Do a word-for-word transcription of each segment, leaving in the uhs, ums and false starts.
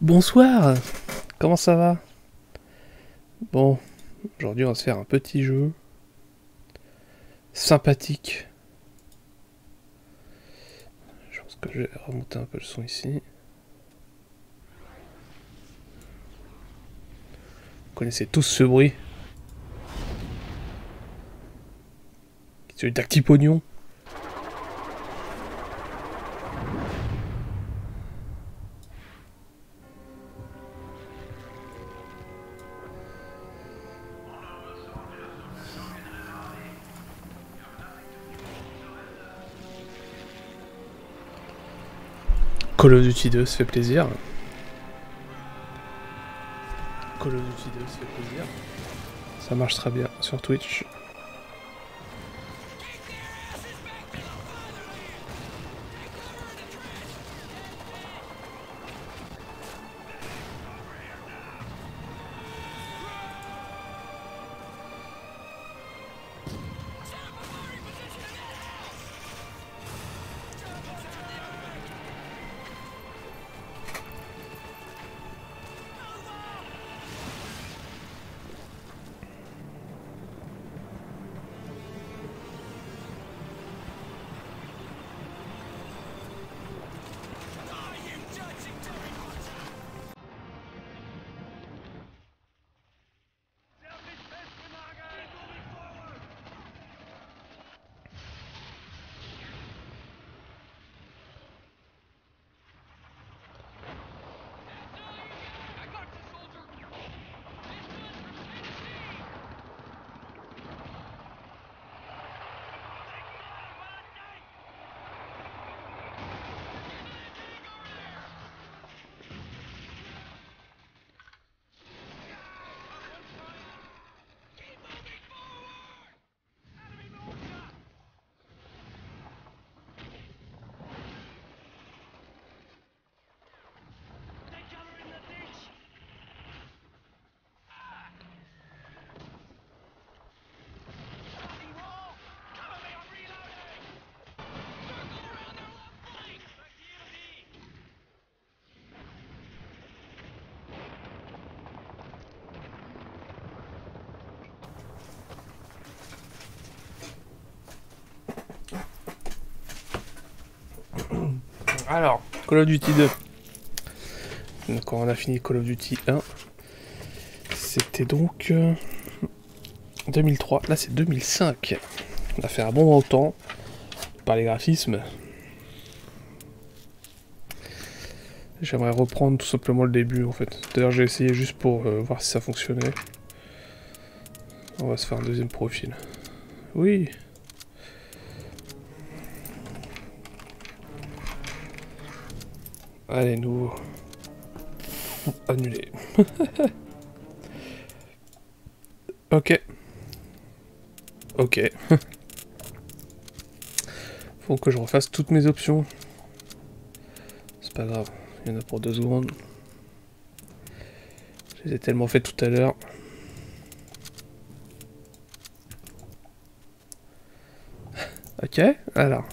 Bonsoir. Comment ça va? Bon, aujourd'hui on va se faire un petit jeu sympathique. Je pense que je vais remonter un peu le son ici. Vous connaissez tous ce bruit? Celui d'Actipognon. Call of Duty deux, ça fait plaisir. Call of Duty deux, ça fait plaisir. Ça marche très bien sur Twitch. Alors, Call of Duty deux. Donc quand on a fini Call of Duty un, c'était donc euh, deux mille trois. Là c'est deux mille cinq. On a fait un bon moment de temps par les graphismes. J'aimerais reprendre tout simplement le début en fait. D'ailleurs j'ai essayé juste pour euh, voir si ça fonctionnait. On va se faire un deuxième profil. Oui. Allez, nouveau. Annulé. Ok. Ok. Faut que je refasse toutes mes options. C'est pas grave, il y en a pour deux secondes. Je les ai tellement fait tout à l'heure. Ok, alors.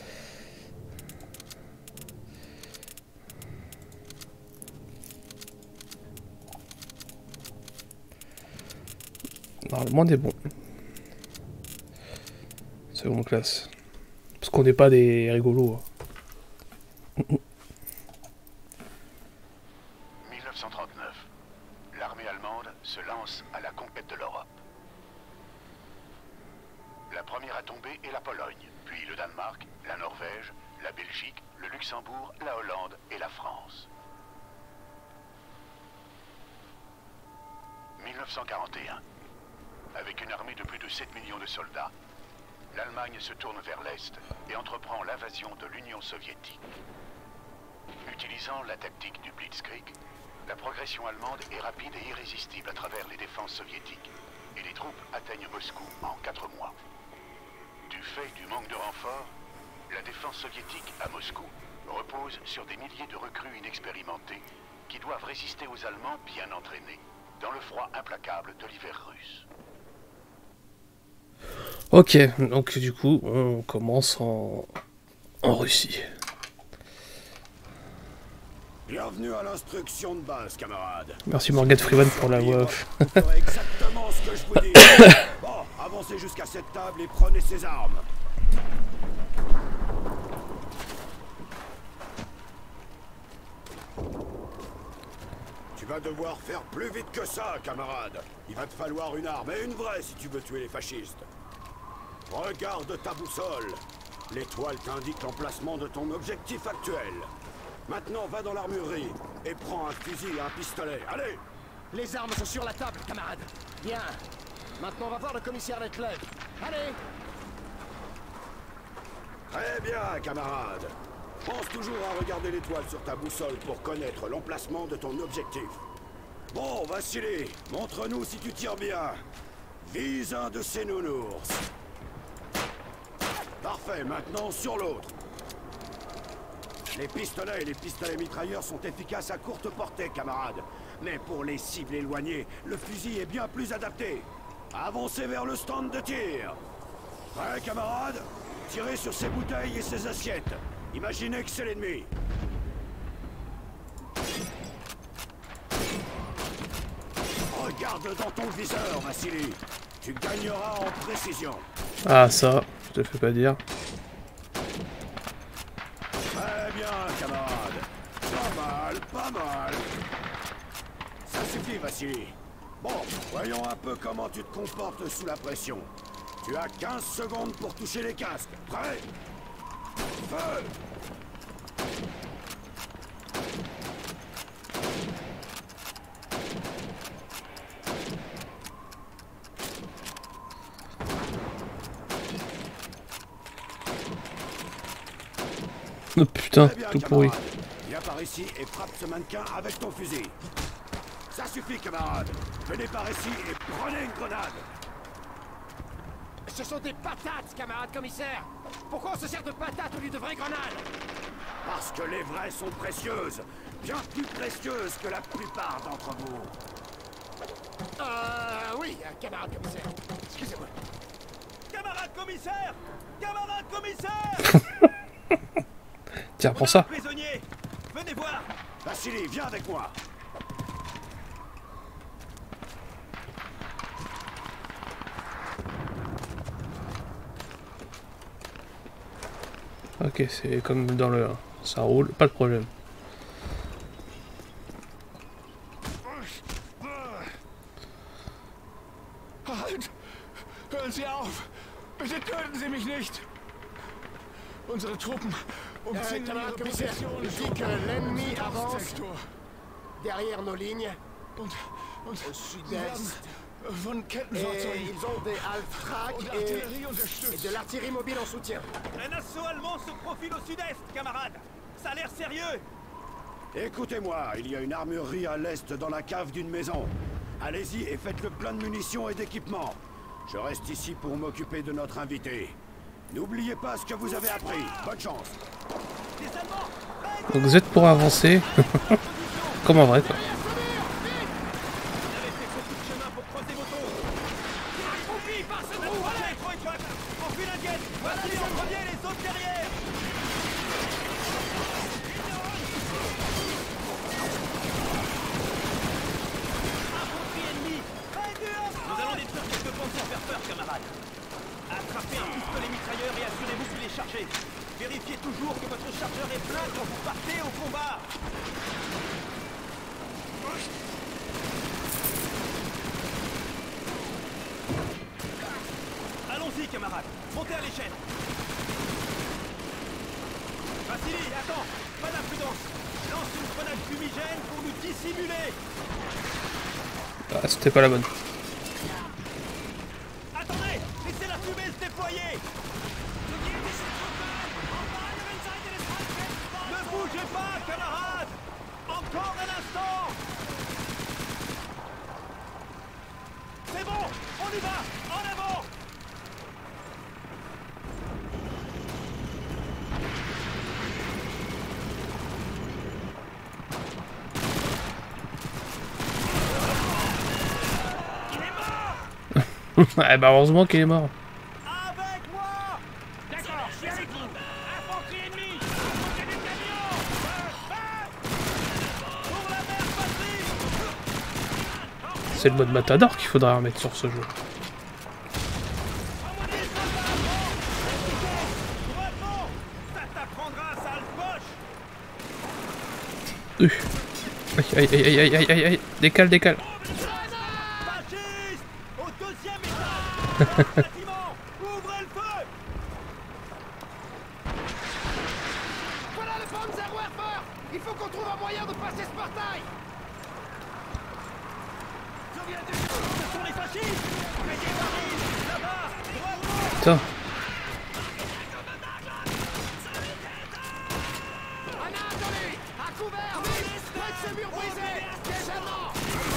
Normalement on est bon. Seconde classe. Parce qu'on n'est pas des rigolos. mille neuf cent trente-neuf. L'armée allemande se lance à la conquête de l'Europe. La première à tomber est la Pologne, puis le Danemark, la Norvège, la Belgique, le Luxembourg, la Hollande et la France. mille neuf cent quarante et un. Avec une armée de plus de sept millions de soldats, l'Allemagne se tourne vers l'Est et entreprend l'invasion de l'Union soviétique. Utilisant la tactique du Blitzkrieg, la progression allemande est rapide et irrésistible à travers les défenses soviétiques, et les troupes atteignent Moscou en quatre mois. Du fait du manque de renforts, la défense soviétique à Moscou repose sur des milliers de recrues inexpérimentés qui doivent résister aux Allemands bien entraînés, dans le froid implacable de l'hiver russe. Ok, donc du coup, on commence en, en Russie. Bienvenue à l'instruction de base, camarade. Merci Morgan Freeman pour la voix off. Vous ferez exactement ce que je vous dis. Bon, avancez jusqu'à cette table et prenez ces armes. Tu vas devoir faire plus vite que ça, camarade. Il va te falloir une arme, et une vraie si tu veux tuer les fascistes. Regarde ta boussole. L'étoile t'indique l'emplacement de ton objectif actuel. Maintenant, va dans l'armurerie et prends un fusil et un pistolet. Allez! Les armes sont sur la table, camarade. Bien. Maintenant, on va voir le commissaire Letlev. Allez! Très bien, camarade. Pense toujours à regarder l'étoile sur ta boussole pour connaître l'emplacement de ton objectif. Bon, Vassili, montre-nous si tu tires bien. Vise un de ces nounours. Parfait, maintenant sur l'autre. Les pistolets et les pistolets mitrailleurs sont efficaces à courte portée, camarades. Mais pour les cibles éloignées, le fusil est bien plus adapté. Avancez vers le stand de tir. Prêt, camarades? Tirez sur ces bouteilles et ces assiettes. Imaginez que c'est l'ennemi. Regarde dans ton viseur, Vassili. Tu gagneras en précision. Ah ça, je te fais pas dire. Très bien, camarade. Pas mal, pas mal. Ça suffit, Vassili. Bon, voyons un peu comment tu te comportes sous la pression. Tu as quinze secondes pour toucher les casques. Prêt? Feu! Oh putain, bien, tout pourri. Viens par ici et frappe ce mannequin avec ton fusil. Ça suffit, camarade. Venez par ici et prenez une grenade. Ce sont des patates, camarade commissaire. Pourquoi on se sert de patates au lieu de vraies grenades? Parce que les vraies sont précieuses. Bien plus précieuses que la plupart d'entre vous. Euh, oui, camarade commissaire. Excusez-moi. Camarade commissaire! Camarade commissaire! Tiens, pour ça. Prisonnier! Venez voir! Vassili, viens avec moi. Ok, c'est comme dans le un. Ça roule, pas de problème. Halt! Hören Sie auf! Bitte töten Sie mich nicht! Unsere Truppen Euh, umzingeln camarade ihre commissaire, Position il dit que l'ennemi im avance Ostsektor. derrière nos lignes Und, und au sie werden sud-est. von Et Kettenfahrzeugen ils ont des half-tracks und et, Artillerie et unterstützt. de l'artillerie mobile en soutien. Un assaut allemand se profile au sud-est, camarade! Ça a l'air sérieux! Écoutez-moi, il y a une armurerie à l'est dans la cave d'une maison. Allez-y et faites le plein de munitions et d'équipements. Je reste ici pour m'occuper de notre invité. N'oubliez pas ce que vous avez appris. Bonne chance. Les Allemands! Donc vous êtes pour avancer. Comme en vrai quoi. Vous avez fait beaucoup de chemin pour creuser vos tours! Accroupi par ce trou! Allez, Troïka! Enfile l'indienne! Vas-y en premier, les autres derrière! Infanterie ennemie! Nous allons détruire quelques pensées à faire peur, camarades! Attrapez un pistolet mitrailleur et assurez-vous qu'il est chargé. Vérifiez toujours que votre chargeur est plein quand vous partez au combat. Allons-y, camarades. Montez à l'échelle. Vassili, attends. Pas d'imprudence. Lance une grenade fumigène pour nous dissimuler. Ah, c'était pas la bonne. Attendez, laissez la fumée se déployer. Ne bougez pas, camarades. Encore un instant. C'est bon, on y va. En avant. Eh bah heureusement qu'il est mort. Avec moi. D'accord, je suis avec vous. Infanterie ennemie. Montez du camion. Feu, feu. C'est le mode Matador qu'il faudrait remettre sur ce jeu. Euh. Aïe aïe aïe aïe aïe aïe aïe. Décale, décale. Voilà le Panzerwerfer! Il faut qu'on trouve un moyen de passer ce portail! Je viens de... Ce sont les fascistes! Mais des barils! Là-bas! Putain. Anatoly! À couvert! Vite! Près de ce mur brisé! Déchaînement!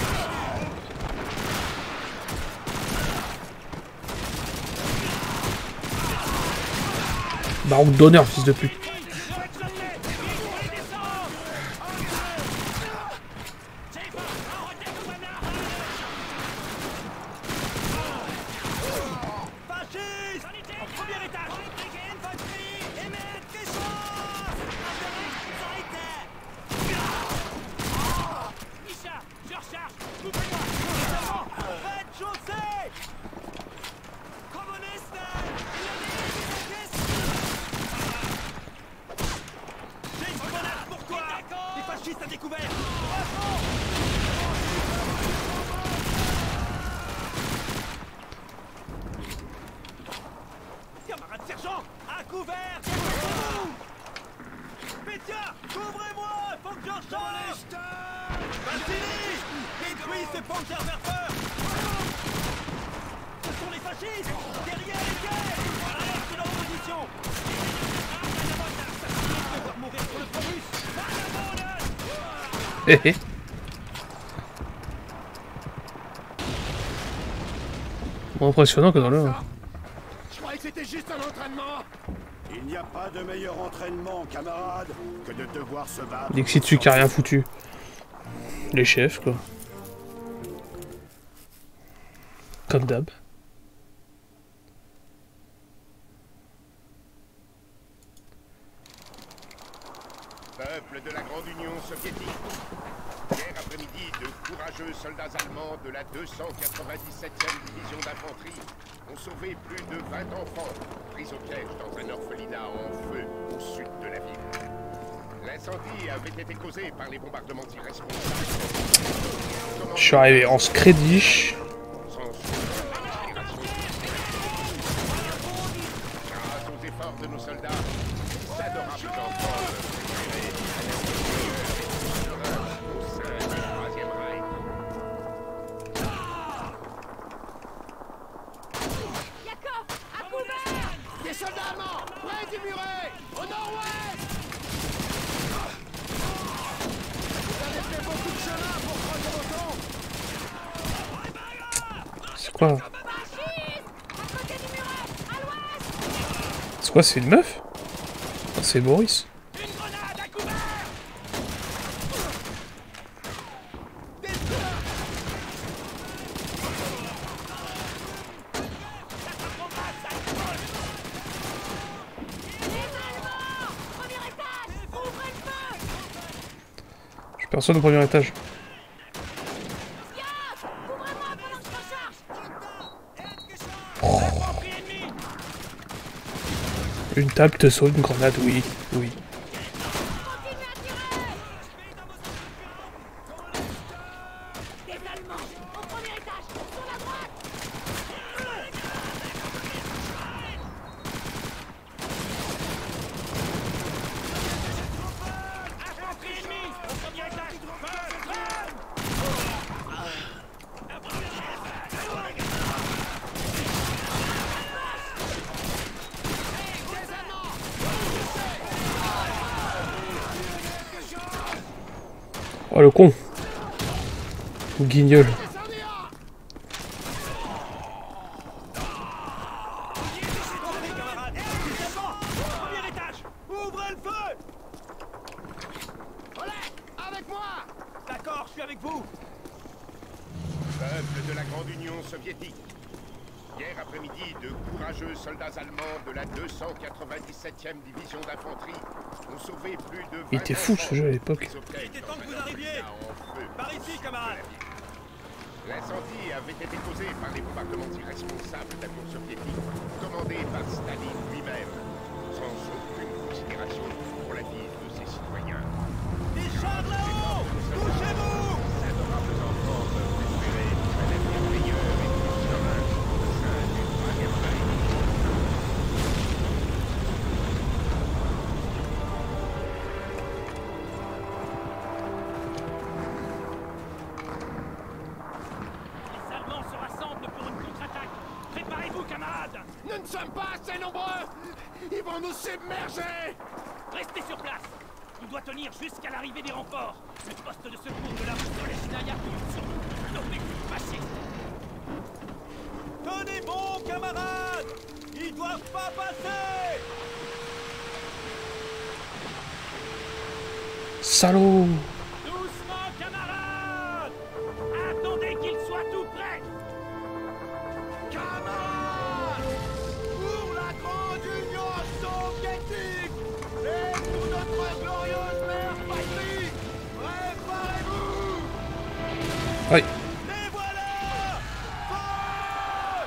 Baron d'honneur, fils de pute. Camarade sergent, à couvert! Pétia, couvrez-moi! Faut que j'en change! Vassili! Détruis ce Panzerwerfer! Ce sont les fascistes! Derrière les guerres! Reste dans vos positions! Je vais mourir sur le front russe! Hé hé. Moins impressionnant que dans le... Je croyais que c'était juste un entraînement! Il n'y a pas de meilleur entraînement, camarade, que de devoir se battre. Dixitsu qui a rien foutu. Les chefs, quoi. Comme d'hab. Peuple de la Grande Union soviétique. Hier après-midi, de courageux soldats allemands de la deux cent quatre-vingt-dix-septième division d'infanterie ont sauvé plus de vingt enfants pris au piège dans un orphelinat en feu au sud de la ville. L'incendie avait été causé par les bombardements irresponsables. Je suis arrivé en scrédiche. Sans grâce aux efforts de nos soldats, les adorables enfants au sein du Troisième Reich. Yakov! À couvert! Des soldats allemands! Près du muret! Au nord-ouest! Vous avez fait beaucoup de chemin pour prendre vos temps! C'est quoi? C'est quoi, c'est une meuf? Oh, c'est Boris. Une grenade à couvert! Je suis personne au premier étage. Une table te saute, une grenade, oui, oui. Oh le con. Guignol. Ouvrez le feu! Olé! Avec moi! D'accord, je suis avec vous! Peuple de la Grande Union soviétique. Hier après-midi, de courageux soldats allemands de la deux cent quatre-vingt-dix-septième division d'infanterie ont sauvé plus de vingt Il était fou ce jeu à l'époque. Il était temps que vous arriviez! Par ici, camarades! L'incendie avait été causé par les bombardements irresponsables d'avions soviétiques, commandés par Staline lui-même, sans aucune considération pour la vie de ses citoyens. Des chars là-haut! Touchez-vous! Ces adorables enfants peuvent espérer un avenir meilleur et plus serein au sein du troisième Reich. Les Allemands se rassemblent pour une contre-attaque. Préparez-vous, camarades! Nous ne sommes pas assez nombreux! Ils vont nous submerger! Restez sur place! On doit tenir jusqu'à l'arrivée des renforts. Le poste de secours de la rue Solesnaya compte sur nous. Stoppez ce fasciste! Tenez bon, camarades! Ils doivent pas passer! Salaud! Doucement, camarades! Attendez qu'ils soient tout prêts! Camarades! Pour la grande Union soviétique! Et pour notre glorieuse mère patrie! Préparez-vous! Oui. Les voilà! Feu!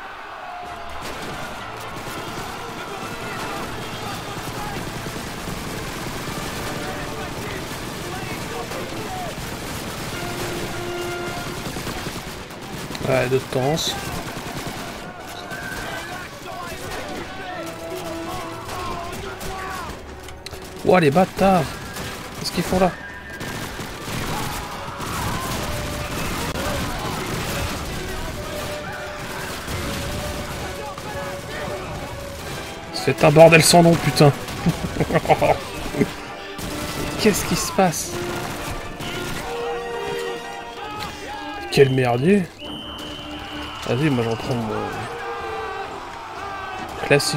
Ouais, de temps. Ouah, les bâtards! Qu'est-ce qu'ils font là? C'est un bordel sans nom, putain! Qu'est-ce qui se passe? Quel merdier! Vas-y, moi j'en prends mon... classique.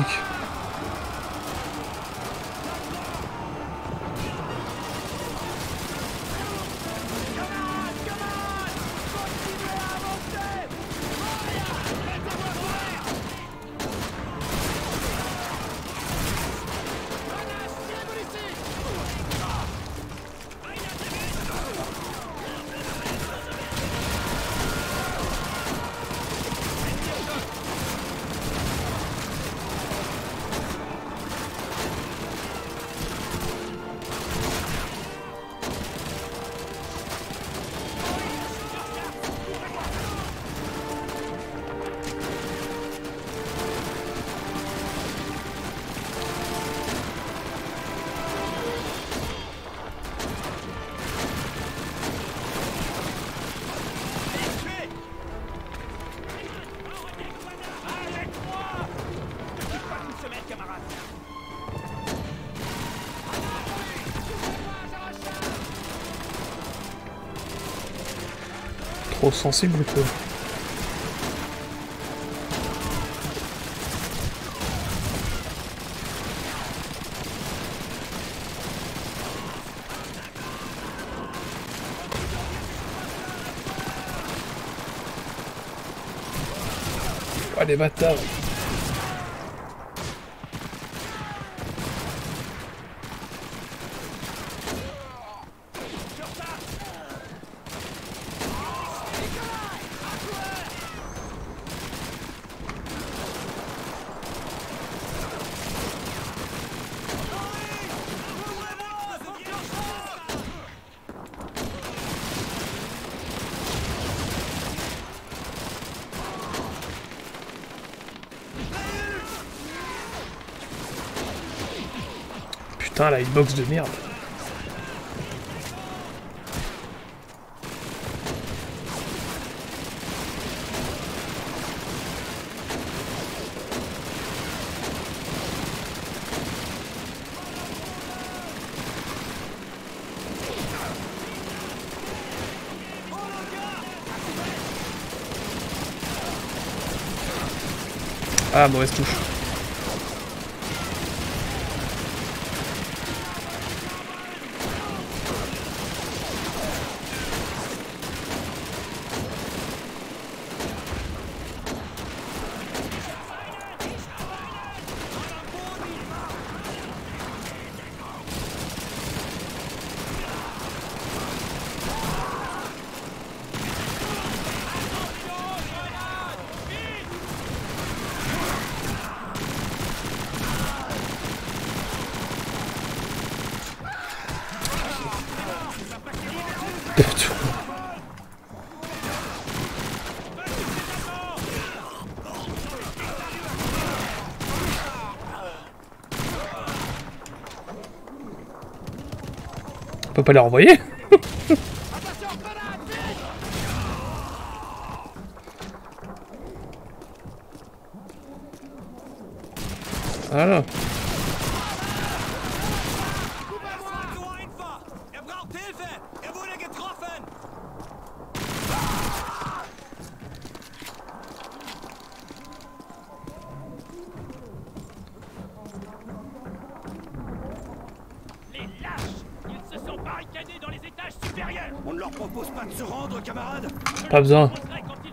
Trop sensible quoi. Ah les bâtards. Putain la hitbox de merde. Ah mauvaise touche. On peut pas les renvoyer. Voilà. On ne leur propose pas de se rendre, camarades. Pas besoin. Tout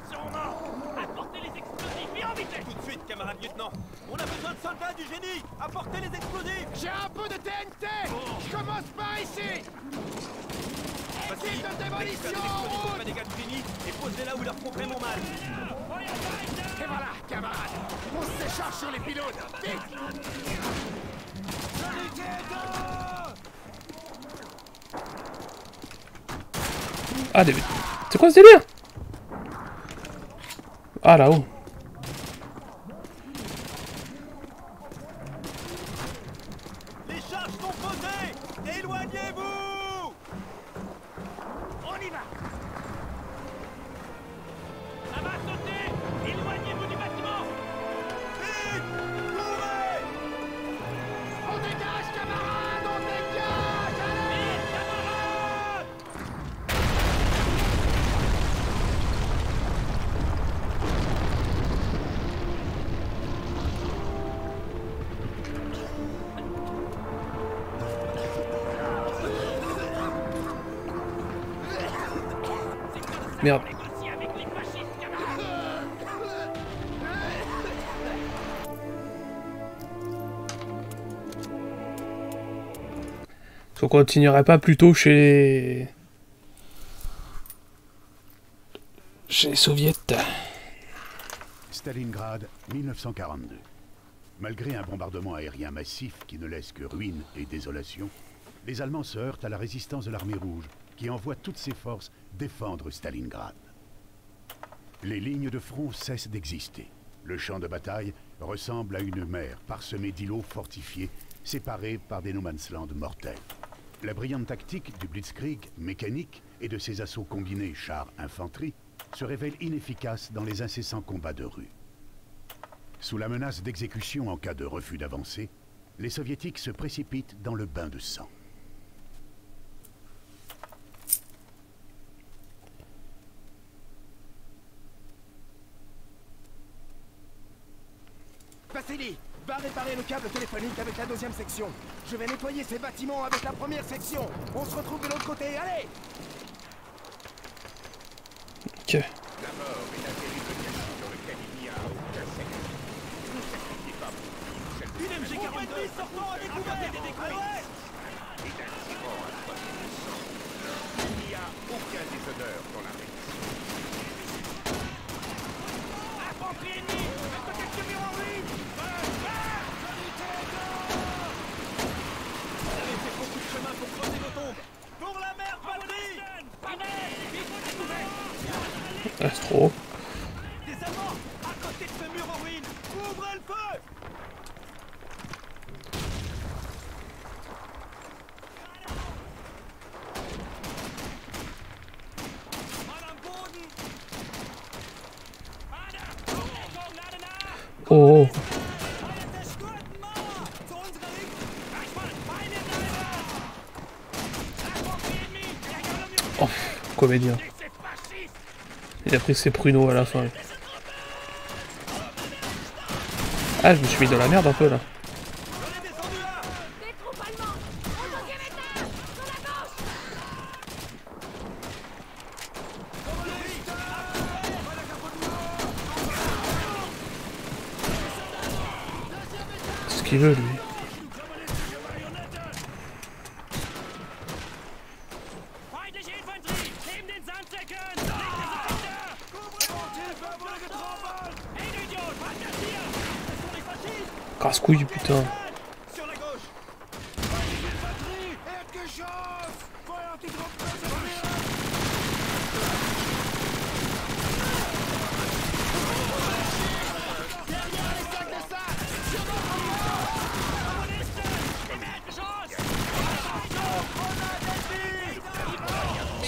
de suite, camarade lieutenant. On a besoin de soldats du génie. Apportez les explosifs. J'ai un peu de T N T. Je commence par ici. Facile de démolition. Des explosifs auprès des gars du génie et posez-les là où ils leur font vraiment mal. Et voilà, camarades. On s'écharge sur les pilotes. Vite. Ah, des... c'est quoi ce délire? Ah, là-haut. Les charges sont posées. Éloignez-vous. On y va. Ça va sauter. Éloignez-vous du bâtiment. Vite. Courez. On dégage, camarades. On dégage. Allez. Vite, camarades. Merde. On continuerait pas plutôt chez les... chez les soviets. Stalingrad, mille neuf cent quarante-deux. Malgré un bombardement aérien massif qui ne laisse que ruines et désolation, les Allemands se heurtent à la résistance de l'armée rouge, qui envoie toutes ses forces défendre Stalingrad. Les lignes de front cessent d'exister. Le champ de bataille ressemble à une mer parsemée d'îlots fortifiés, séparés par des no man's land mortels. La brillante tactique du blitzkrieg mécanique et de ses assauts combinés chars-infanterie se révèle inefficace dans les incessants combats de rue. Sous la menace d'exécution en cas de refus d'avancer, les soviétiques se précipitent dans le bain de sang. Vassili, va réparer le câble téléphonique avec la deuxième section. Je vais nettoyer ces bâtiments avec la première section. On se retrouve de l'autre côté, allez! Ok. La mort est un terrible défi dans lequel il n'y a aucun sacrifice. Ne sacrifiez pas pour vivre cette Une M G quarante-deux sortant à découvert des découvert. est un tyran à poitrine de sang. Il n'y a aucun déshonneur dans la reddition. Infanterie ennemie. Faites quelques murs en ruine. Vous avez fait beaucoup de chemin pour creuser nos tombes. Pour la mer, patrie. Ah, c'est trop. Des Allemands à côté de ce mur en ruine. Ouvrez le feu. Oh, oh. Oh, comédien. Il a pris ses pruneaux à la fin. Ah, je me suis mis dans la merde un peu là. Des troupes allemandes au deuxième étage, sur la gauche. C'est ce qu'il veut lui. Casse-couille, putain. Sur la gauche.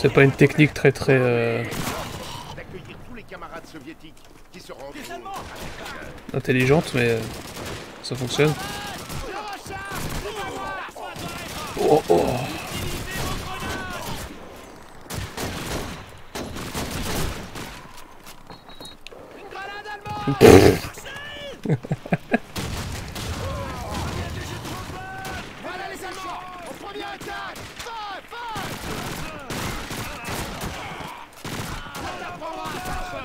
C'est pas une technique très très euh, d'accueillir tous les camarades soviétiques qui se rendront intelligente, mais euh, ça fonctionne. Oh oh. Voilà les Allemands! Au premier attaque! Feu! Feu! On apprendra ça!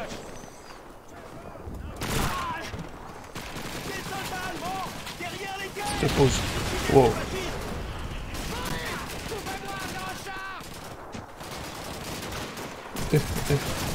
Des soldats allemands derrière les gars. Je te pose. Wow. Eh, eh.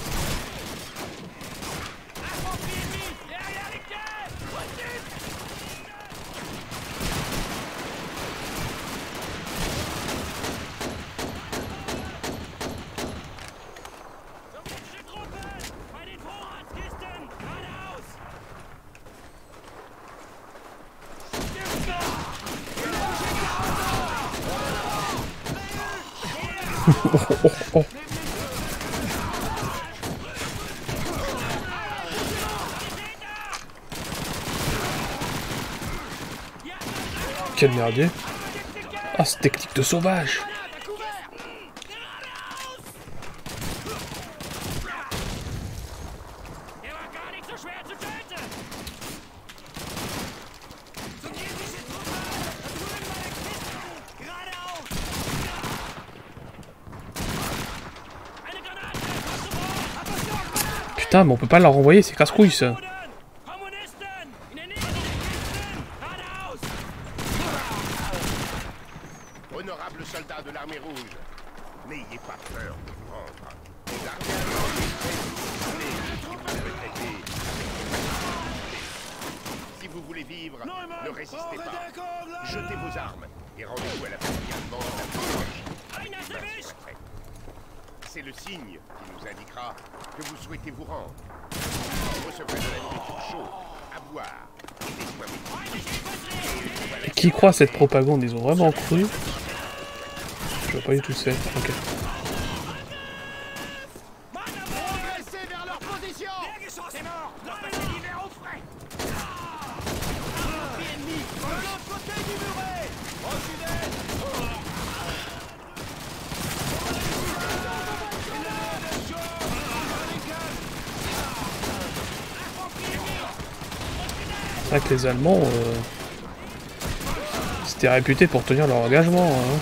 Oh, oh, oh. Quel merdier. Ah, cette technique de sauvage. Putain, mais on peut pas la renvoyer, c'est casse-couille ça. honorables soldats de l'armée rouge. N'ayez pas peur de vous rendre. Les armées allemandes et vous devez traiter avec facilité. Si vous voulez vivre, ne résistez pas. Jetez vos armes et rendez-vous à la patrie allemande la plus proche. C'est le signe qui nous indiquera que vous souhaitez vous rendre. Vous recevrez de la nourriture chaude, à boire et des soins médicaux. Qui croit à cette propagande? Ils ont vraiment cru? Je vois pas du tout ça. Ok. Progressez vers leur position! C'est mort! Leur passé d'hiver au frais! Ennemi de l'autre côté du muret. Reculez. C'est vrai que les Allemands, euh, c'était réputé pour tenir leur engagement. Hein.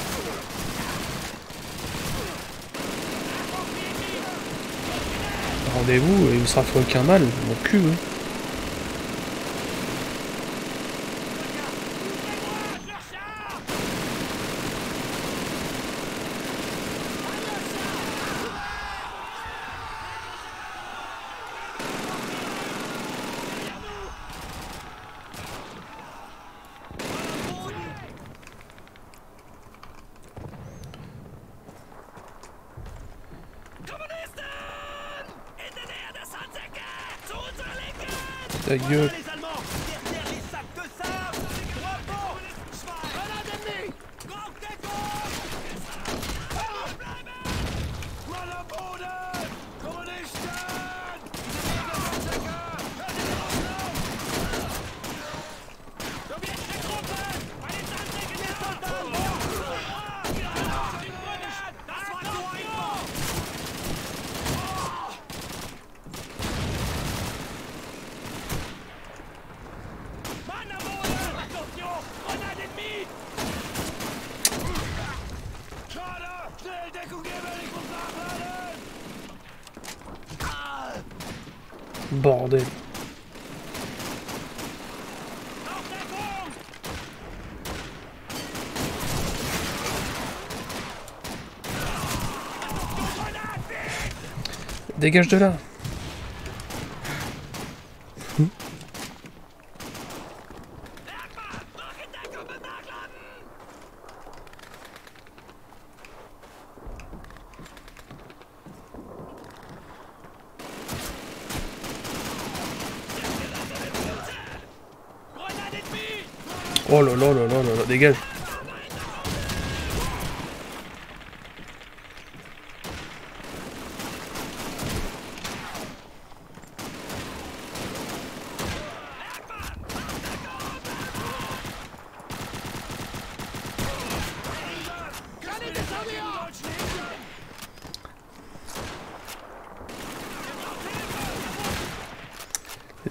Rendez-vous et il ne sera fait aucun mal, mon cul. Hein. Ta gueule. Les Allemands derrière les sacs de sable. Bravo. Grenade ennemie. Grand décompte. Meine Boden. Kommunisten. Sowjetische Truppen. Bei den Sandsäcken der Soldaten. Das war zu einfach. Bordel. Dégage de là. Hum. Oh là là là là là là, dégage.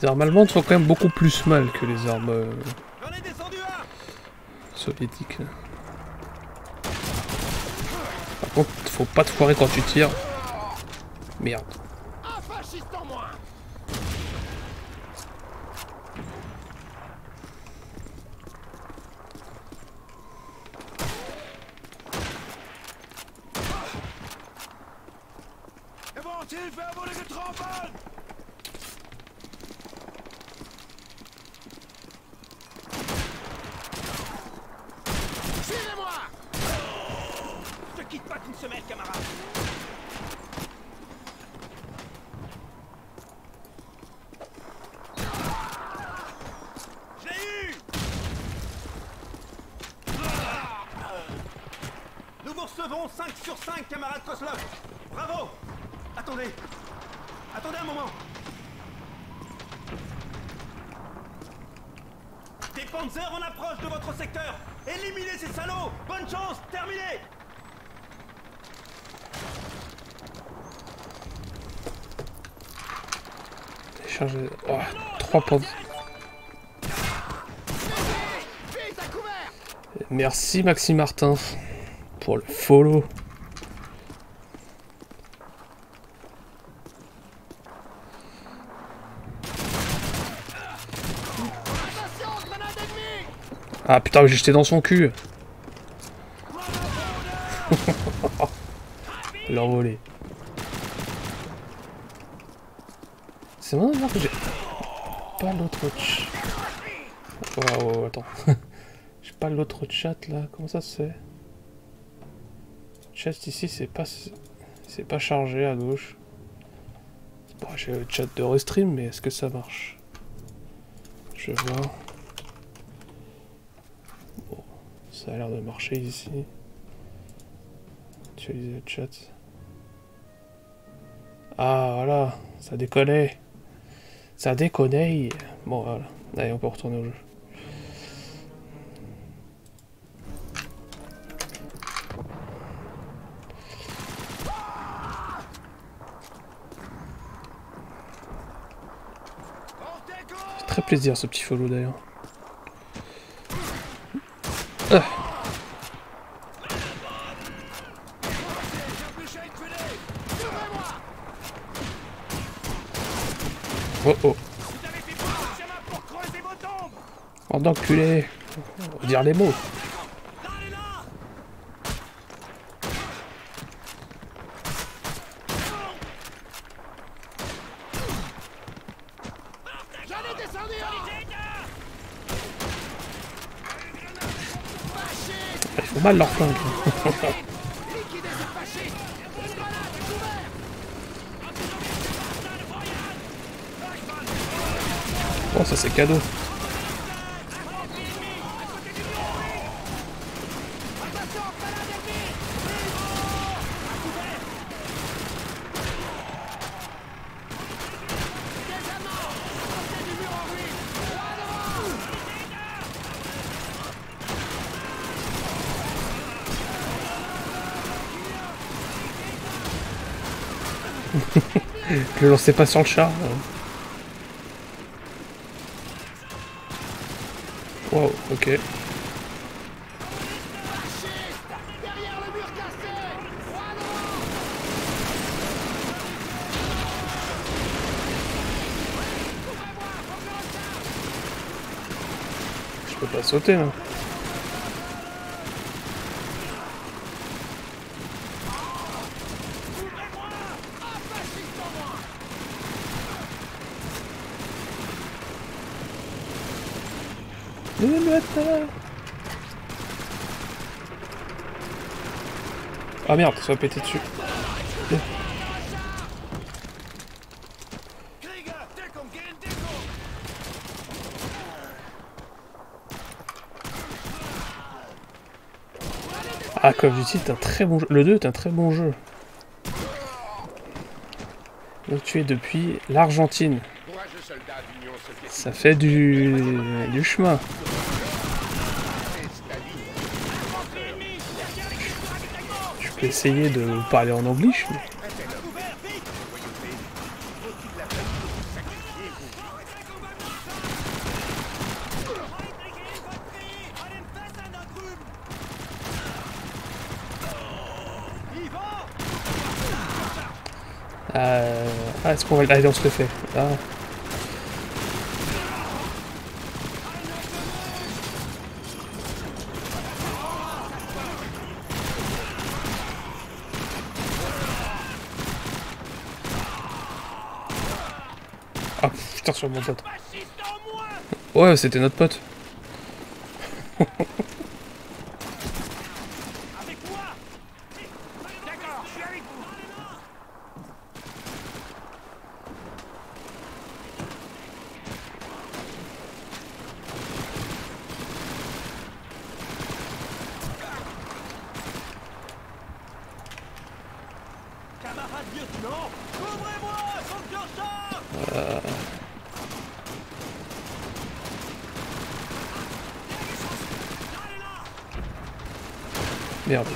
Les armes allemandes font quand même beaucoup plus mal que les armes euh, J'en ai descendu un. soviétiques. Là. Par contre, faut pas te foirer quand tu tires. Merde. Un fasciste en moins. Et bon, tu fais un volet de trombone. Suivez-moi. Je te quitte pas qu'une semelle, camarade. Je l'ai eu. Nous vous recevons cinq sur cinq, camarade Koslov. Bravo. Attendez. Attendez un moment. Des panzers en approche de votre secteur. Éliminez ces salauds. Bonne chance. Terminé. Charger. Oh, trois points. Vite à couvert. Merci Maxime Martin pour le follow. Attention, grenade ennemie. Ah putain, j'ai jeté dans son cul. L'envolé. C'est vraiment bien que j'ai pas l'autre chat. Oh, oh, attends. J'ai pas l'autre chat là. Comment ça se fait? Chat ici, c'est pas c'est pas chargé à gauche. Bon, j'ai le chat de Restream, mais est-ce que ça marche? Je vais voir. Bon, ça a l'air de marcher ici. Utiliser le chat. Ah voilà, ça déconne. Ça déconne. Bon voilà, allez on peut retourner au jeu. C'est très plaisir ce petit follow d'ailleurs. Ah. Oh oh. Oh d'enculé. On va dire les mots. Ils font mal leur flingue. Oh ça c'est cadeau. Ne le lancez pas sur le char. Wow, ok. Je peux pas sauter là. Ah merde, ça va péter dessus. Ah, Call of Duty est un très bon jeu. Le deux est un très bon jeu. Donc tu es depuis l'Argentine. Ça fait du, du chemin. Je peux essayer de parler en anglais. Mais... Euh... Ah, est-ce qu'on va... Allez, on se le fait. Ah. Ah putain, sur mon pote. Ouais, c'était notre pote. Camarade lieutenant, couvrez-moi, sans clochard. Euh... Merde.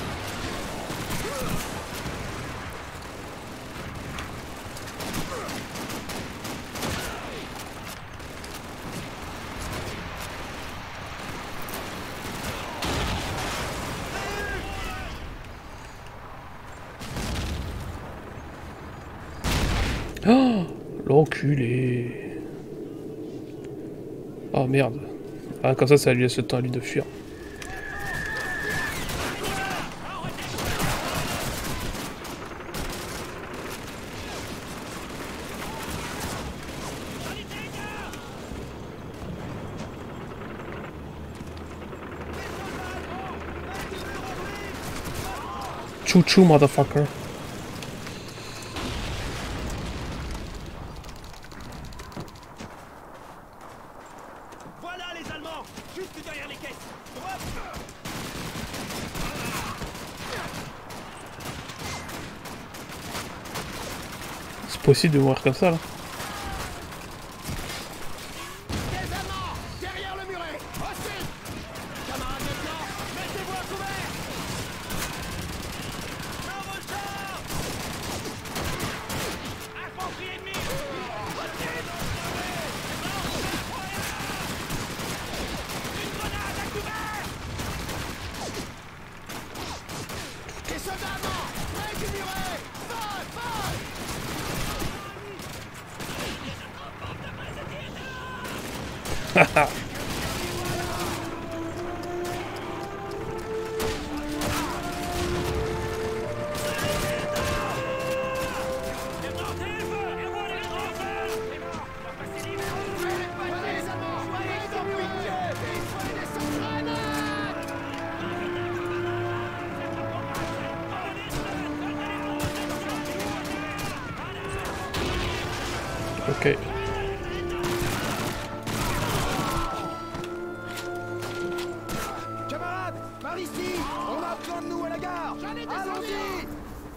Oh, l'enculé. Oh merde. Ah, comme ça, ça lui laisse le temps à lui de fuir. Choo choo, motherfucker. Voilà les Allemands, juste derrière les caisses. Droite. C'est possible de mourir comme ça là? Des Allemands derrière le muret. Au sud. Camarades lieutenant, mettez-vous à couvert. Un rechar. Infanterie ennemie. Une grenade à couvert. Des soldats allemands près du muret. Folle, folle. Haha. Voilà les Allemands. Soyez les hommes pitié. Soyez des sans-grenades. Ok. Camarades, par ici. On a besoin de nous à la gare. Allons-y.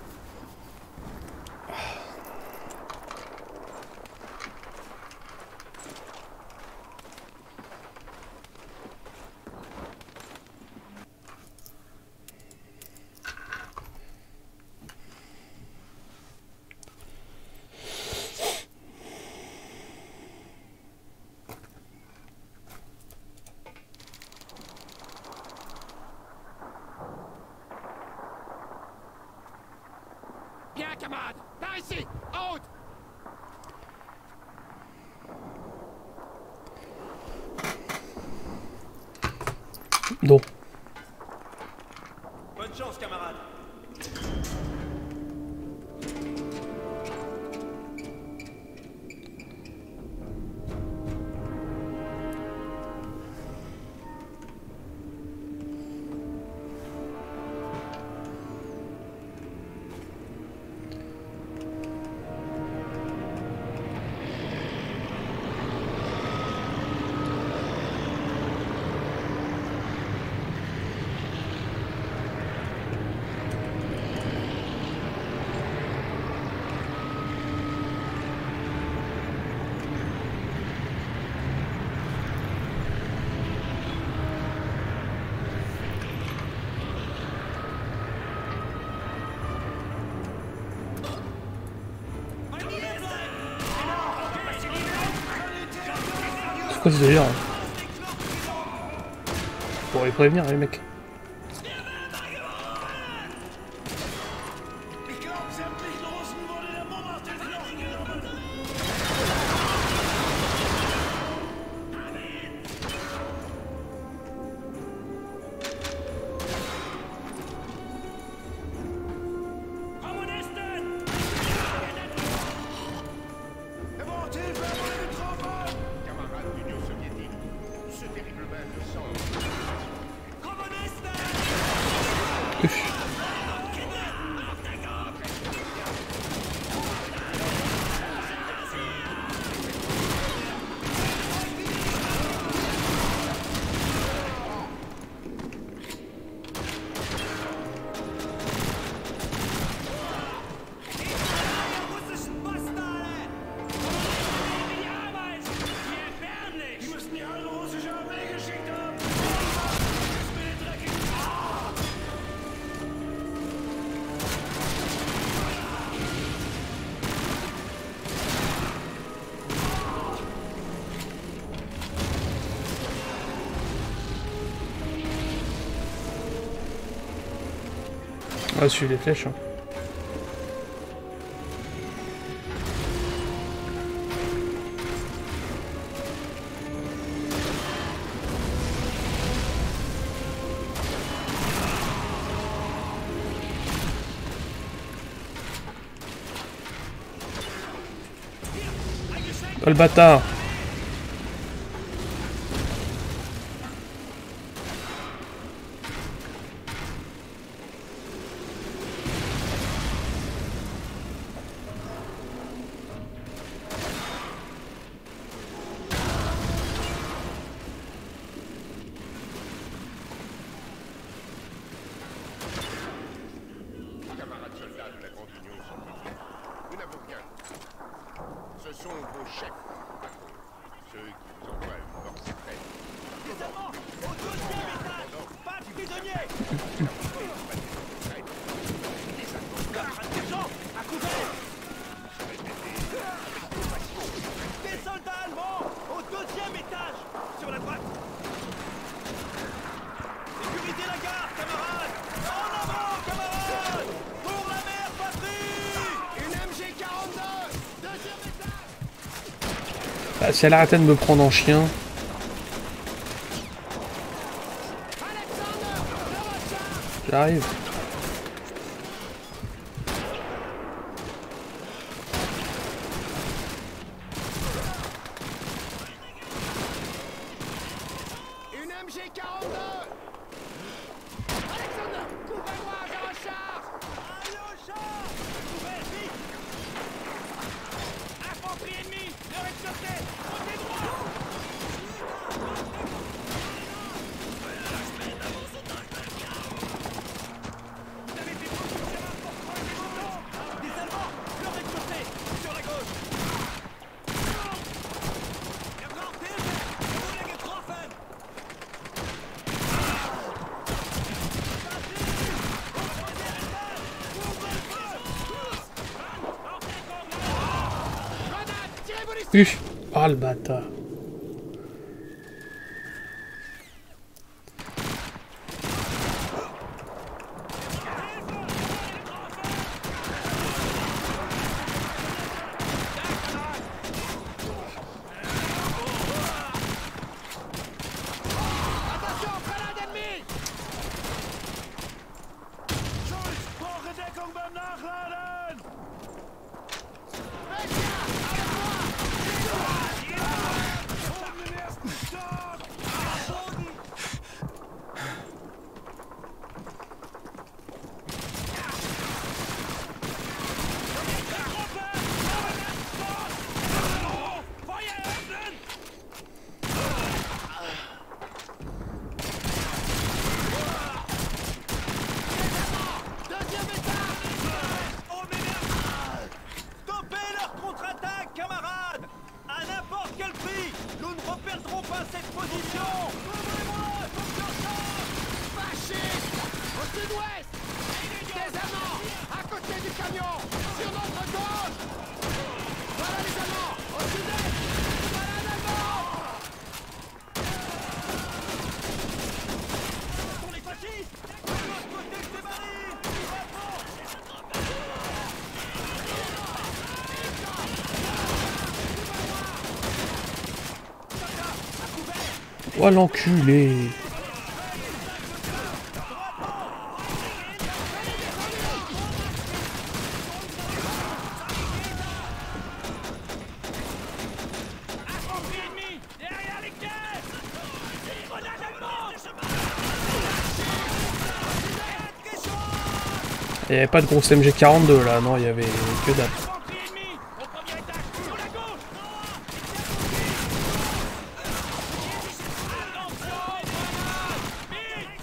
Bien, camarades, par ici, en route. Non. Bonne chance, camarade. C'est quoi ce délire hein? Pour les prévenir les mecs. On va suivre les flèches. Hein. Oh, le bâtard! Camarades soldats de la Grande Union sont venus. Nous n'avons rien. Ce sont vos chefs, patrons. Ceux qui vous envoient une mort secrète. Les Allemands, au deuxième étage. Pas de prisonniers. Des gens, à couvert. Des soldats allemands, au deuxième étage. Sur la droite. Sécurisez la gare, camarades. En avant, camarades. Pour la mère patrie. Une M G quarante-deux. Deuxième étage. Bah, si elle arrêtait de me prendre en chien. J'arrive. Une M G quarante-deux. Alexander, couvrez-moi, j'ai un char. Allez au char. Couvert, vite. Infanterie ennemie, le rez-de-chaussée. Côté droit. Vous avez fait beaucoup de terrain pour crever les moutons. Des Allemands, le rez-de-chaussée. Sur la gauche. Ihr braucht Hilfe. Wir wurden getroffen. Uf. Ah, le bâtard. Attention, grenade ennemie. Schulz, brauche Deckung beim Nachladen! Oben im ersten Stock! Boden! Feuer öffnen! Deuxième étage. Stoppez leur contre-attaque, camarades! À n'importe quel prix, nous ne reperdrons pas cette position! Fasciste. Au sud-ouest. Des Allemands. À côté du camion. Sur notre gauche. Voilà les Allemands. Au sud-est. Voilà un Allemand. Ce sont les fascistes! De l'autre côté de ces barils! Oh, l'enculé. Infanterie ennemie! Derrière les caisses! Grenade allemande! Il n'y avait pas de grosse M G quarante-deux là, non, il y avait que dalle. Infanterie ennemie! Au premier étage! Sur la gauche! Attention! Grenade! Vite!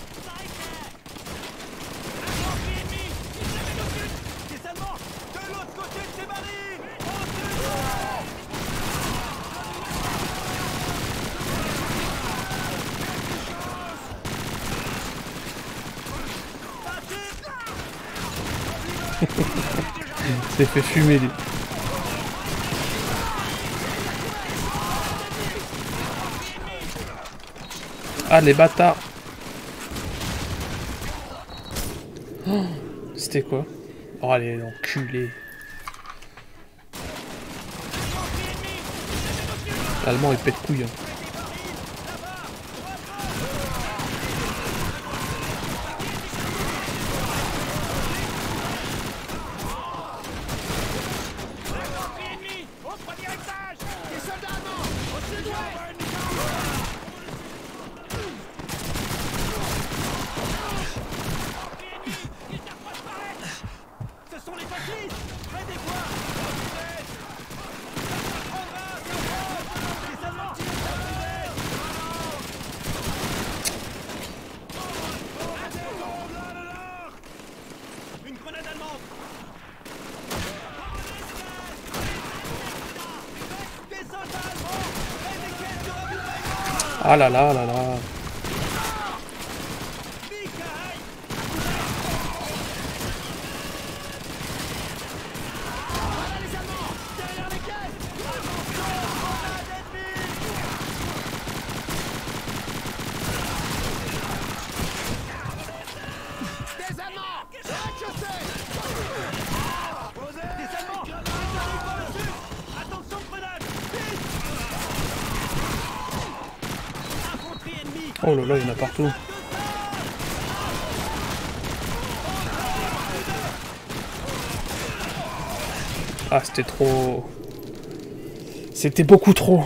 Infanterie ennemie! Des Allemands! De l'autre côté de ces barils! Au sud! Il s'est fait fumer lui. Ah, les bâtards. Oh, c'était c'était quoi? Oh, allez, l'enculé. L'allemand est pète couille. Hein. Ah là là là là. Oh là là, il y en a partout. Ah, c'était trop... C'était beaucoup trop.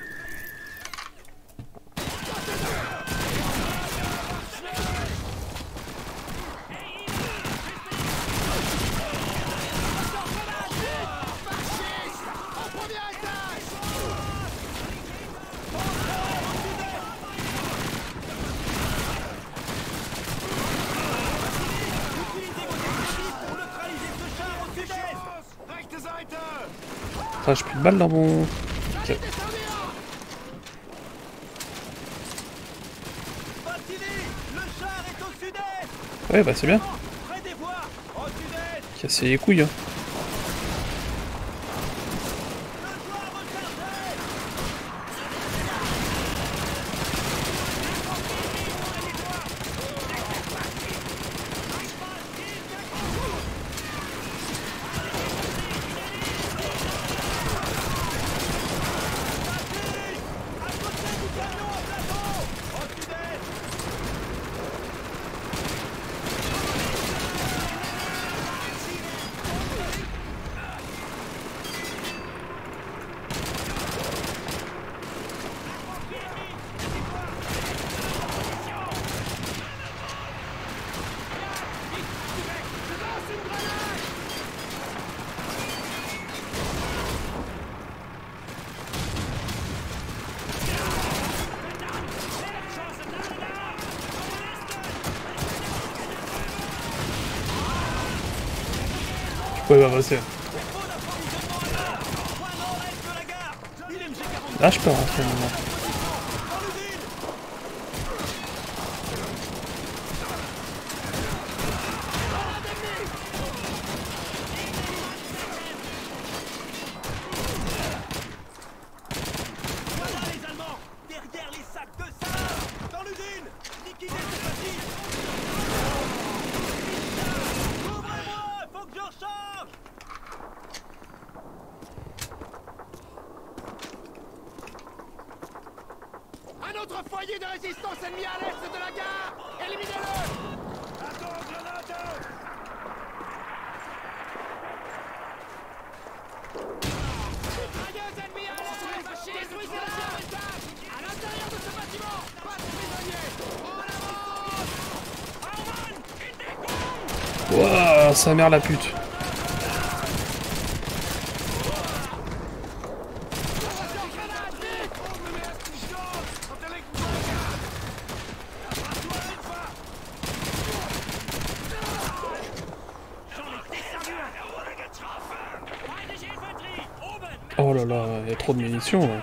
Ah, j'ai plus de balles dans mon... Okay. Ouais, bah c'est bien. Casser les couilles, hein. Ouais, bah passer. Là, je peux rentrer maintenant. Un autre foyer de résistance ennemi à l'est de la gare! Éliminez-le! Attends, grenade! Mitrailleuse ennemie à l'est! Détruisez le deuxième étage! À l'intérieur de ce bâtiment! Pas de prisonniers! En avant! Wouah, sa mère la pute. Oh là là, il y a trop de munitions là.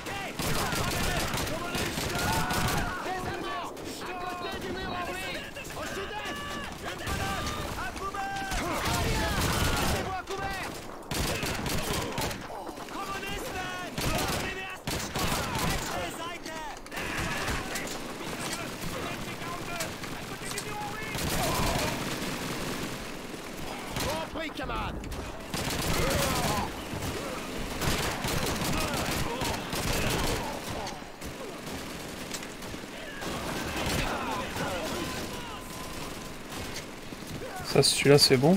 Camarade. Ça, celui-là, c'est bon.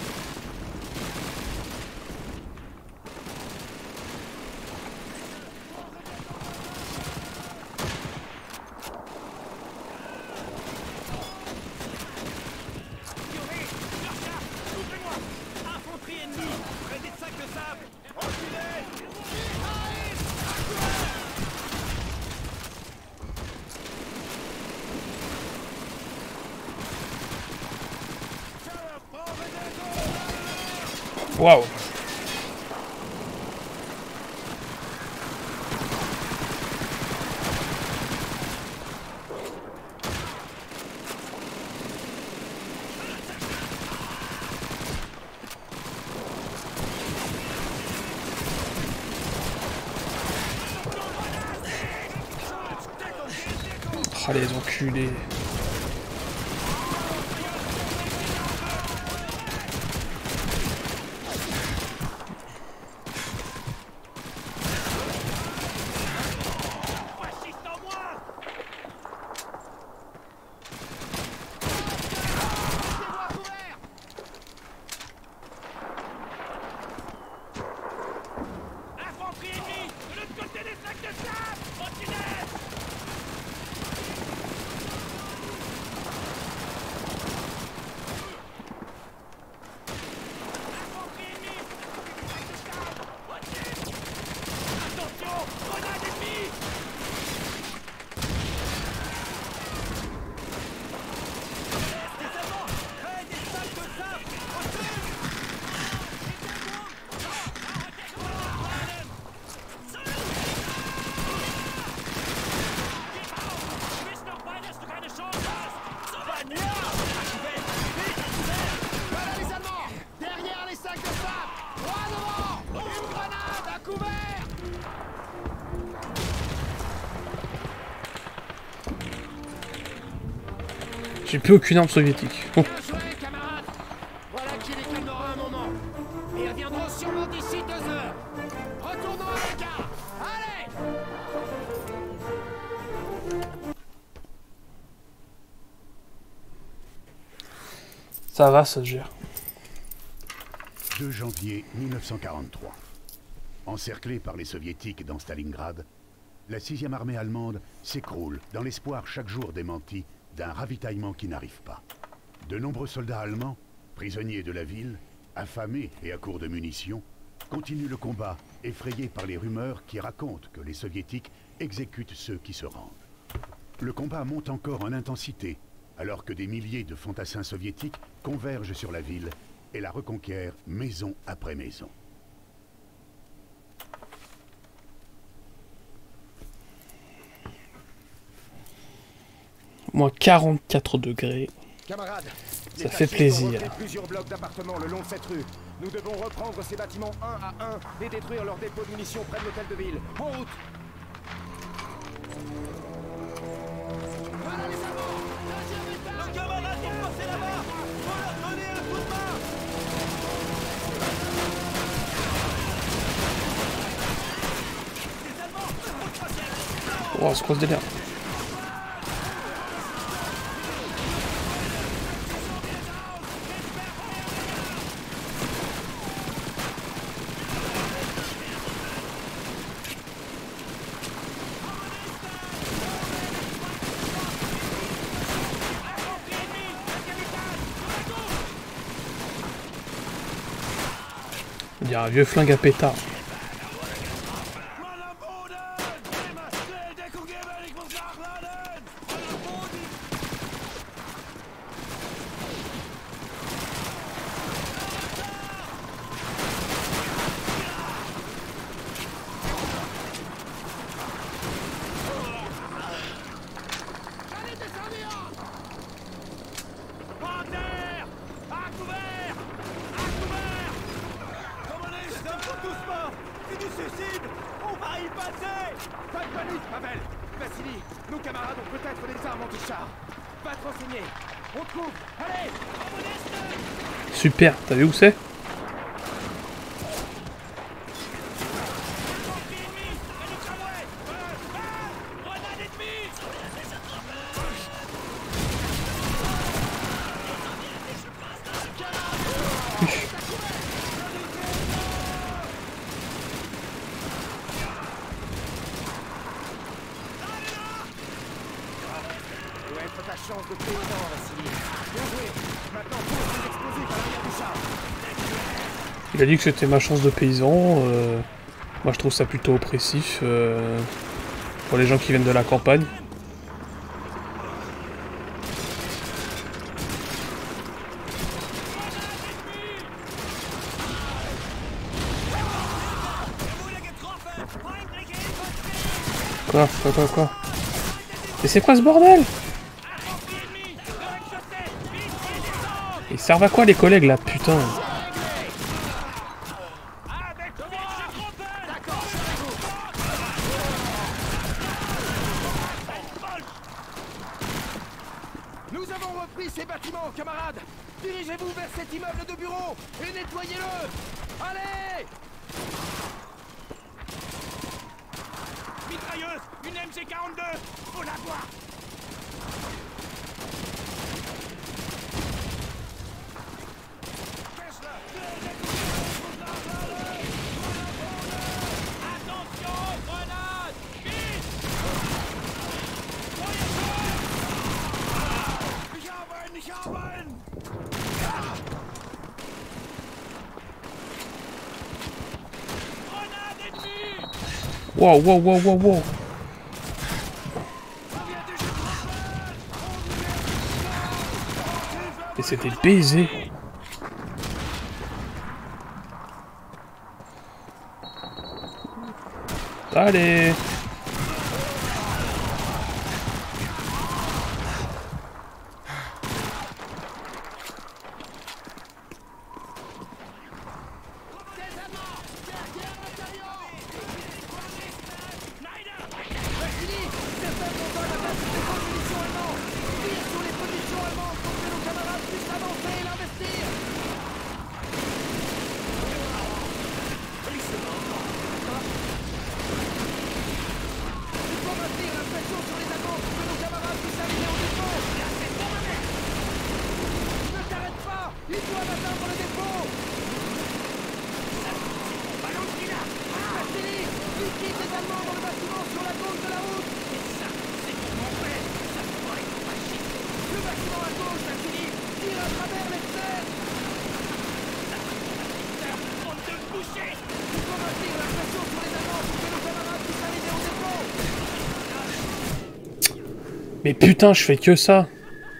Waouh! Ah, les enculés! J'ai plus aucune arme soviétique. Bien joué, camarade. Voilà qui les calmera un moment. Ils reviendront sûrement d'ici deux heures. Retournons à la gare. Allez! Ça va, ça se gère. deux janvier mille neuf cent quarante-trois. Encerclée par les soviétiques dans Stalingrad, la sixième armée allemande s'écroule dans l'espoir chaque jour démenti d'un ravitaillement qui n'arrive pas. De nombreux soldats allemands, prisonniers de la ville, affamés et à court de munitions, continuent le combat, effrayés par les rumeurs qui racontent que les soviétiques exécutent ceux qui se rendent. Le combat monte encore en intensité, alors que des milliers de fantassins soviétiques convergent sur la ville et la reconquièrent maison après maison. Moins quarante-quatre degrés. Camarades, ça fait plaisir. Plusieurs blocs d'appartements le long de cette rue. Nous devons reprendre ces bâtiments un à un et détruire leurs dépôts de munitions près de l'hôtel de ville. En route! Voilà les Allemands! Deuxième étage! Nos camarades sont passés là-bas! Faut leur donner un coup de main! Les Allemands! Au troisième! Oh, c'est quoi ce délire? Il y a un vieux flingue à pétard. assez! Pas de panique, Pavel! Vassili, nos camarades ont peut-être des armes anti-char. Va te renseigner. On te couvre. Allez! Super, t'as vu où c'est? Chance de paysan, Vassili. Bien joué. Maintenant, pose les explosifs à l'arrière du char. Il a dit que c'était ma chance de paysan. Euh, moi, je trouve ça plutôt oppressif euh, pour les gens qui viennent de la campagne. Quoi? Quoi? Quoi? Quoi? Mais c'est quoi ce bordel? Ils servent à quoi les collègues là, putain? Nous avons repris ces bâtiments, camarades. Dirigez-vous vers cet immeuble de bureau et nettoyez-le. Allez! Mitrailleuse! Une M G quarante-deux! Faut la voir! Wow, wow, wow, wow, wow. Et c'était baisé. Allez. Mais putain, je fais que ça.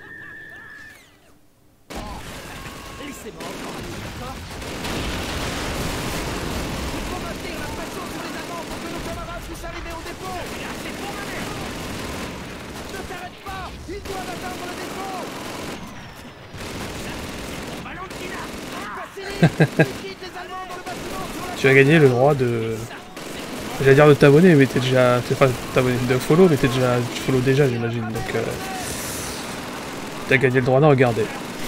Tu as gagné le droit de... J'allais dire de t'abonner, mais t'es déjà... T'es pas t'abonner, de follow, mais t'es déjà... Tu follow déjà, j'imagine, donc... Euh... T'as gagné le droit d'en regarder.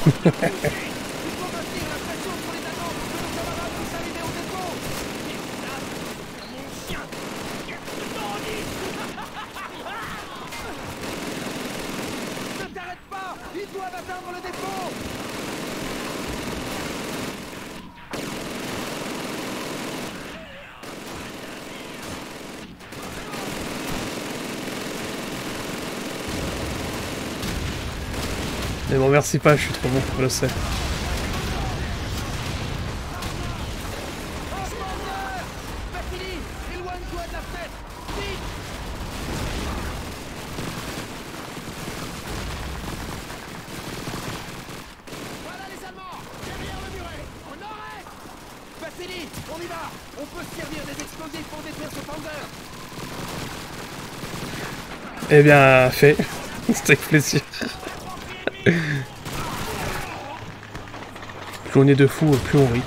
Mais bon, merci pas, je suis trop bon, je le sais. Voilà les Allemands, derrière le muret, on arrête. Vassili, on y va. On peut se servir des explosifs pour détruire ce Panzer. Eh bien, fait. C'était avec plaisir. Plus on est de fous, plus on rit.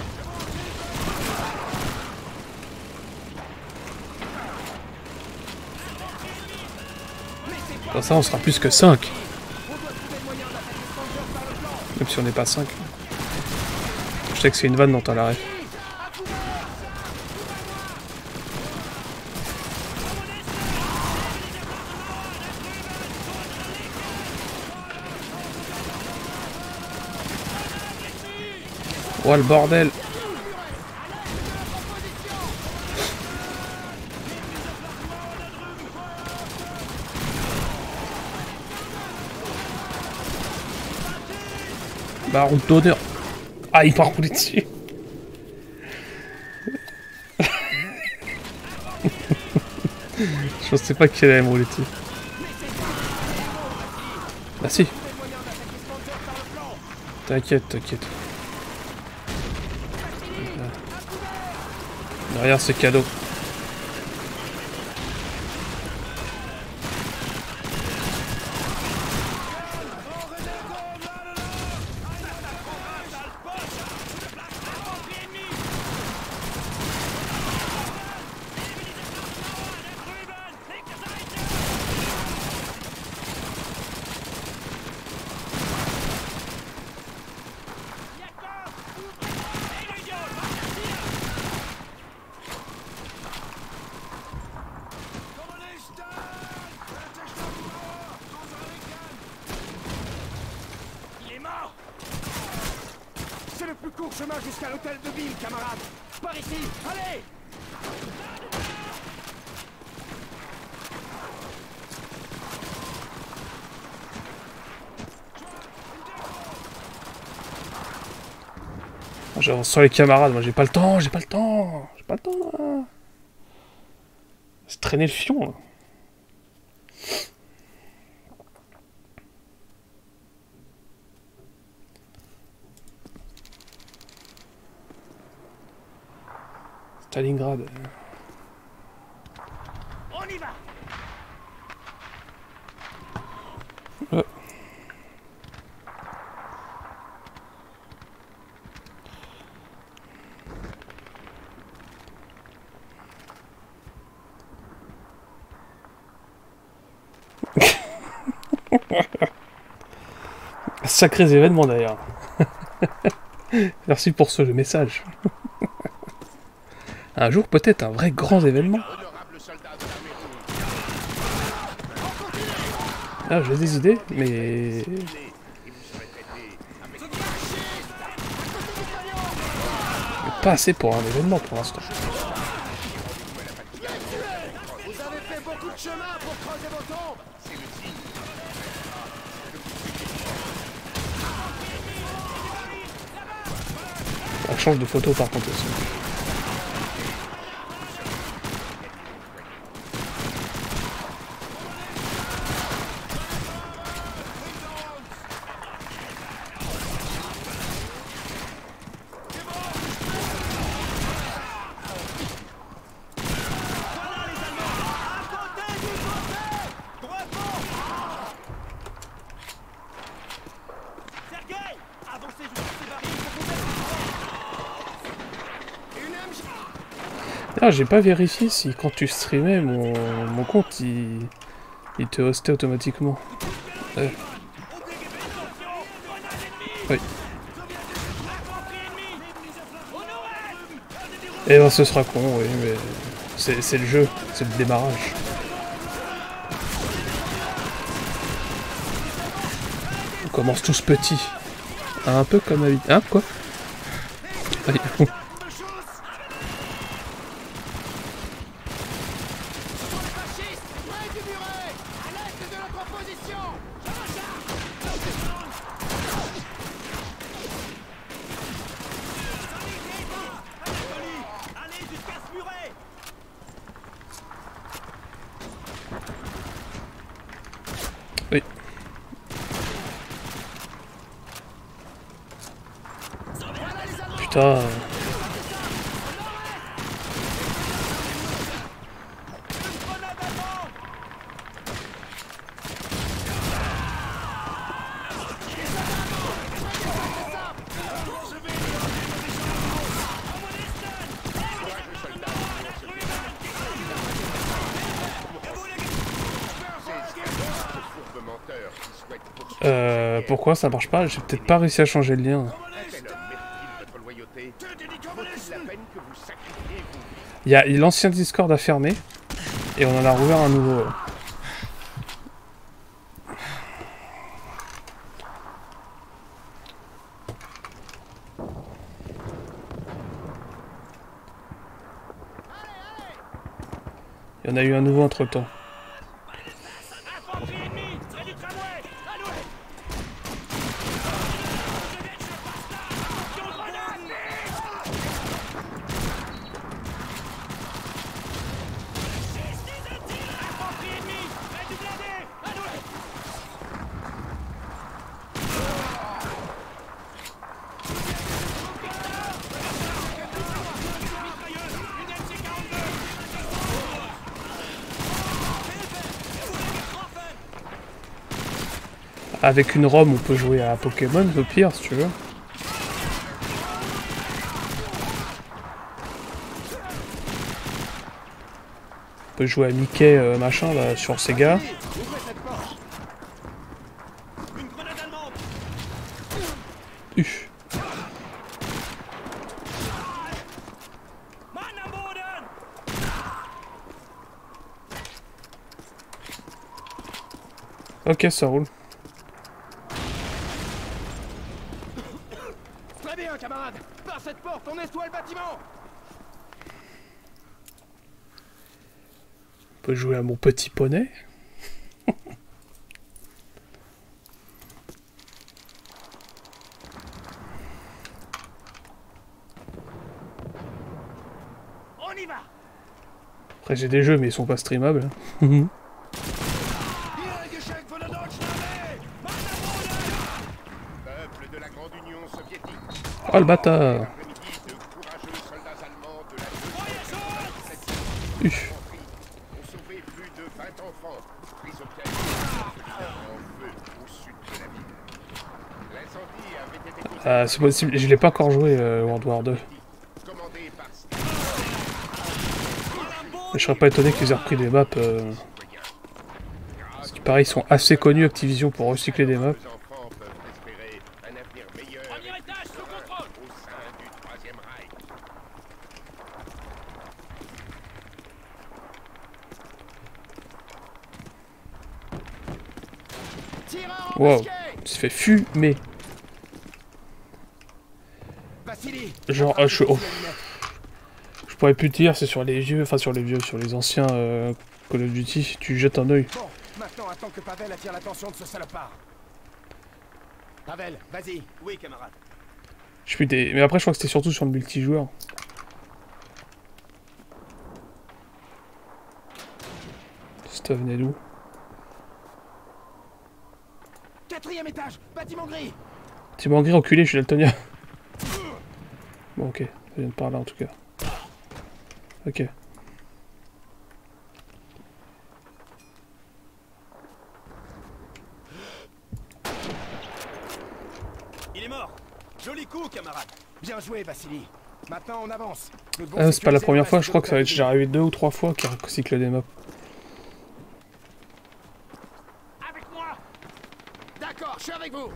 Comme ça, on sera plus que cinq. Même si on n'est pas cinq. Je sais que c'est une vanne dont t'as l'arrêt. Oh le bordel! Baron d'honneur. Ah, il m'a roulé dessus. Je pensais pas qu'il allait me rouler dessus. Bah si. T'inquiète, t'inquiète. Derrière, c'est cadeau. C'est le plus court chemin jusqu'à l'hôtel de ville, camarade. Par ici, allez! J'avance sur les camarades, moi j'ai pas le temps, j'ai pas le temps, j'ai pas le temps là. C'est traîner le fion là. Stalingrad. On y va! Euh. Sacrés événements d'ailleurs. Merci pour ce message. Un jour peut-être un vrai grand événement. Ah, j'ai des idées, mais... pas assez pour un événement pour l'instant. Vous avez fait beaucoup de chemin pour creuser vos tombes. On change de photo par contre aussi. Ah, j'ai pas vérifié si quand tu streamais, mon, mon compte, il, il te hostait automatiquement. Euh. Oui. Et ben ce sera con, oui, mais c'est le jeu, c'est le démarrage. On commence tous petits. Un peu comme David. Hein, quoi? Allez. Oui. Putain. auteurs qui souhaitent poursuivre Euh, cette guerre. pourquoi ça marche pas? J'ai peut-être pas réussi à changer le lien. Un tel homme mérite-t-il votre loyauté? Vaut-il la peine que vous sacrifiez vos vies? Il y a l'ancien Discord a fermé et on en a rouvert un nouveau. Il y en a eu un nouveau entre temps. Infanterie ennemie, près du tramway. Alloué. Attention, grenade. Infanterie ennemie, près du blindé. Alloué. Mitrailleuse, une M C quarante-deux. Avec une ROM, on peut jouer à Pokémon, au pire, si tu veux. On peut jouer à Mickey, euh, machin, là, sur Sega. Ouvrez cette porte. Une grenade allemande. Uf. Mann am Boden. Ok, ça roule. Très bien, camarade. Par cette porte, on nettoie le bâtiment. On peut jouer à mon petit poney. On y va. Après, j'ai des jeux, mais ils sont pas streamables. Hier Geschenk von der Deutschen Armee. Peuple de la Grande Union soviétique. Oh, le bâtard. Après-midi, de courageux soldats allemands de la deuxième Uf. ont sauvé plus de vingt enfants, pris au piège en feu au sud de la ville. L'incendie avait été causé Ah, c'est possible. Je l'ai pas encore joué, euh, World War deux. commandé par Mais je serais pas étonné qu'ils aient repris des maps. Euh... Parce que pareil, ils sont assez connus, Activision, pour recycler des maps. Les enfants peuvent espérer un avenir meilleur Premier étage sous contrôle. au sein du Troisième Reich. Tireur Wow, embarqué. il se fait fumer. Vassili. Genre, ah, je, oh, je pourrais plus dire, c'est sur les vieux, enfin sur les vieux, sur les anciens euh, Call of Duty, tu jettes un œil. Bon, maintenant attends que Pavel attire l'attention de ce salopard. Pavel, vas-y. Oui, camarade. Je suis des... Mais après, je crois que c'était surtout sur le multijoueur. Ça venait d'où? Quatrième étage, bâtiment gris. Bâtiment gris, enculé, je suis daltonien. Bon, ok, ça vient de par là en tout cas. Ok. Il est mort. Joli coup, camarade. Bien joué, Vassili. Maintenant, on avance. Nous devons Ah, c'est pas la sécuriser première le fois, reste je crois de que ça va être l'hôtel. déjà arrivé deux ou trois fois qu'il recycle des maps. Avec moi. D'accord, je suis avec vous.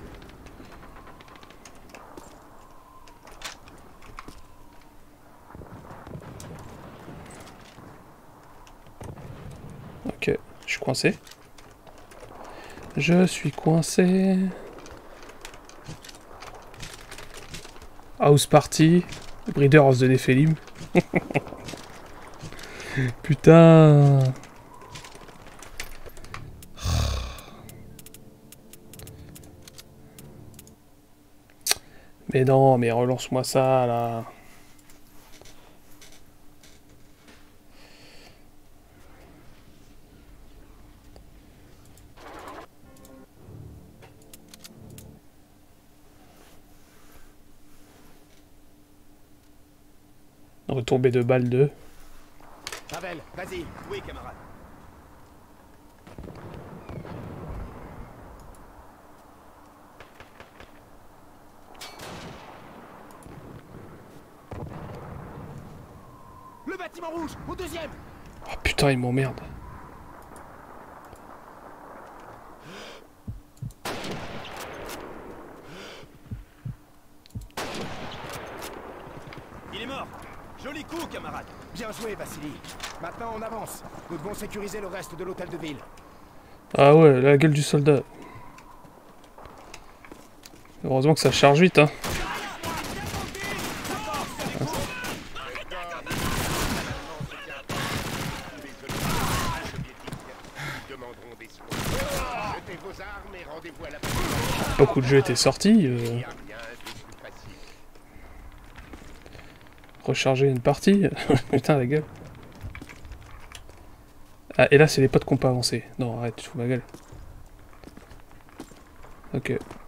Ok, je suis coincé. Je suis coincé. House Party, Breeder of the Nephilim. Putain. Mais non, mais relance-moi ça là. Retombée de balle deux. Pavel, vas-y. Oui, camarade. Le bâtiment rouge, au deuxième. Oh putain, il m'emmerde. Bien joué, Vassili. Maintenant, on avance. Nous devons sécuriser le reste de l'hôtel de ville. Ah ouais, la gueule du soldat. Heureusement que ça charge vite, hein. Beaucoup de jeux étaient sortis. Euh... Recharger une partie. Putain, la gueule. Ah, et là, c'est les potes qu'on peut avancer. Non, arrête, tu fous ma gueule. Ok.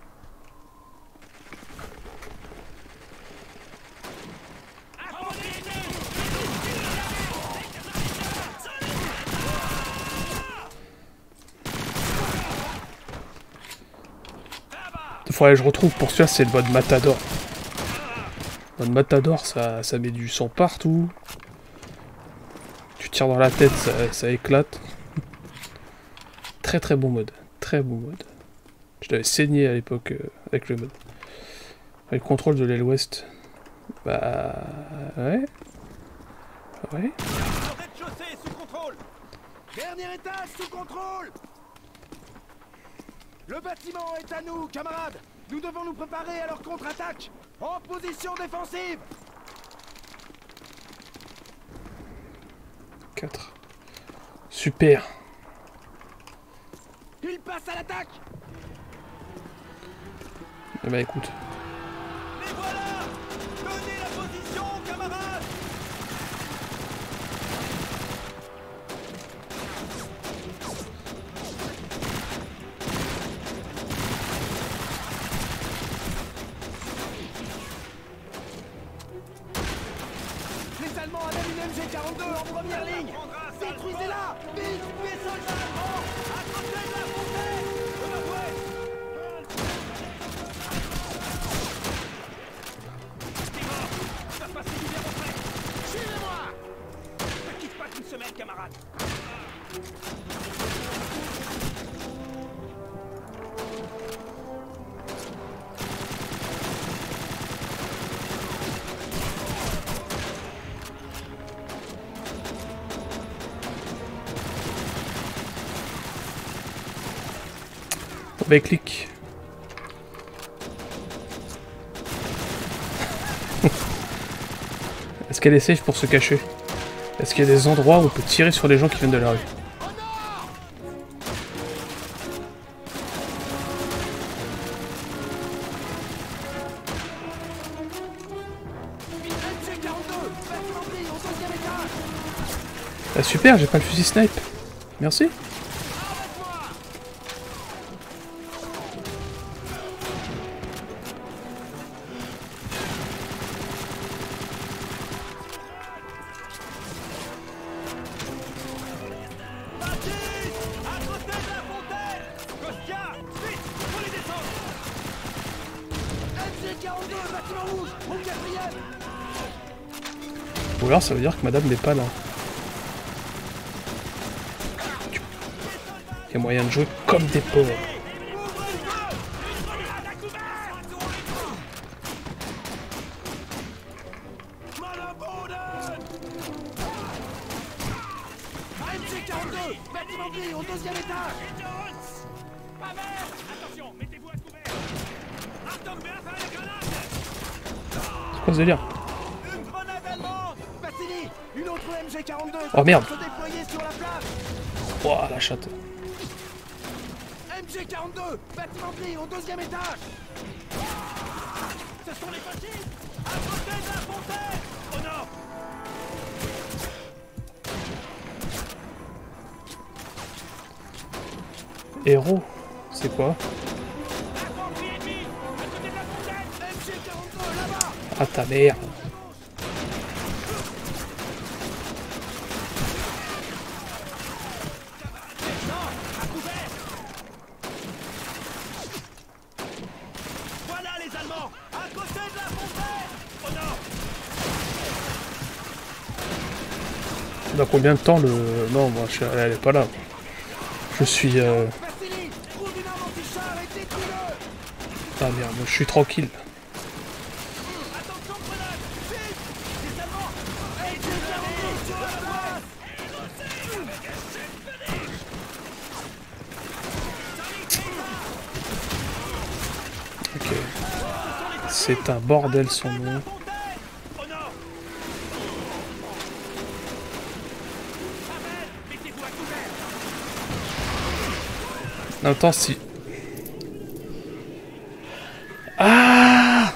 Il faudrait que je retrouve pour celui-là, c'est le mode Matador. Le mode Matador, ça, ça met du sang partout. Tu tires dans la tête, ça, ça éclate. Très très bon mode. Très bon mode. Je l'avais saigné à l'époque euh, avec le mode. Le contrôle de l'aile ouest. Bah... Ouais. Ouais. Rez-de-chaussée sous contrôle. Dernier étage sous contrôle. Le bâtiment est à nous, camarades. Nous devons nous préparer à leur contre-attaque. En position défensive. quatre. Super. Il passe à l'attaque. Eh bah écoute. Les voilà. Donnez la position, camarades. Les Allemands amènent une M G quarante-deux en première ligne. Détruisez-la. Vite, vaisseau allemand. À côté de la fontaine. De nord-ouest. Ça passe du bien près. Suivez-moi. Ne quitte pas qu'une semaine, camarades. Bah clic. Est-ce qu'elle est safe pour se cacher? Est-ce qu'il y a des endroits où on peut tirer sur les gens qui viennent de la rue? Ah super, j'ai pas le fusil snipe. Merci. Ou alors ça veut dire que madame n'est pas là. Il y a moyen de jouer comme des pauvres. M G quarante-deux, bâtiment gris au deuxième étage. Attention, mettez-vous à couvert. Artom, bien faire les grenades. C'est quoi ce délire? Une grenade allemande. Vassili, une autre M G quarante-deux. Oh merde. Se déployer sur la place. Oh la chatte. M G quarante-deux, bâtiment gris au deuxième étage. Ce sont les fascistes. À côté de la fontaine. Au nord. Héros, c'est quoi? Infanterie ennemie. À côté de la fontaine. M G quarante-deux là-bas. Ah ta merde. À couvert. Voilà les Allemands. À côté de la fontaine. Au nord. Dans combien de temps le... Non, moi, je... elle est pas là. Je suis... Euh... Vassili, trouve une arme anti-char et détruis-le. Ah merde, je suis tranquille. Attention, grenade. Vite. Les Allemands. M G quarante-deux sur C'est un bordel son nom. En même temps, si... Ah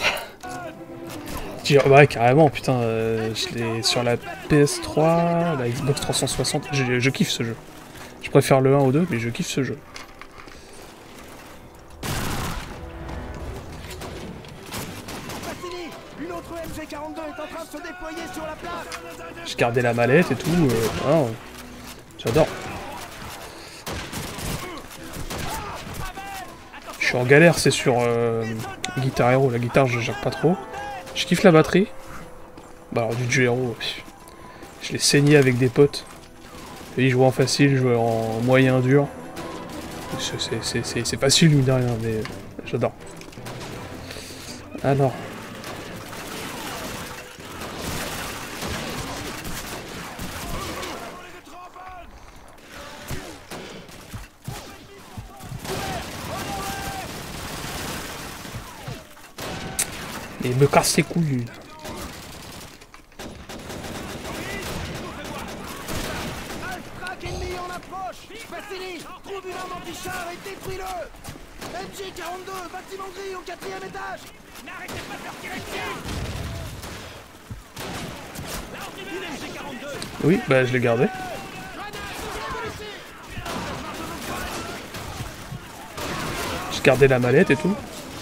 ouais, carrément, putain, euh, je l'ai sur la P S trois, la Xbox trois cent soixante, je, je kiffe ce jeu. Je préfère le un au deux, mais je kiffe ce jeu. Une autre M G quarante-deux est en train de se déployer sur la place. J'ai gardé la mallette et tout, euh, ah, j'adore. Je suis en galère, c'est sur euh, Guitar Hero. La guitare, je gère pas trop. Je kiffe la batterie. Bah alors du Hero, je l'ai saigné avec des potes. Et ils jouent en facile, je jouais en moyen dur. C'est facile, mine de rien, mais j'adore. Alors. Il me casse les couilles. Track ennemi en approche. Bassini, trouve une arme anti-char et détruis-le. M G quarante-deux, bâtiment gris au quatrième étage. N'arrêtez pas de leur tirer dessus. Une M G quarante-deux. Oui, bah je l'ai gardé. J'ai gardé la mallette et tout.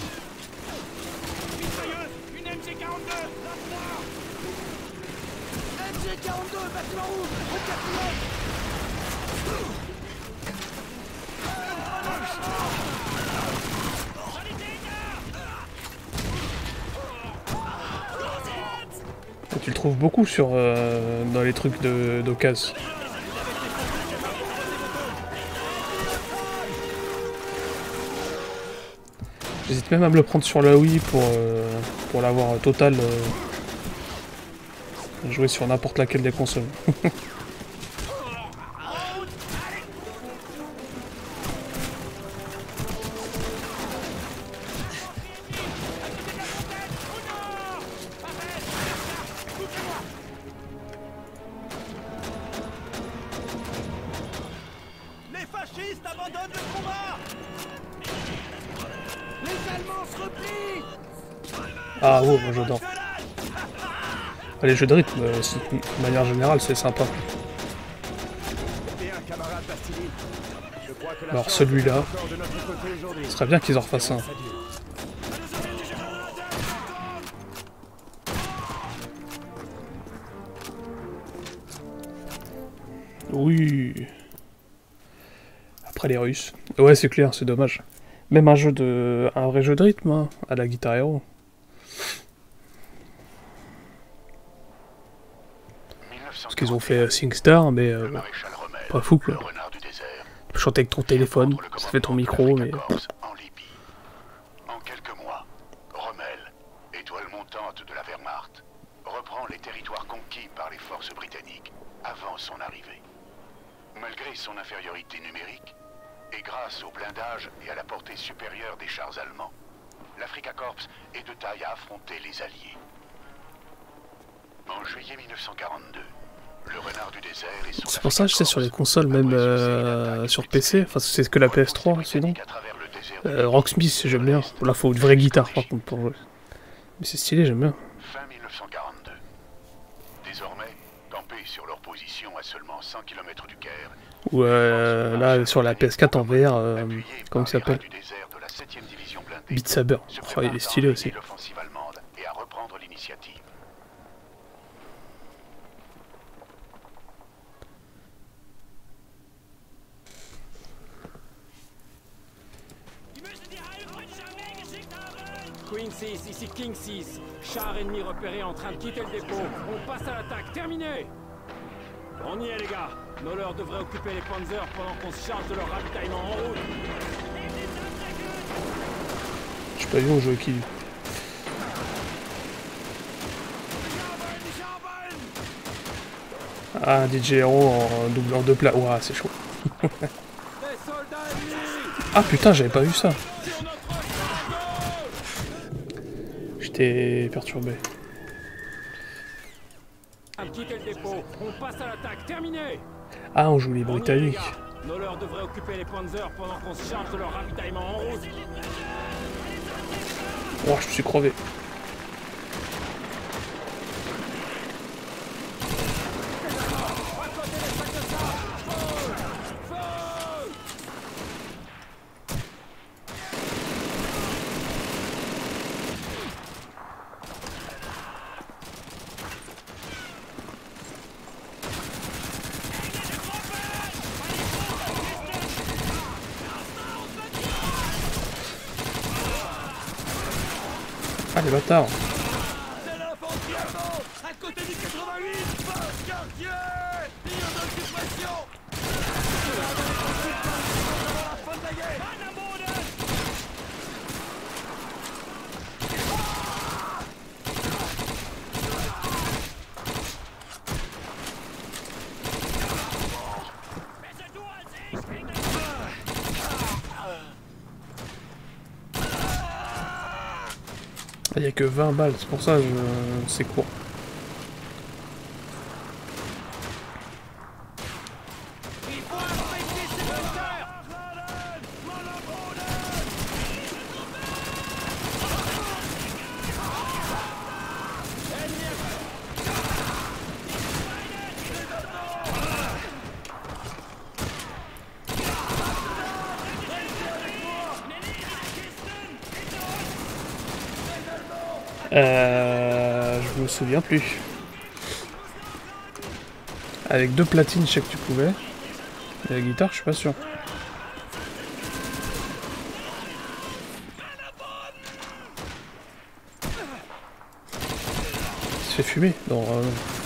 Tu le trouves beaucoup sur euh, dans les trucs de d'occasion. J'hésite même à me le prendre sur la Wii pour, euh, pour l'avoir total. Euh, jouer sur n'importe laquelle des consoles. Les fascistes abandonnent le combat. Les Allemands se replient. Ah ouais, moi j'adore. Les jeux de rythme, euh, de manière générale, c'est sympa. Alors celui-là, ce serait bien qu'ils en refassent un. Oui. Après les Russes. Ouais, c'est clair, c'est dommage. Même un jeu de, un vrai jeu de rythme, hein, à la Guitar Hero. Parce qu'ils ont fait SingStar, mais euh, bon, pas fou quoi. Tu peux chanter avec ton téléphone, ça fait ton micro, mais... En quelques mois, Rommel, étoile montante de la Wehrmacht, reprend les territoires conquis par les forces britanniques avant son arrivée. Malgré son infériorité numérique, et grâce au blindage et à la portée supérieure des chars allemands, l'Africa Corps est de taille à affronter les Alliés. En juillet mille neuf cent quarante-deux, le renard du désert et son... C'est pour ça que j'étais sur les consoles, même euh, sur P C, enfin c'est que la P S trois sinon. Euh, Rocksmith j'aime bien, là faut une vraie guitare par contre pour jouer. Mais c'est stylé, j'aime bien. Fin mille neuf cent quarante-deux. Désormais, campés sur leur position à seulement cent kilomètres du Caire... Ou euh, là sur la P S quatre en V R, euh, comment il s'appelle, Beat Saber, oh, il est stylé aussi. Queen six, ici King six. Char ennemi repéré en train de quitter le dépôt. On passe à l'attaque, terminé. On y est les gars. Noller devrait occuper les Panzers pendant qu'on se charge de leur ravitaillement en route. Je sais pas vu on joue avec qui. Ah, un D J Hero en double en deux plats. Ouah, c'est chaud. Ah putain, j'avais pas vu ça. été perturbé. Quittez le dépôt, on passe à l'attaque, terminé. Ah, on joue les On y est, les Britanniques. gars. Nos leurs devraient occuper les Panzers pendant qu'on se charge de leur ravitaillement en route. Oh, je me suis crevé. Ah, les bâtards. C'est l'infanterie allemande à côté du quatre-vingt-huit. Passe quartier. Tir de suppression. Avant la fin de la guerre. Il n'y a que vingt balles, c'est pour ça que c'est court. Euh, je me souviens plus. Avec deux platines, je sais que tu pouvais. Et la guitare, je suis pas sûr. Il se fait fumer. Non, euh...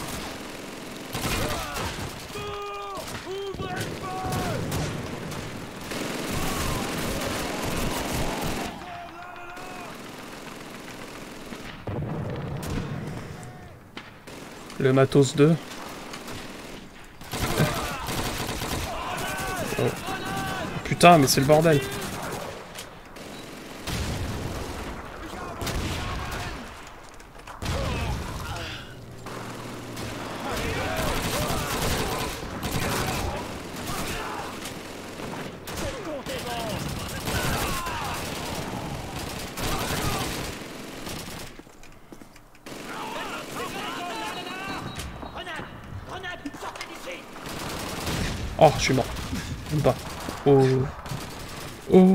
Le matos deux. Oh. Putain, mais c'est le bordel. Oh, je suis mort. Ou pas. Oh. Oh.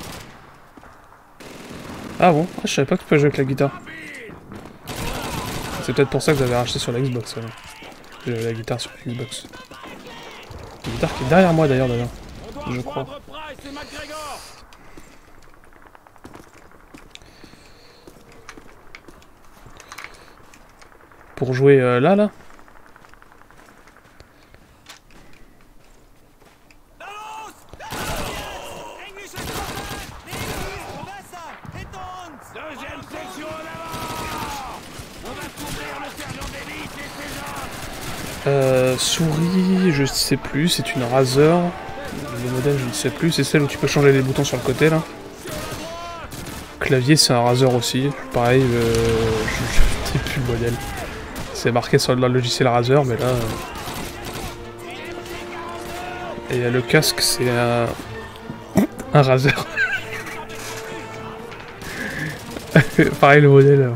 Ah bon, ah, je savais pas que tu pouvais jouer avec la guitare. C'est peut-être pour ça que j'avais racheté sur la Xbox. Alors. J'avais la guitare sur la Xbox. La guitare qui est derrière moi d'ailleurs, d'ailleurs. Je crois. Pour jouer euh, là, là. Euh, souris, je sais plus, c'est une Razer. Le modèle, je ne sais plus, c'est celle où tu peux changer les boutons sur le côté là. Clavier, c'est un Razer aussi. Pareil, euh, je ne sais plus le modèle. C'est marqué sur le logiciel Razer, mais là. Euh... Et le casque, c'est un. un Razer. Pareil, le modèle.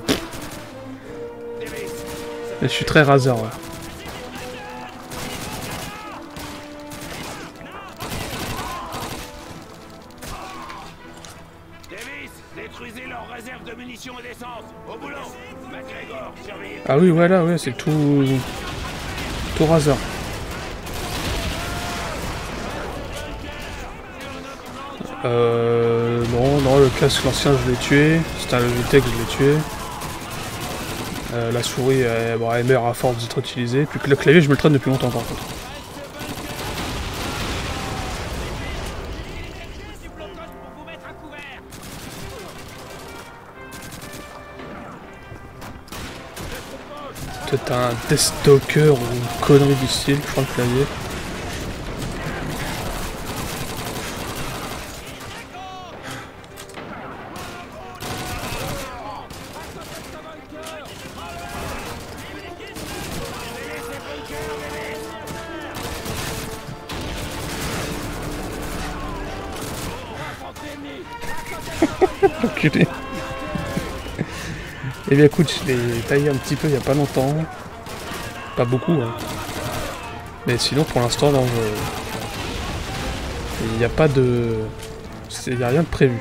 Je suis très Razer, ouais. Ah oui, voilà, ouais, c'est tout... tout Razer. Euh... Non, non, le casque, l'ancien, je l'ai tué. C'était un Logitech, je l'ai tué. Euh, la souris, elle, bon, elle meurt à force d'être utilisée. Puis le clavier, je me le traîne depuis longtemps, par contre. Peut-être un Deathstalker ou une connerie du style, je crois, le clavier. Enculé. Eh bien écoute, je l'ai taillé un petit peu il y a pas longtemps. Pas beaucoup, hein. Mais sinon pour l'instant, non, je... il n'y a pas de... il n'y a rien de prévu.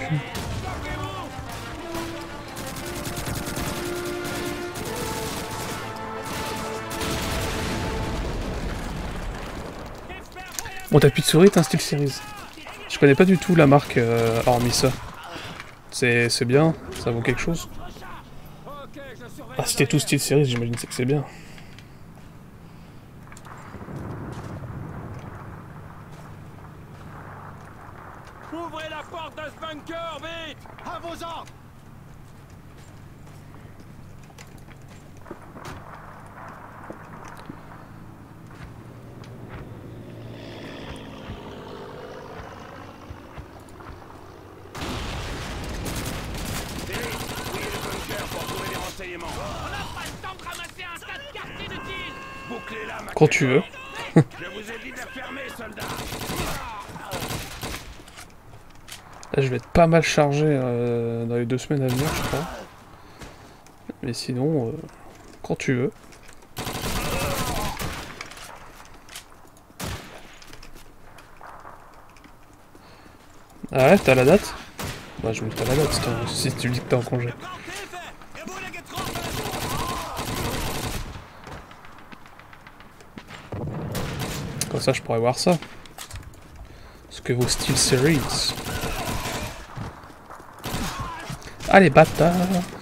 Bon, t'appuies de souris, t'as un Steel Series. Je connais pas du tout la marque, euh, hormis ça. C'est c'est bien, ça vaut quelque chose. Ah, c'était tout Steel Series, j'imagine que c'est bien. Ouvrez la porte de ce bunker, vite! À vos ordres! Quand tu veux. Je vous ai dit de la fermer, soldat. Là, je vais être pas mal chargé euh, dans les deux semaines à venir, je crois. Mais sinon, euh, quand tu veux. Ah ouais, t'as la date? Bah, je mets pas la date si, si tu dis que t'es en congé. Comme ça, je pourrais voir ça. Ce que vaut Steel Series. Allez, bâtard!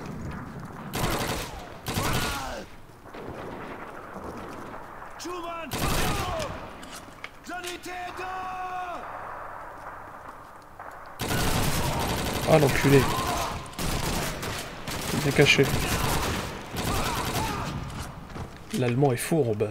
Ah, l'enculé. Bien caché. L'allemand est fourbe.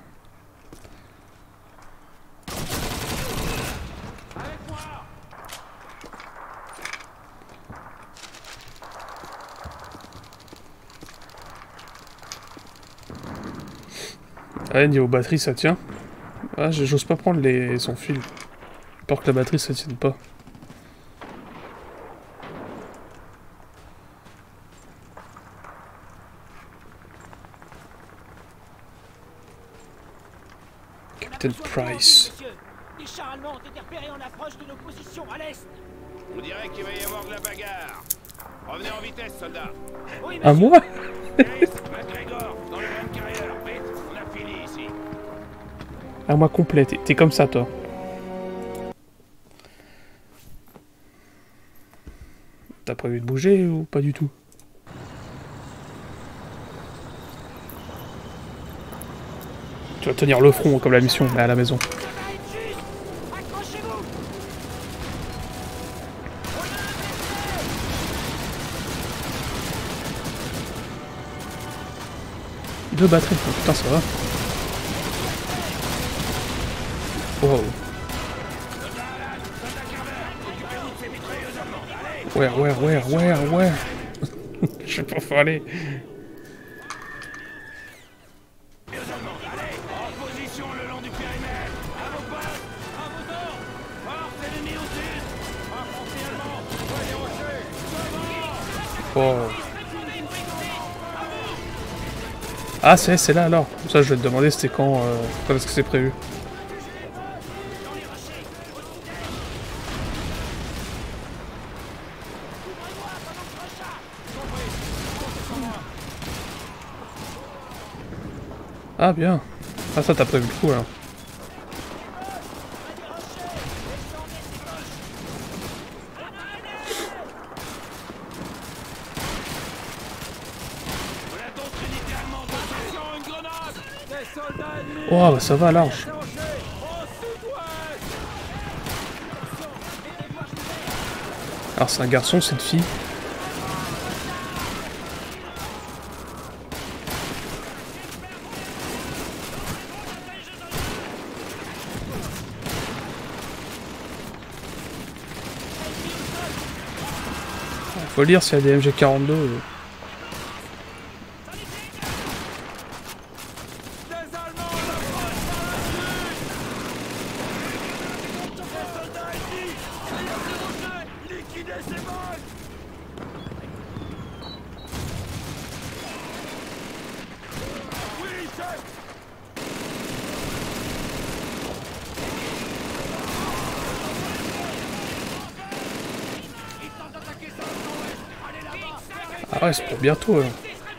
Ah, niveau batterie, ça tient. Ah, j'ose pas prendre les... son fil. J'ai peur que la batterie, ça tienne pas. Captain Price. Les chars allemands ont été repérés en approche de nos positions à l'est. On dirait qu'il va y avoir de la bagarre. Revenez en vitesse, soldats. Oui, À moi? McGregor, dans le même carrière. Vite, on a fini ici. À moi complet, t'es comme ça, toi. T'as prévu de bouger ou pas du tout? Tu vas tenir le front comme la mission, mais à la maison. Deux batteries, oh, putain ça va. Wow. Ouais, ouais, ouais, ouais, ouais. Je sais pas où faut aller. Oh. Ah c'est c'est là alors. Ça je vais te demander c'était quand euh, quand est-ce que c'est prévu. Ah bien. Ah ça t'as prévu le coup alors. Oh bah ça va large. Alors c'est un garçon, c'est une fille. Faut le dire s'il y a des M G quarante-deux. Euh... Ah, c'est pour bientôt. Hein.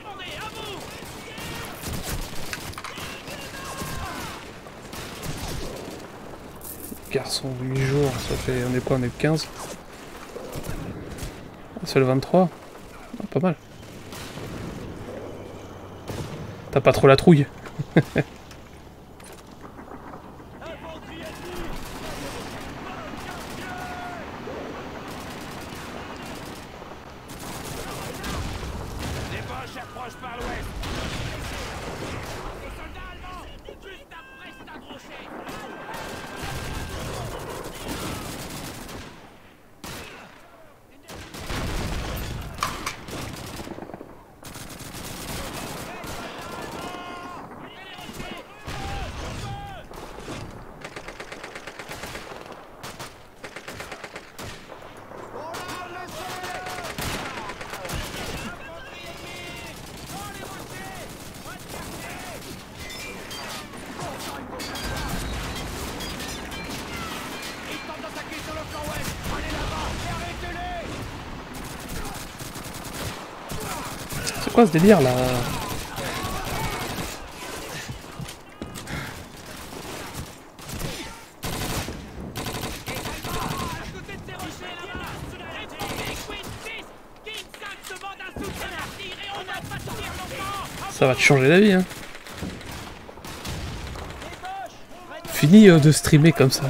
Garçon, huit jours, ça fait... On est quoi? On est le quinze? C'est le vingt-trois? Ah, pas mal. T'as pas trop la trouille. C'est quoi ce délire là? Ça va te changer la vie, hein. Fini euh, de streamer comme ça.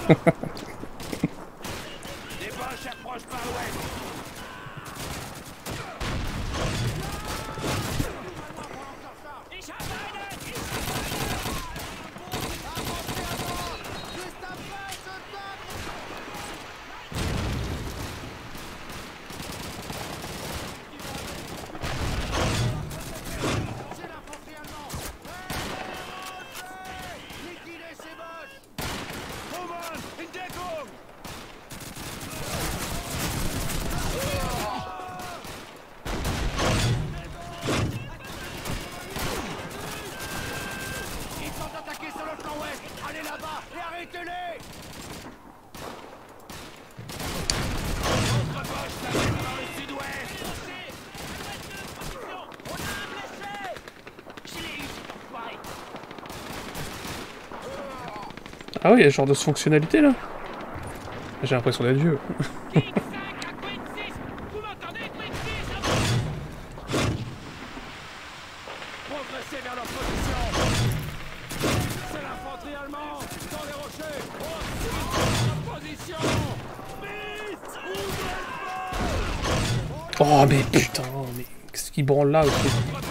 Ah oui, il y a ce genre de fonctionnalité là. J'ai l'impression d'être vieux. Oh mais putain, mais qu'est-ce qui branle là aussi?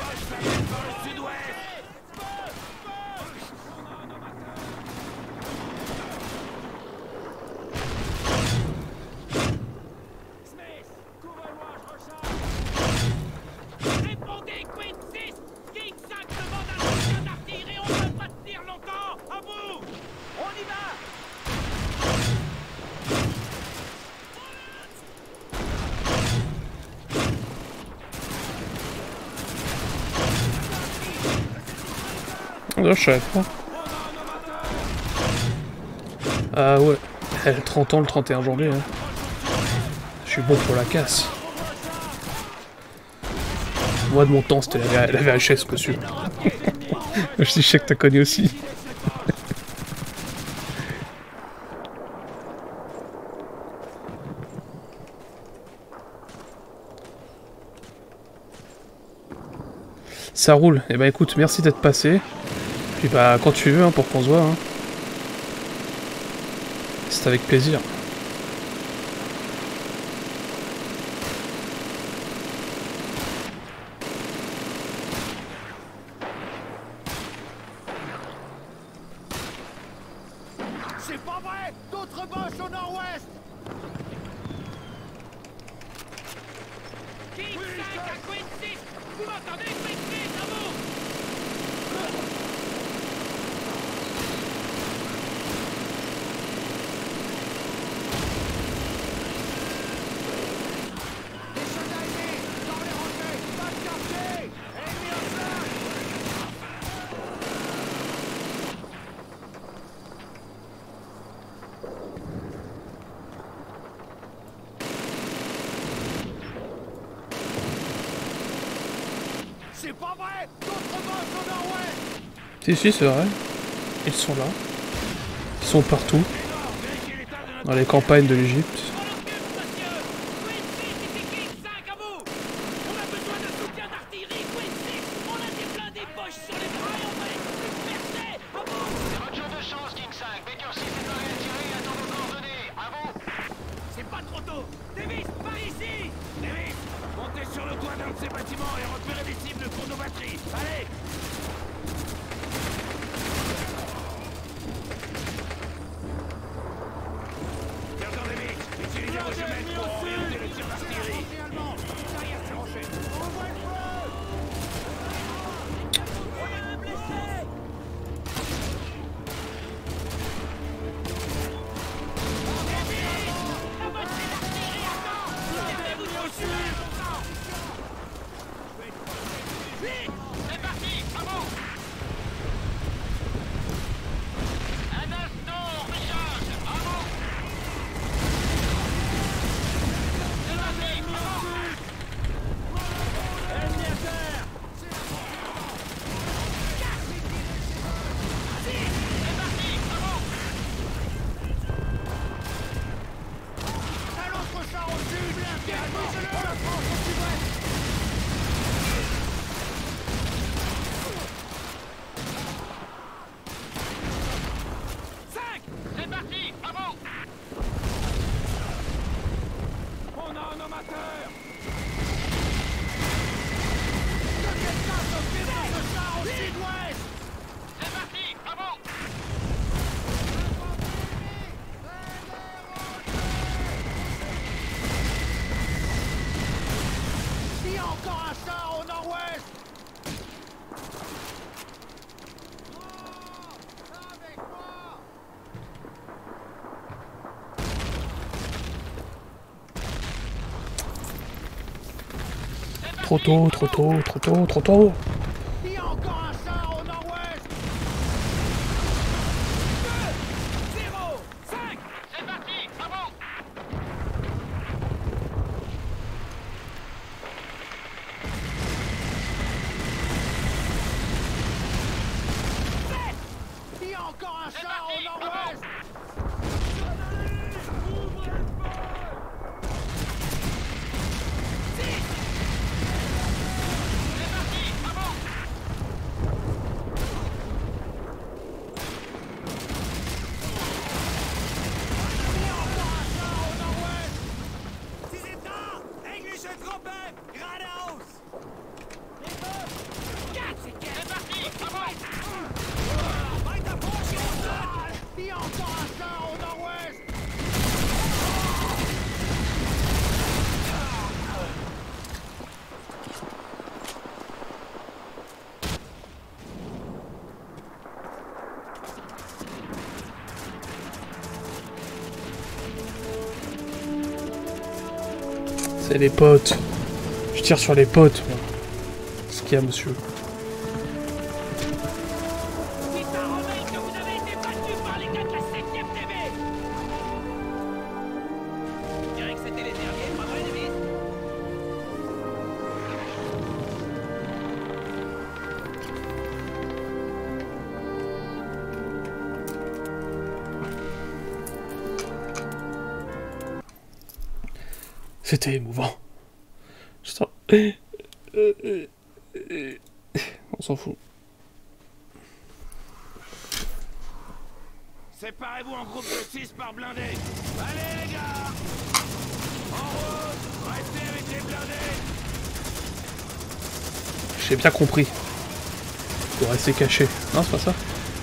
Là, je savais pas. Ah ouais, elle a trente ans le trente et un janvier. Hein. Je suis bon pour la casse. Moi de mon temps c'était la, la V H S monsieur. Je sais que t'as connu aussi. Ça roule. Et eh ben écoute, merci d'être passé. Puis bah quand tu veux hein, pour qu'on se voit. Hein. C'est avec plaisir. C'est pas vrai! D'autres boches au nord-ouest! King cinq à Queen six! Vous m'entendez, Queen six, à vous! Les soldats ennemis! Dans les rangées! Pas de quartier! Ennemis en flanc! C'est pas vrai! D'autres boss au nord-ouest! Si, si, c'est vrai. Ils sont là. Ils sont partout. Dans les campagnes de l'Égypte. Trop tôt, trop tôt, trop tôt, trop tôt. Il y a encore un char au nord-ouest. deux, zéro, cinq. C'est parti, bravo. sept. Il y a encore un char au nord-ouest. C'est les potes. Je tire sur les potes, moi. Ce qu'il y a, monsieur. C'était émouvant. Putain. On s'en fout. Séparez-vous en groupe de six par blindé. Allez les gars. En route. Restez avec les blindés. J'ai bien compris. Faut rester caché. Non, c'est pas ça.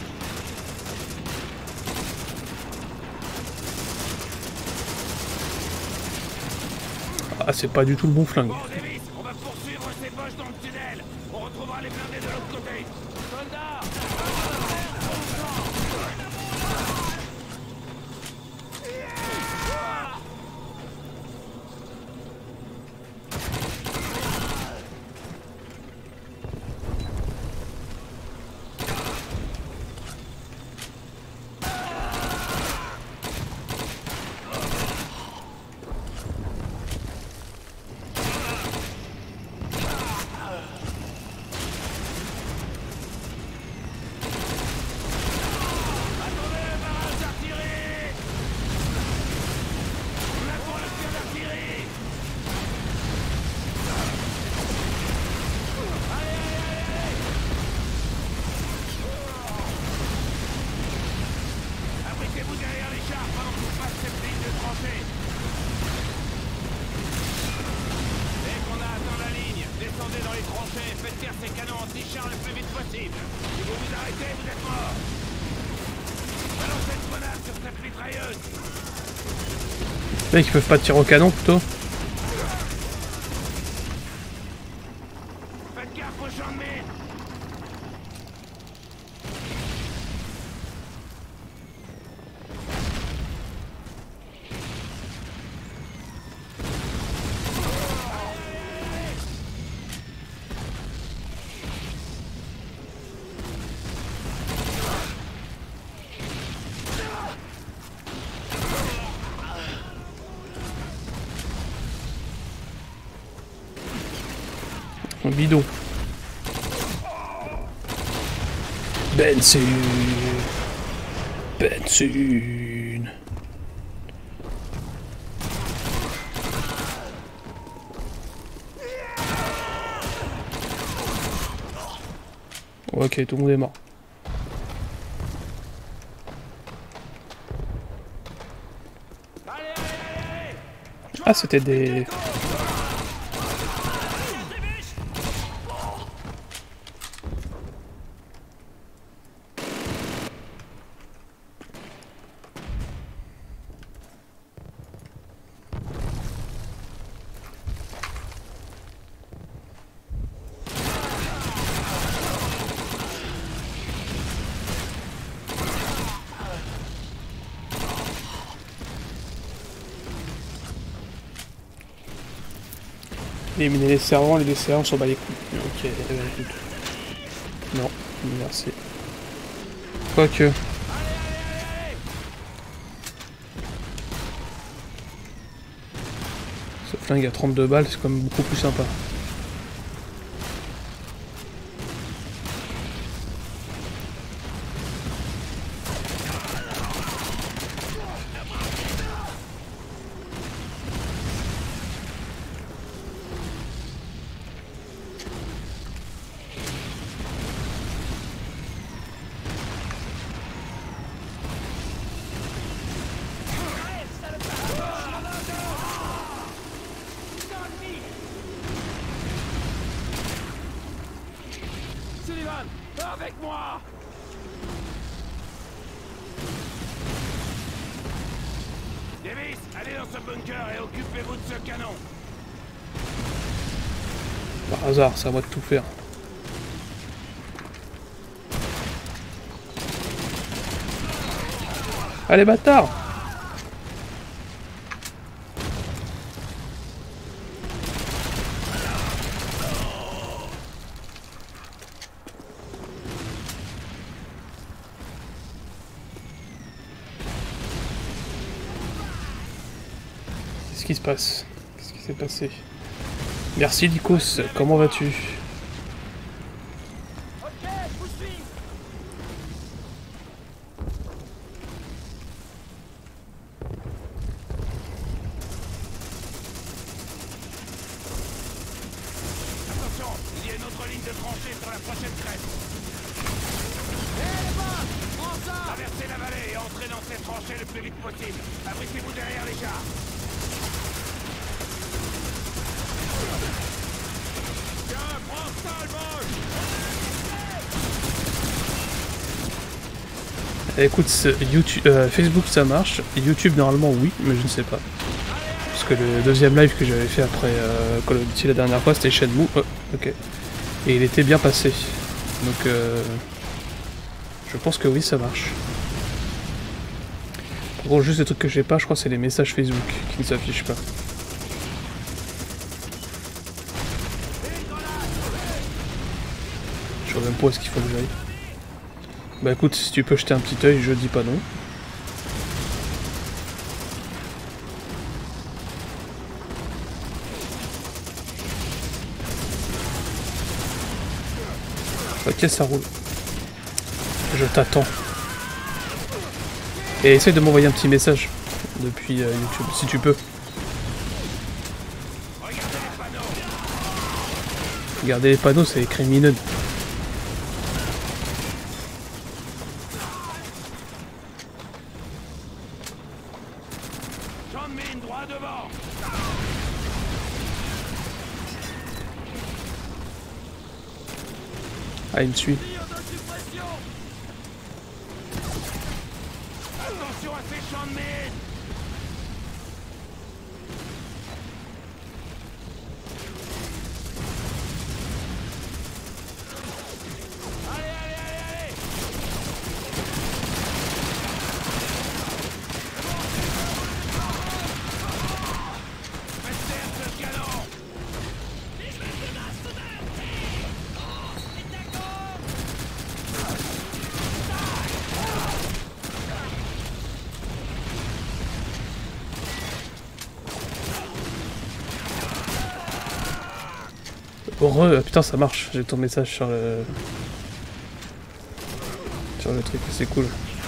Ah, c'est pas du tout le bon flingue. Bon, Davis, on va poursuivre ces poches dans le tunnel. On retrouvera les blindés de l'autre côté. Soldats. Retire ces canons anti-chars le plus vite possible. Si vous vous arrêtez, vous êtes morts. Balancez une grenade sur cette mitrailleuse. Les mecs, ils peuvent pas tirer au canon plutôt. Faites gaffe aux champs de mine. Un bidon. Benzine. Benzine. Ok, tout le monde est mort. Ah, c'était des... Éliminer les servants, les desserts, on s'en bat les couilles. Ok, écoute. Non, merci. Quoique. Ce flingue à trente-deux balles, c'est quand même beaucoup plus sympa. Sullivan, avec moi! Davis, allez dans ce bunker et occupez-vous de ce canon. Par hasard, c'est à moi de tout faire. Allez, bâtard! Qu'est-ce qui se passe? Qu'est-ce qui s'est passé? Merci Lycos, comment vas-tu? Ok, je vous suis. Attention, il y a une autre ligne de tranchée sur la prochaine crête. Traversez la vallée et entrez dans cette tranchée le plus vite possible. Abritez-vous derrière les chars. Tiens, prends ça, le moche! Écoute, YouTube, euh, Facebook ça marche, YouTube normalement oui, mais je ne sais pas. Parce que le deuxième live que j'avais fait après euh, Call of Duty la dernière fois c'était Shenmue, oh, ok. Et il était bien passé. Donc euh, je pense que oui ça marche. Par contre juste les trucs que j'ai pas, je crois c'est les messages Facebook qui ne s'affichent pas. Je sais même pas où est-ce qu'il faut que j'aille. Bah écoute, si tu peux jeter un petit œil, je dis pas non. Ok, ça roule. Je t'attends. Et essaye de m'envoyer un petit message depuis euh, YouTube, si tu peux. Regardez les panneaux, c'est écrit Minun. Champ de mine droit devant. Ah, il me suit. Attention à ces champs de mine. Allez, allez, allez, allez. Faites taire ce canon. Heureux, putain ça marche, j'ai ton message sur le... sur le truc, c'est cool.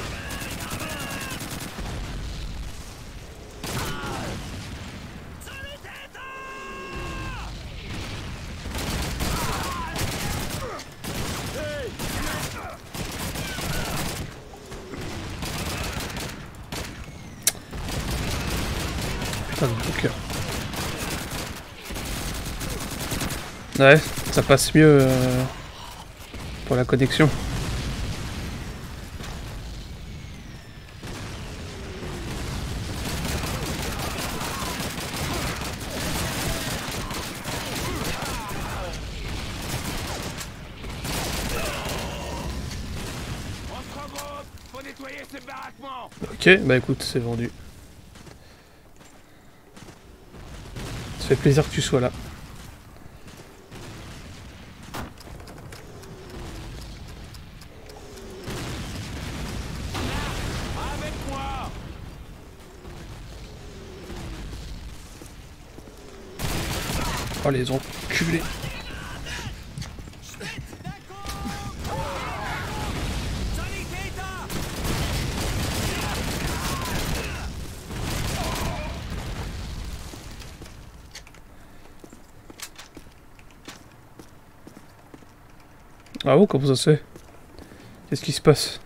Putain de cœur. Ouais, ça passe mieux euh, pour la connexion. On se regroupe. Faut nettoyer ces baraquements. Ok, bah écoute, c'est vendu. Ça fait plaisir que tu sois là. Oh les enculés. Ah oh, comment ça se fait? Qu'est-ce qui se passe?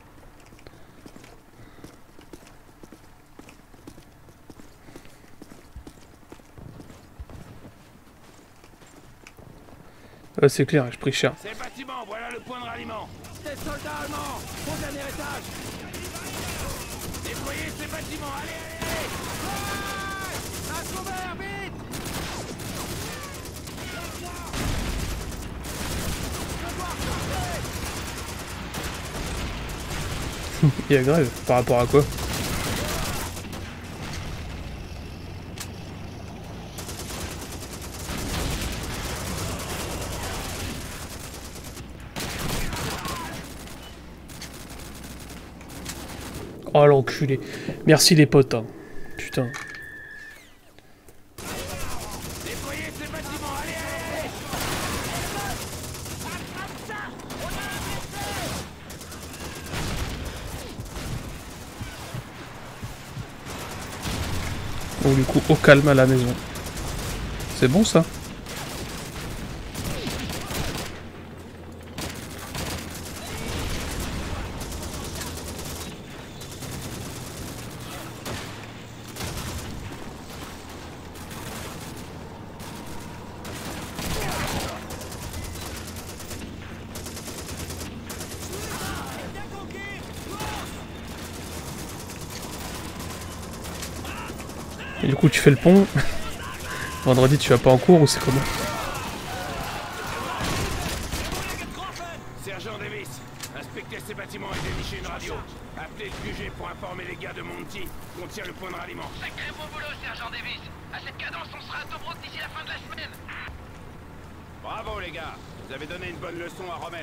Ah, c'est clair, je pris cher. Ces bâtiments, voilà le point de ralliement. Des soldats allemands au dernier étage. Nettoyez ces bâtiments, allez, allez, allez. Ouais, un sauveur, vite. Il y a grève, par rapport à quoi? Oh l'enculé. Merci les potes. Hein. Putain. Nettoyez ces bâtiments, allez, allez, allez. Bon du coup, au calme à la maison. C'est bon ça? Et du coup tu fais le pont. Vendredi tu vas pas en cours ou c'est comment? Sergent Davis, inspectez ces bâtiments et dénichez une radio. Appelez le Q G pour informer les gars de Monty qu'on tient le point de ralliement. Sacré beau boulot, Sergent Davis. À cette cadence, on sera à Tobruk d'ici la fin de la semaine. Bravo les gars, vous avez donné une bonne leçon à Rommel.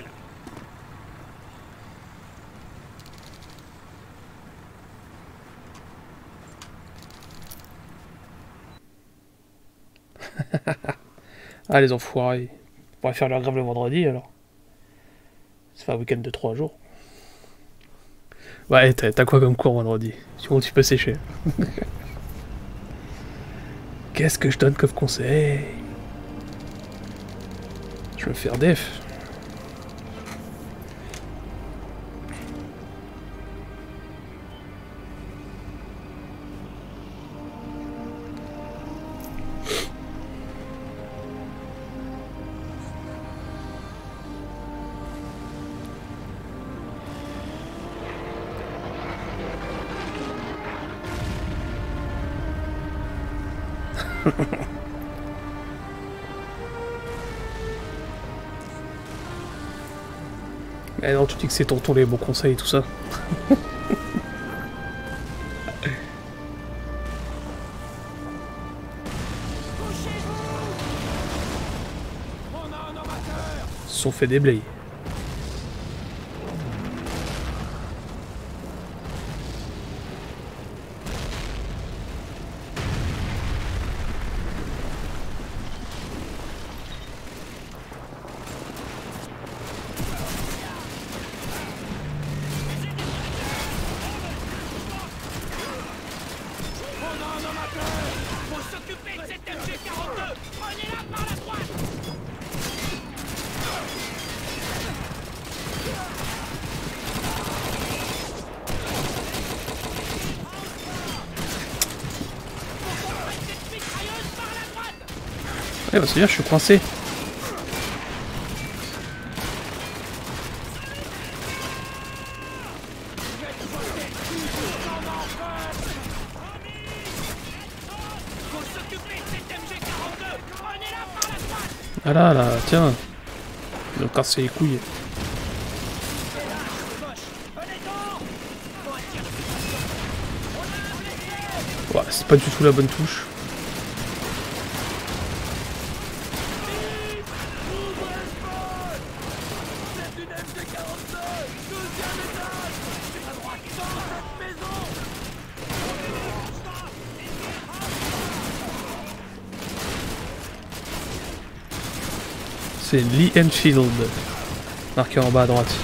Ah les enfoirés. On pourrait faire leur grève le vendredi alors. Ça fait un week-end de trois jours. Ouais, t'as quoi comme cours vendredi? Sinon tu peux sécher. Qu'est-ce que je donne comme conseil? Je veux faire def. Mais non, tu dis que c'est tonton les bons conseils et tout ça. Ils se sont fait déblayer. Eh bah c'est bien, je suis coincé. Ah là là, tiens. Ils ont cassé les couilles. Ouais, c'est pas du tout la bonne touche. C'est Lee Enfield, marqué en bas à droite.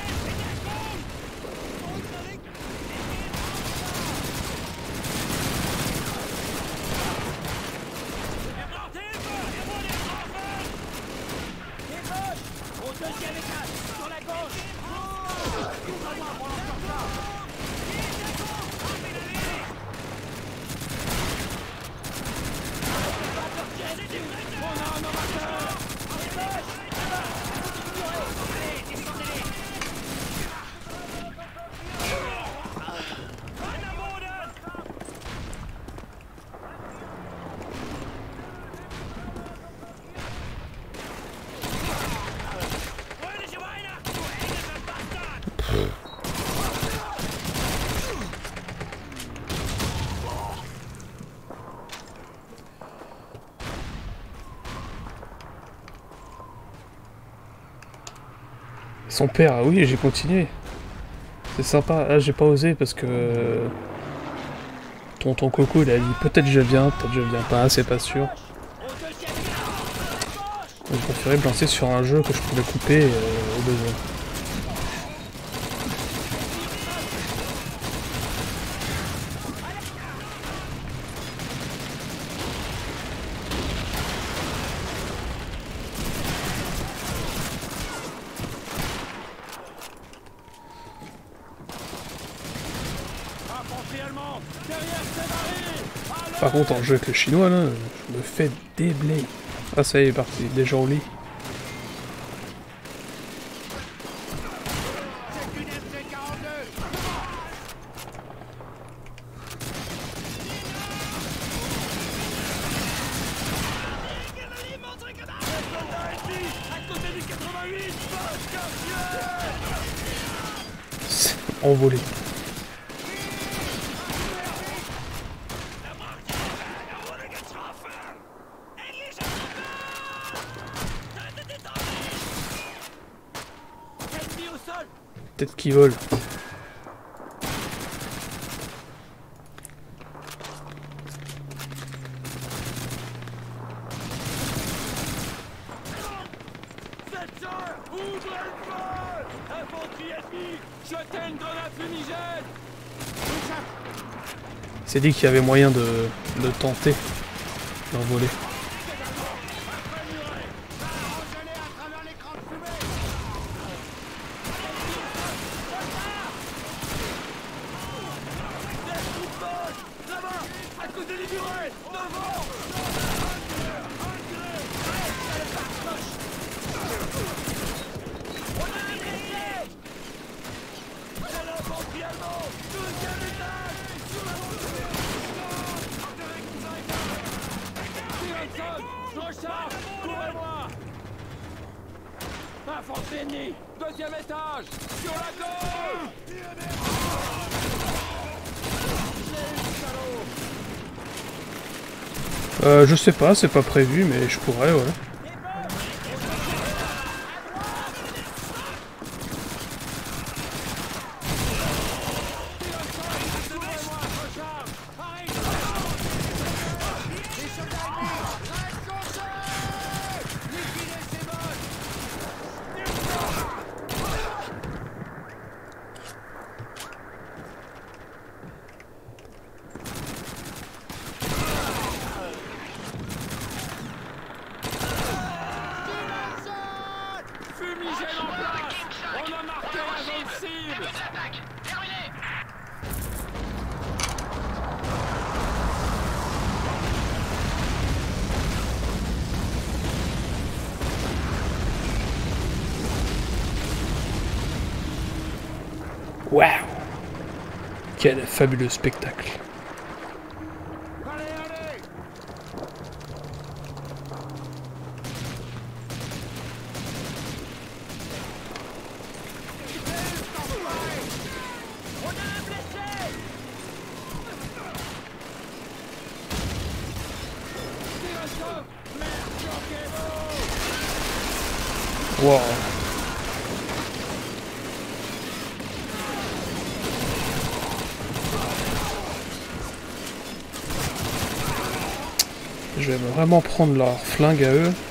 Son père, ah oui, j'ai continué. C'est sympa. Ah, j'ai pas osé parce que... Tonton Coco, il a dit peut-être je viens, peut-être je viens pas, c'est pas sûr. J'ai préféré me lancer sur un jeu que je pouvais couper euh, au besoin. Par contre, en jeu avec le chinois, là, je me fais déblayer. Ah, ça y est, parti, déjà au lit. C'est envolé. Peut-être qu'ils volent. C'est dit qu'il y avait moyen de, de tenter d'envoler. Je recharge. Couvrez-moi. Infanterie ennemie. Deuxième étage. Sur la gauche. Euh, je sais pas, c'est pas prévu, mais je pourrais, ouais. Waouh! Quel fabuleux spectacle! Allez, allez! On a un blessé! Wow! Je vais vraiment prendre leur flingue à eux.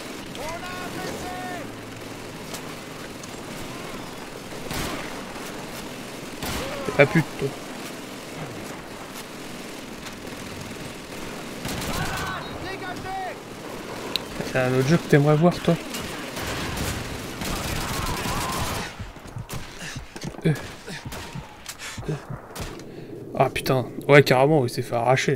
T'es pas pute, toi. C'est un autre jeu que t'aimerais voir, toi. Euh. Euh. Ah putain, ouais carrément, il s'est fait arracher.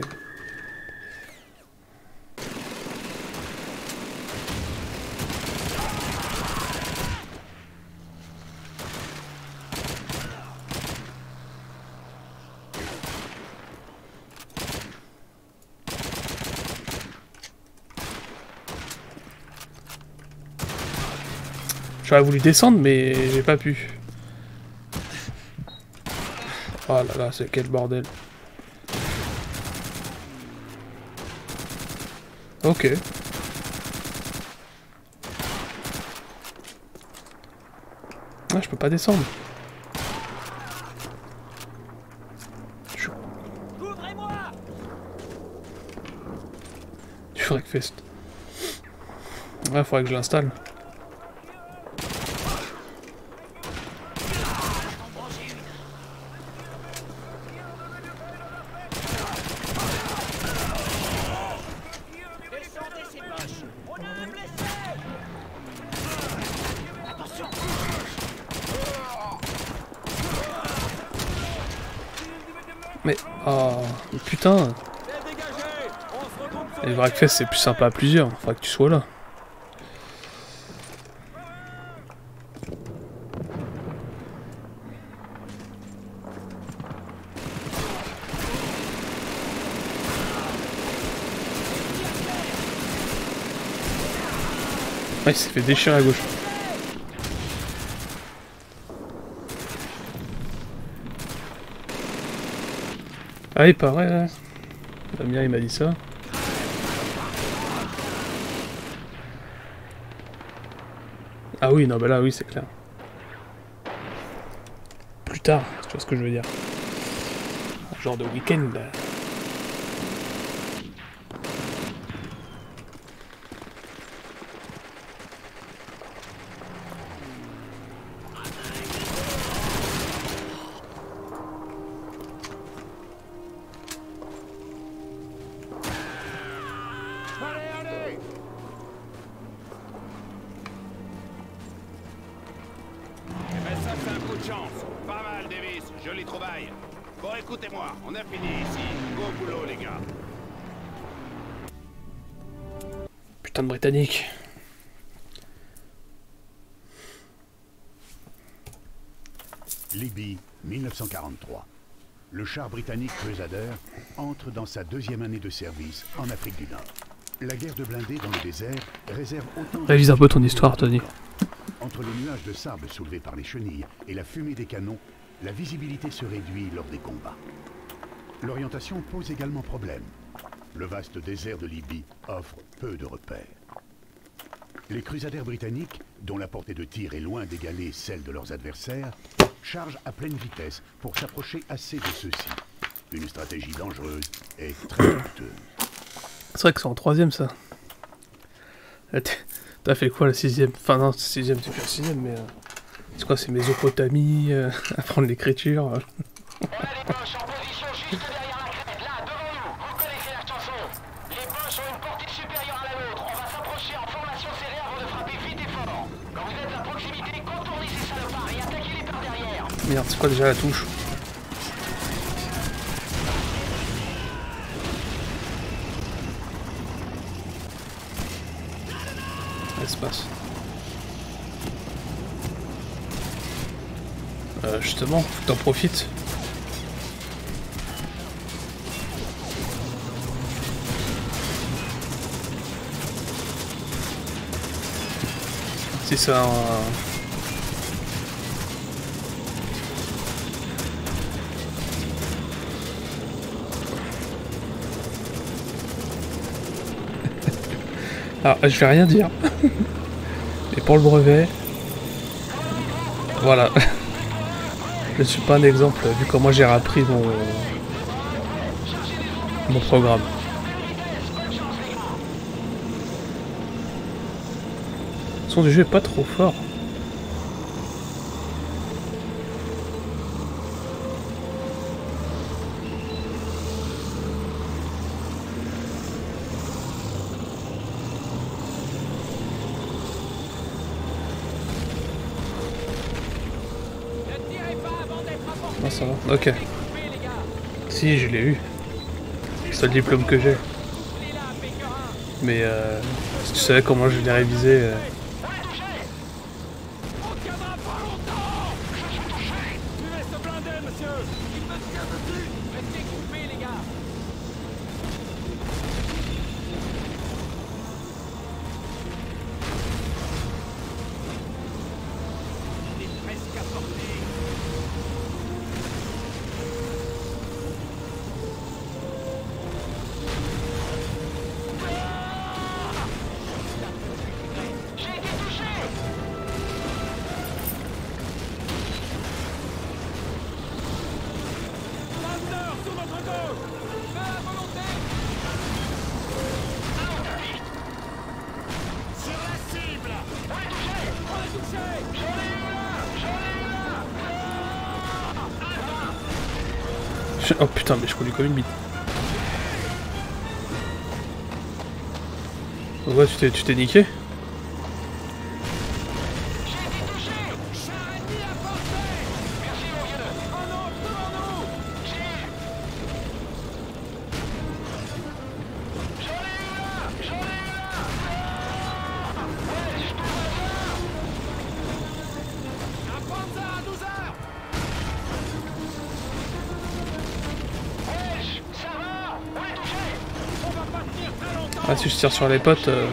J'aurais voulu descendre, mais j'ai pas pu. Oh là là, c'est quel bordel. Ok. Ah, je peux pas descendre. Je... Du Wreckfest. Ouais, faudrait que je l'installe. Mais, oh, putain. Et le Wreckfest c'est plus sympa à plusieurs, faudrait que tu sois là. Ouais, il s'est fait déchirer à gauche. Ah, il paraît, là. Damien, il m'a dit ça. Ah oui, non, bah là, oui, c'est clair. Plus tard, tu vois ce que je veux dire. Un genre de week-end, là. Putain de Britannique. Libye, mille neuf cent quarante-trois. Le char britannique Crusader entre dans sa deuxième année de service en Afrique du Nord. La guerre de blindés dans le désert réserve autant... Révise un peu ton histoire, Tony. Entre les nuages de sable soulevés par les chenilles et la fumée des canons, la visibilité se réduit lors des combats. L'orientation pose également problème. Le vaste désert de Libye offre peu de repères. Les crusaders britanniques, dont la portée de tir est loin d'égaler celle de leurs adversaires, chargent à pleine vitesse pour s'approcher assez de ceux-ci. Une stratégie dangereuse et très coûteuse. C'est vrai que c'est en troisième, ça. T'as fait quoi, la sixième? Enfin, non, sixième, c'est plus la sixième, mais... Euh, c'est quoi, c'est Mésopotamie, euh, apprendre l'écriture euh. On a les Boches en position juste derrière la crête, là, devant nous. Vous connaissez la chanson. Les Boches ont une portée supérieure à la nôtre. On va s'approcher en formation serrée avant de frapper vite et fort. Quand vous êtes à proximité, contournez ces salopards et attaquez-les par derrière. Merde, c'est quoi déjà la touche? Espace. Euh, justement, faut que t'en profites. C'est ça. Un... Alors, je vais rien dire. Et pour le brevet, voilà. Je suis pas un exemple, vu comment j'ai appris mon, mon programme. Le son du jeu est pas trop fort. Non, ça va. Ok. Si, je l'ai eu. C'est le diplôme que j'ai. Mais euh, si tu savais comment je l'ai révisé... Euh... Oh putain, mais je conduis comme une bite. Ouais, tu t'es tu t'es niqué? Ah, si je tire sur les potes... Euh...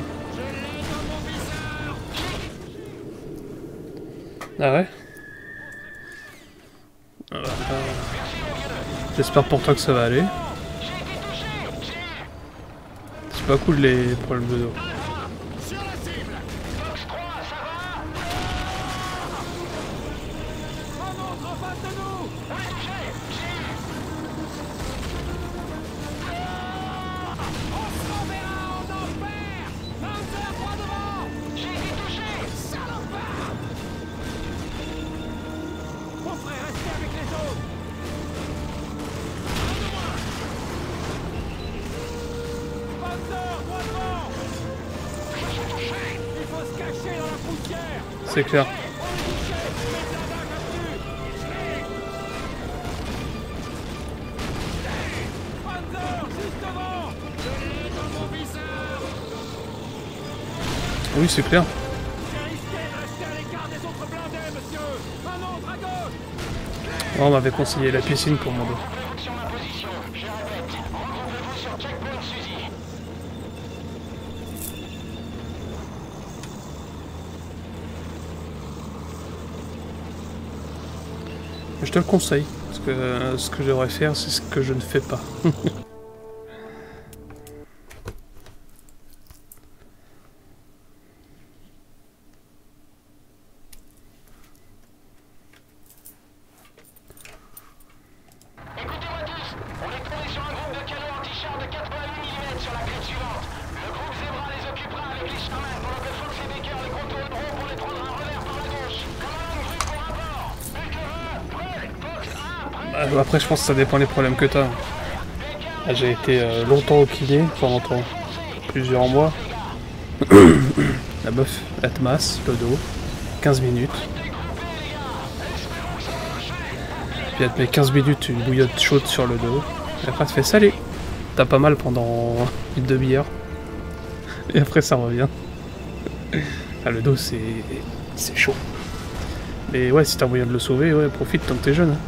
Ah ouais euh, J'espère pour toi que ça va aller. C'est pas cool les problèmes de dos. C'est clair. Oui, c'est clair. Oh, on m'avait conseillé la piscine pour mon dos. Je te le conseille, parce que euh, ce que je devrais faire, c'est ce que je ne fais pas. Écoutez-moi tous, on est tombé sur un groupe de canons anti-chars de quatre-vingt-huit millimètres sur la clé suivante. Le groupe Zebra les occupera avec les Sherman pendant que Fox et Baker les contourneront pour les prendre un revers par la gauche. Commandant Grue pour rapport. Baker un, prêt. Fox un, prêt. Bah, après, je pense que ça dépend des problèmes que t'as. Ah, j'ai été euh, longtemps au kiné, enfin longtemps, plusieurs mois. La meuf, elle te masse le dos, quinze minutes. Puis elle te met quinze minutes une bouillotte chaude sur le dos. Et après, elle te fait salut. T'as pas mal pendant une demi-heure. Et après, ça revient. Ah, le dos, c'est c'est chaud. Mais ouais, si t'as moyen de le sauver, ouais, profite tant que t'es jeune. Hein.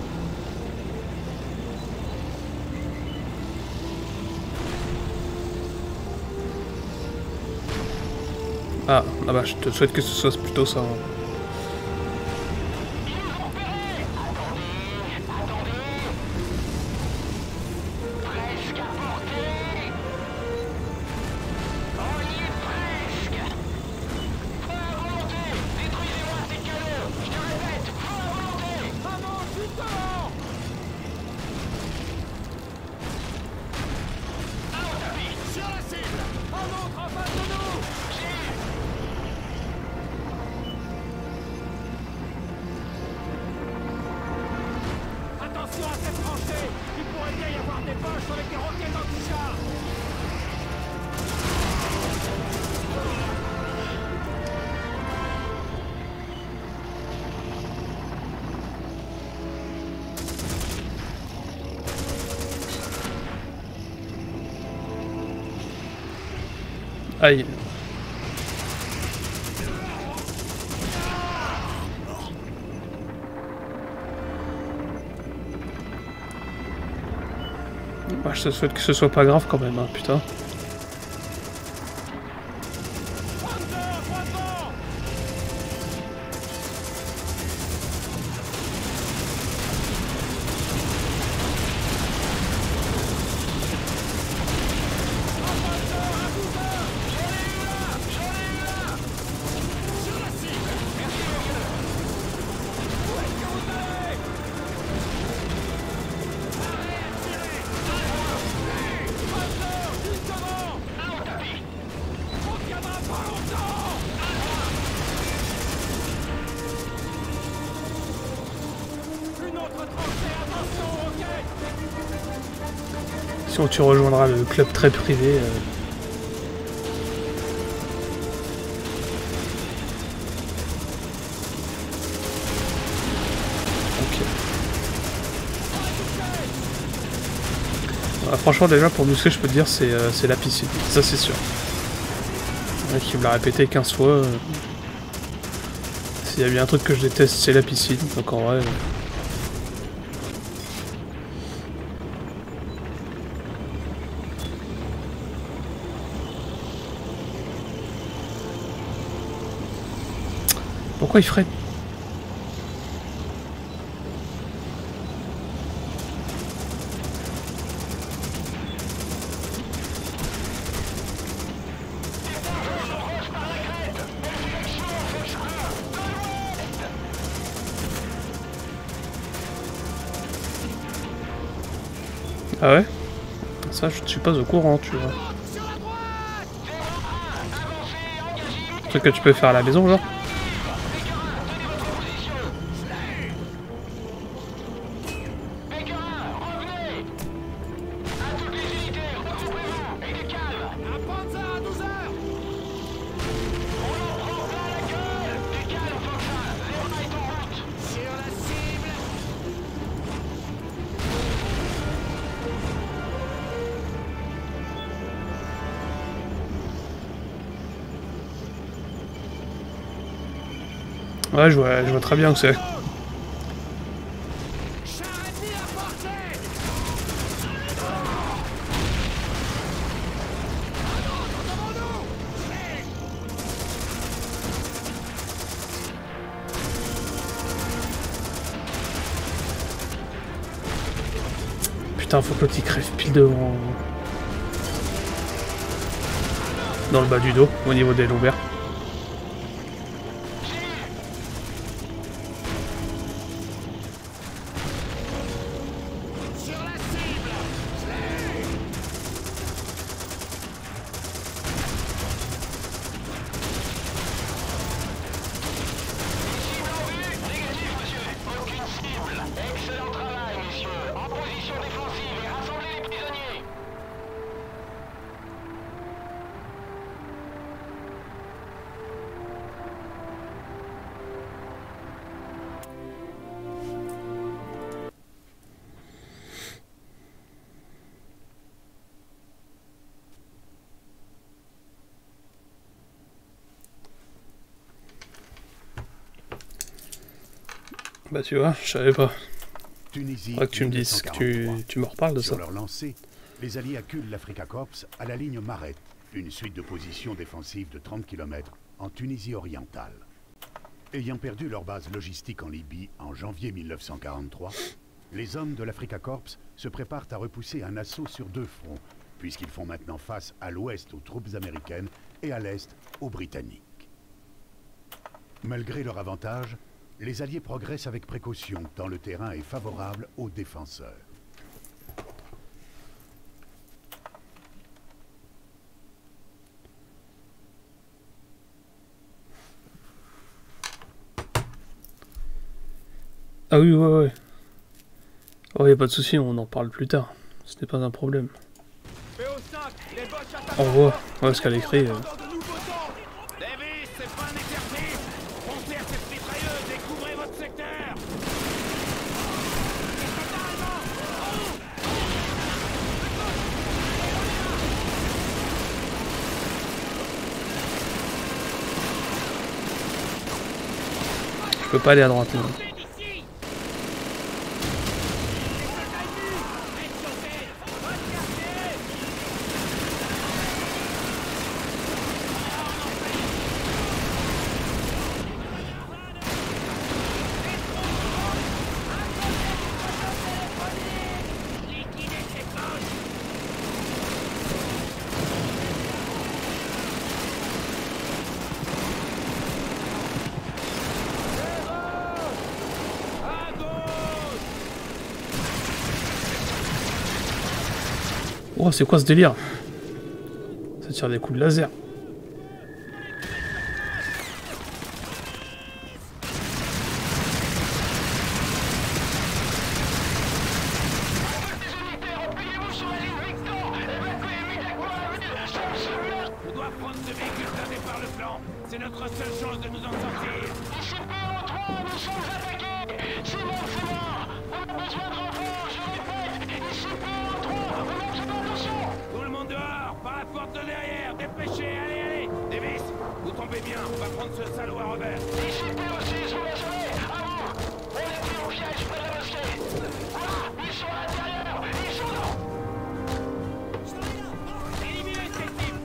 Ah, ah bah je te souhaite que ce soit plutôt ça. Hein. Attention à cette tranchée! Il pourrait bien y avoir des poches avec des roquettes anti-chars! Aïe. Bah, je te souhaite que ce soit pas grave quand même, hein, putain. Sinon tu rejoindras le club très privé. Euh... Ok. Ah, franchement déjà pour muscler je peux te dire c'est euh, c'est la piscine, ça c'est sûr. Le mec qui me l'a répété quinze fois. Euh... S'il y a bien un truc que je déteste c'est la piscine, donc en vrai... Euh... Pourquoi il freine? Ah ouais? Ça je ne suis pas au courant, tu vois. Un truc que tu peux faire à la maison, genre? Ouais, je vois, je vois très bien où c'est. putain, faut que l'autre il crève pile devant. Dans le bas du dos, au niveau des lombaires. Bah tu vois, je savais pas. Tunisie, Faudrait que tu me dises, que tu, tu me reparles de Sur ça. leur lancée, les Alliés acculent l'Africa Corps à la ligne Maret, une suite de positions défensives de trente kilomètres en Tunisie orientale. Ayant perdu leur base logistique en Libye en janvier mille neuf cent quarante-trois, les hommes de l'Africa Corps se préparent à repousser un assaut sur deux fronts, puisqu'ils font maintenant face à l'ouest aux troupes américaines et à l'est aux Britanniques. Malgré leur avantage, les Alliés progressent avec précaution, tant le terrain est favorable aux défenseurs. Ah oui, ouais, ouais. Oh, y a pas de souci, on en parle plus tard. Ce n'est pas un problème. On voit, ouais, ce qu'elle écrit. Euh... Je peux pas aller à droite là. Oh, c'est quoi ce délire? Ça tire des coups de laser. On doit prendre ce véhicule blindé par le flanc. C'est notre seule chance de nous en sortir. Ici P O trois, nous sommes attaqués. C'est bon, c'est mort. On a besoin de renfort, je répète. Ici P O trois, on a besoin d'attention. Tout le monde dehors, par la porte de derrière. Dépêchez, allez, allez. Davis, vous tombez bien, on va prendre ce salaud à revers. Ici P O six, vous m'entendez? À vous. On est pris au piège près de la mosquée. Quoi? Ils sont à l'intérieur. Ils sont là. Éliminez ces types.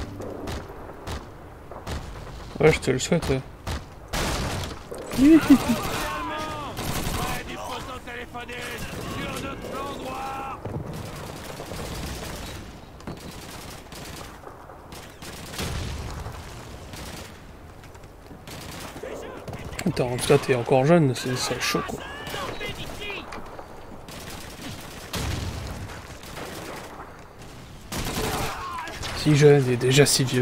Ouais, je te le souhaite. Ouais. Putain, en tout cas, t'es encore jeune, c'est chaud quoi. Si jeune et déjà si vieux.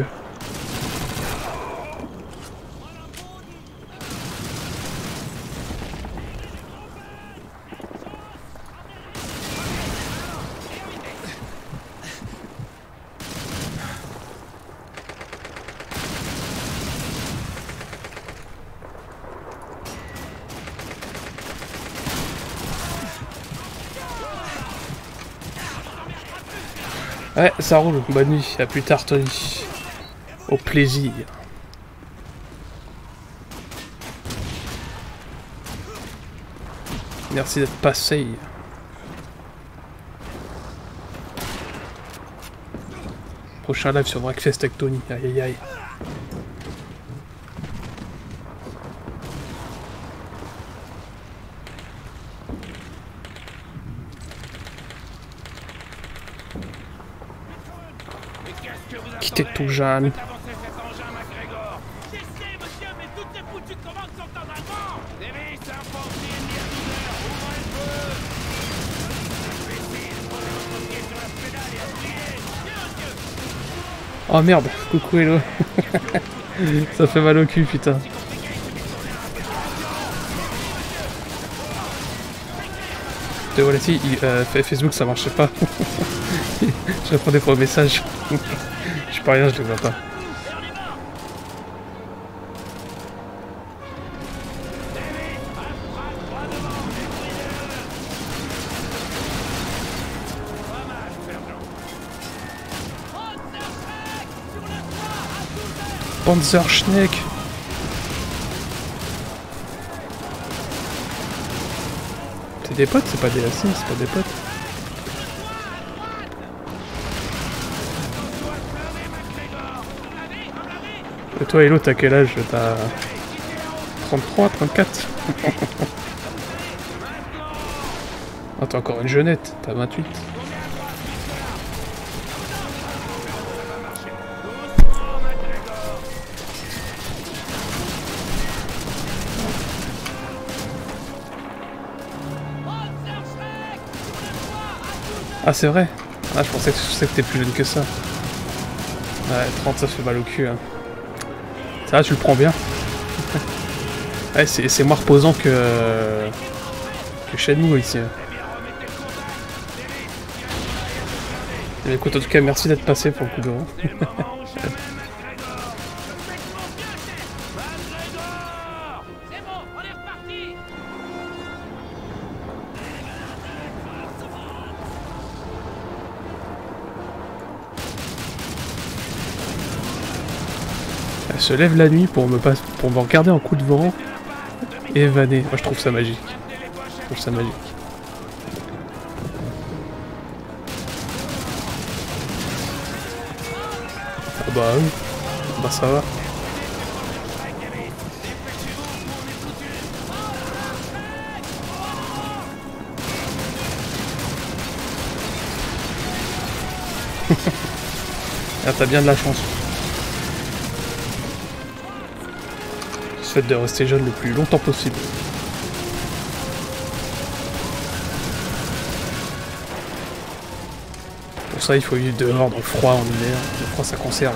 Ouais, ça roule. Bonne nuit. À plus tard, Tony. Au plaisir. Merci d'être passé. Prochain live sur Breakfast avec Tony. Aïe aïe aïe. Qui t'es tout jeune? Oh merde, coucou Hello. Ça fait mal au cul, putain. Et voilà, si, il, euh, Facebook ça marchait pas. Je répondais pas aux messages. Je sais pas rien, je les vois pas. Panzerschneck. C'est des potes, c'est pas des assassins, c'est pas des potes. Et toi Hello, t'as quel âge? T'as trente-trois, trente-quatre? Ah, t'es encore une jeunette, t'as vingt-huit. Ah c'est vrai? Ah je pensais que, je sais que t'es plus jeune que ça. Ouais, trente ça fait mal au cul. Hein. Ça va, tu le prends bien. Ouais, c'est moins reposant que... Euh, que Shenmue ici. Hein. Et écoute, en tout cas, merci d'être passé pour le coup de vent. Elle se lève la nuit pour me, pas, pour me regarder en coup de vent et vanner. Moi je trouve ça magique. Je trouve ça magique. Ah bah oui. Bah ça va. Ah, t'as bien de la chance. De rester jeune le plus longtemps possible. Pour ça, il faut vivre dehors dans le froid en hiver. Le froid, ça conserve.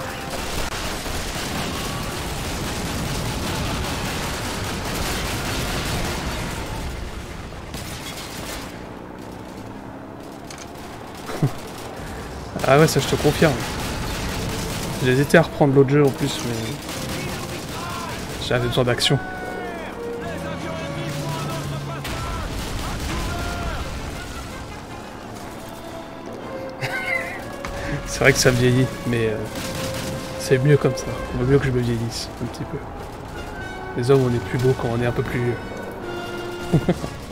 Ah ouais, ça je te confirme. J'ai hésité à reprendre l'autre jeu en plus, mais... J'avais besoin d'action. C'est vrai que ça me vieillit, mais euh, c'est mieux comme ça. Il vaut mieux que je me vieillisse un petit peu. Les hommes, on est plus beaux quand on est un peu plus vieux.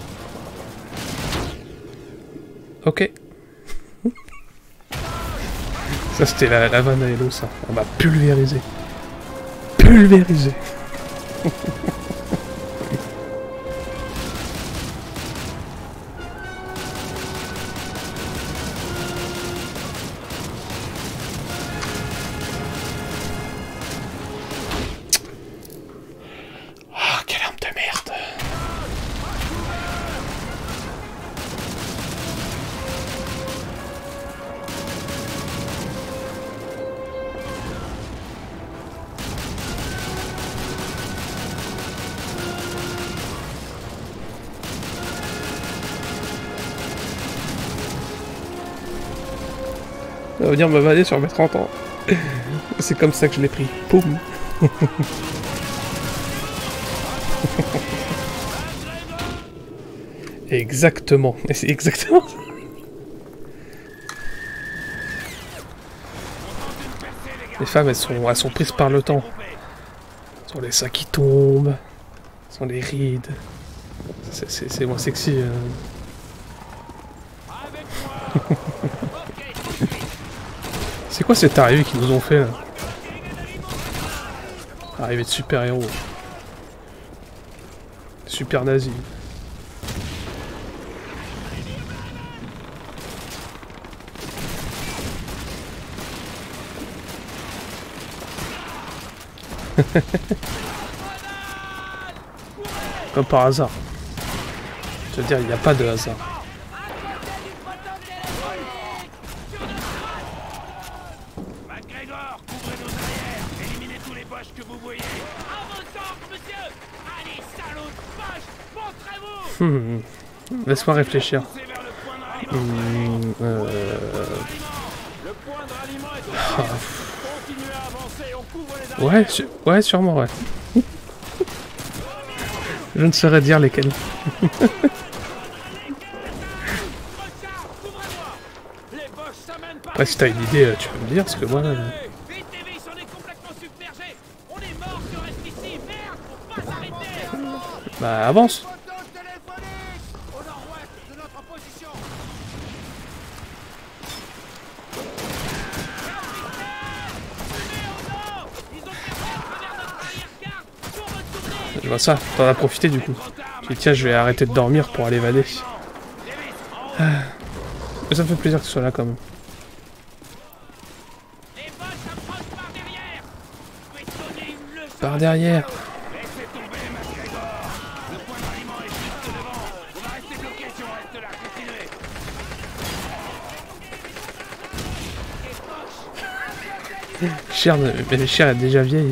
Ok. Ça, c'était la, la vanne à Hello, ça. On m'a pulvérisé. Pulvérisé. Ah, quelle arme de merde. Ça va venir me vanner sur mes trente ans. C'est comme ça que je l'ai pris. Poum. Exactement. Et c'est exactement ça. Les femmes, elles sont, elles sont prises par le temps. Elles sont les seins qui tombent. Elles sont les rides. C'est moins sexy. Euh... C'est quoi cette arrivée qu'ils nous ont fait là? Arrivée de super-héros. Super nazi. Comme par hasard. Je veux dire, il n'y a pas de hasard. MacGregor, couvrez nos arrières. Éliminez tous les boches que vous voyez. À vos ordres, monsieur. Allez, salauds de poche, montrez-vous. Hmm. Laisse-moi réfléchir. Poussez vers le point de ralliement. Hmm, euh... Le point de ralliement est au ah, Continuez à avancer, on couvre les ouais, arrières. su ouais, sûrement, ouais. Je ne saurais dire lesquels. Ouais, si t'as une idée, tu peux me dire, parce que moi... Euh... Vite, Davis, on est complètement submergés. On est mort si on reste ici. Merde, faut pas s'arrêter. Bah, avance. Poteau téléphonique au nord-ouest de notre position. Je vois ça, t'en as profité du coup. Je dis tiens, je vais arrêter de dormir pour aller évader. Ah. Mais ça me fait plaisir que tu sois là quand même. Par derrière. Laissez tomber, MacGregor. Le point de ralliement est juste devant. On va rester bloqué si on reste là. Continuez. Cher, mais les chers est déjà vieille.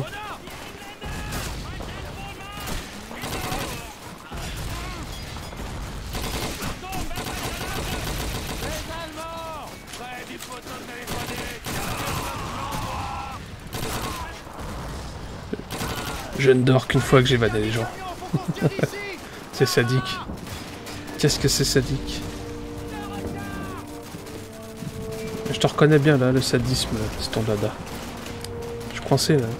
Je ne dors qu'une fois que j'évade les gens. C'est sadique. Qu'est-ce que c'est sadique? Je te reconnais bien là, le sadisme, c'est ton dada. Je suis coincé là.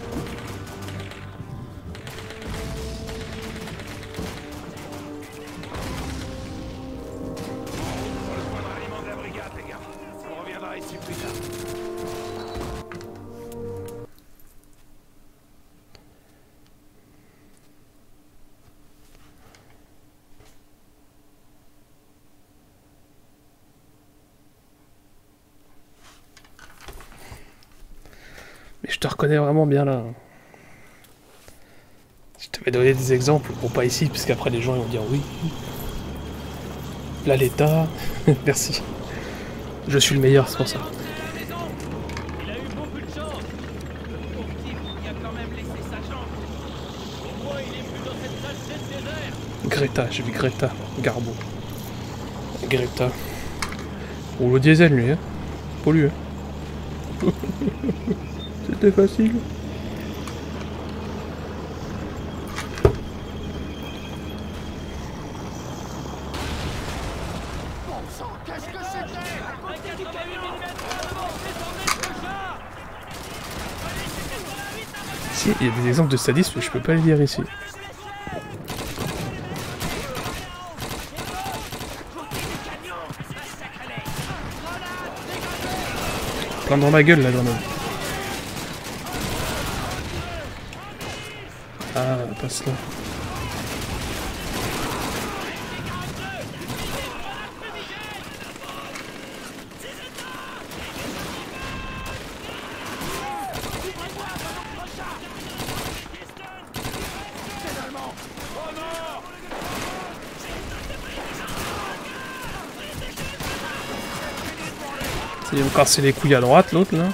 On reviendra ici plus tard. Mais je te reconnais vraiment bien là. Je te vais donner des exemples, bon pas ici, parce qu'après les gens ils vont dire oui. Là l'État, merci. Je suis le meilleur, c'est pour ça. Il a eu beaucoup de chance. Le pauvre type qui a quand même laissé sa chance. Pourquoi il est plus dans cette saleté de désert? Greta, j'ai vu Greta, Garbo. Greta. Roule au diesel lui, hein. Pour lui, hein. C'était facile. Qu'est-ce que c'était? Si, il y a des exemples de sadisme, mais je peux pas les lire ici. Plein dans ma gueule la grenade. Ah, passe là. Il va me casser les couilles à droite, l'autre, là.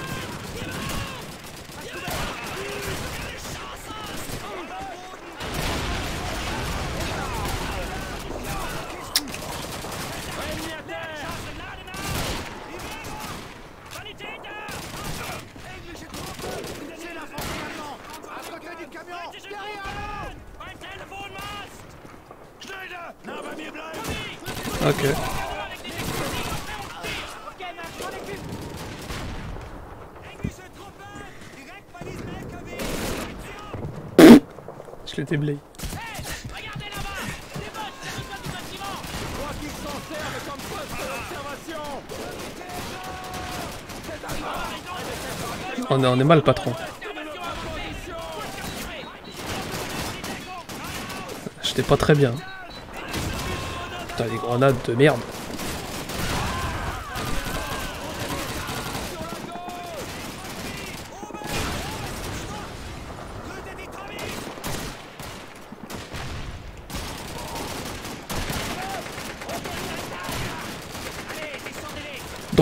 Ok. Je l'étais blé. Regardez là-bas. Les bottes, c'est le toit du bâtiment. Quoi qu'ils s'en servent comme poste d'observation. On est, on est mal, patron. J'étais pas très bien. Putain, les grenades de merde.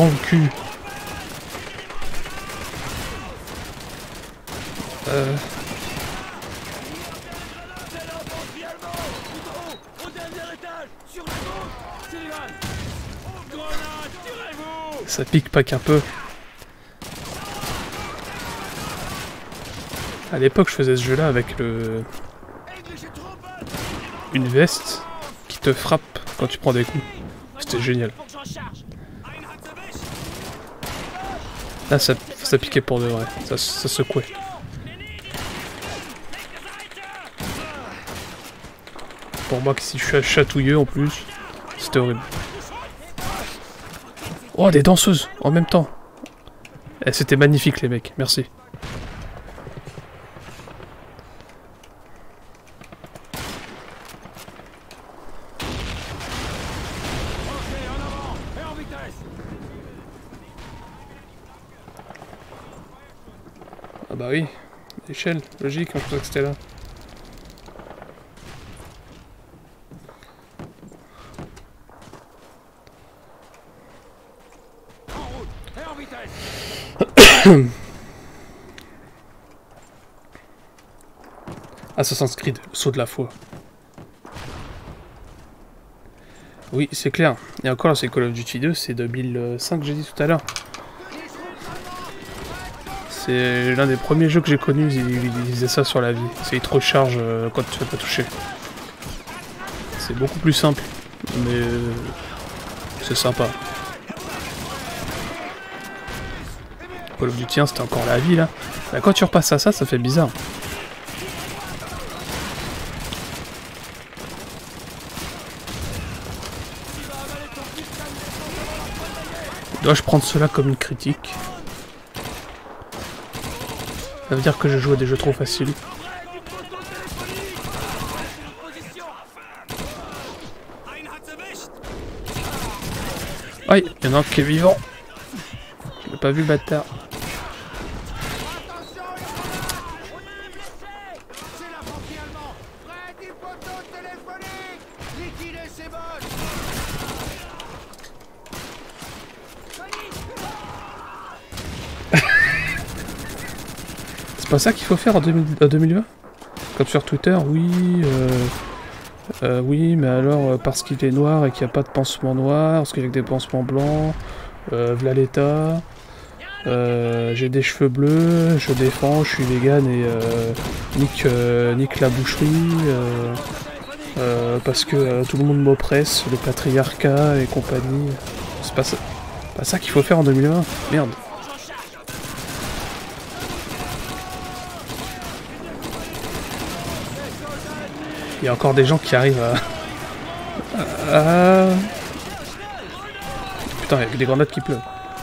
dans le cul. Euh... Ça pique pas qu'un peu. À l'époque, je faisais ce jeu-là avec le... une veste qui te frappe quand tu prends des coups. C'était génial. Là, ça, ça piquait pour de vrai. Ça, ça secouait. Pour moi, que si je suis chatouilleux en plus, c'était horrible. Oh, des danseuses en même temps. Eh, c'était magnifique, les mecs. Merci. Ah bah oui, l'échelle, logique, je pensais que c'était là. Assassin's Creed, saut de la foi. Oui, c'est clair. Et encore là, c'est Call of Duty deux, c'est deux mille cinq, j'ai dit tout à l'heure. C'est l'un des premiers jeux que j'ai connus, ils, ils faisaient ça sur la vie. C'est ils te rechargent euh, quand tu ne fais pas toucher. C'est beaucoup plus simple, mais euh, c'est sympa. Call of Duty un, c'était encore la vie là. Là. Quand tu repasses à ça, ça fait bizarre. Dois-je prendre cela comme une critique? Ça veut dire que je joue à des jeux trop faciles. Aïe, il y en a un qui est vivant. Je l'ai pas vu, bâtard. C'est pas ça qu'il faut faire en deux mille vingt? Comme sur Twitter, oui, euh, euh, oui, mais alors euh, parce qu'il est noir et qu'il n'y a pas de pansement noir, parce qu'il y a que des pansements blancs, euh, v'là l'état, euh, j'ai des cheveux bleus, je défends, je suis vegan et euh, nique, euh, nique la boucherie, euh, euh, parce que euh, tout le monde m'oppresse, le patriarcat et compagnie. C'est pas ça, pas ça qu'il faut faire en deux mille vingt, merde. Il y a encore des gens qui arrivent à... à... Putain, il y a que des grenades qui pleuvent.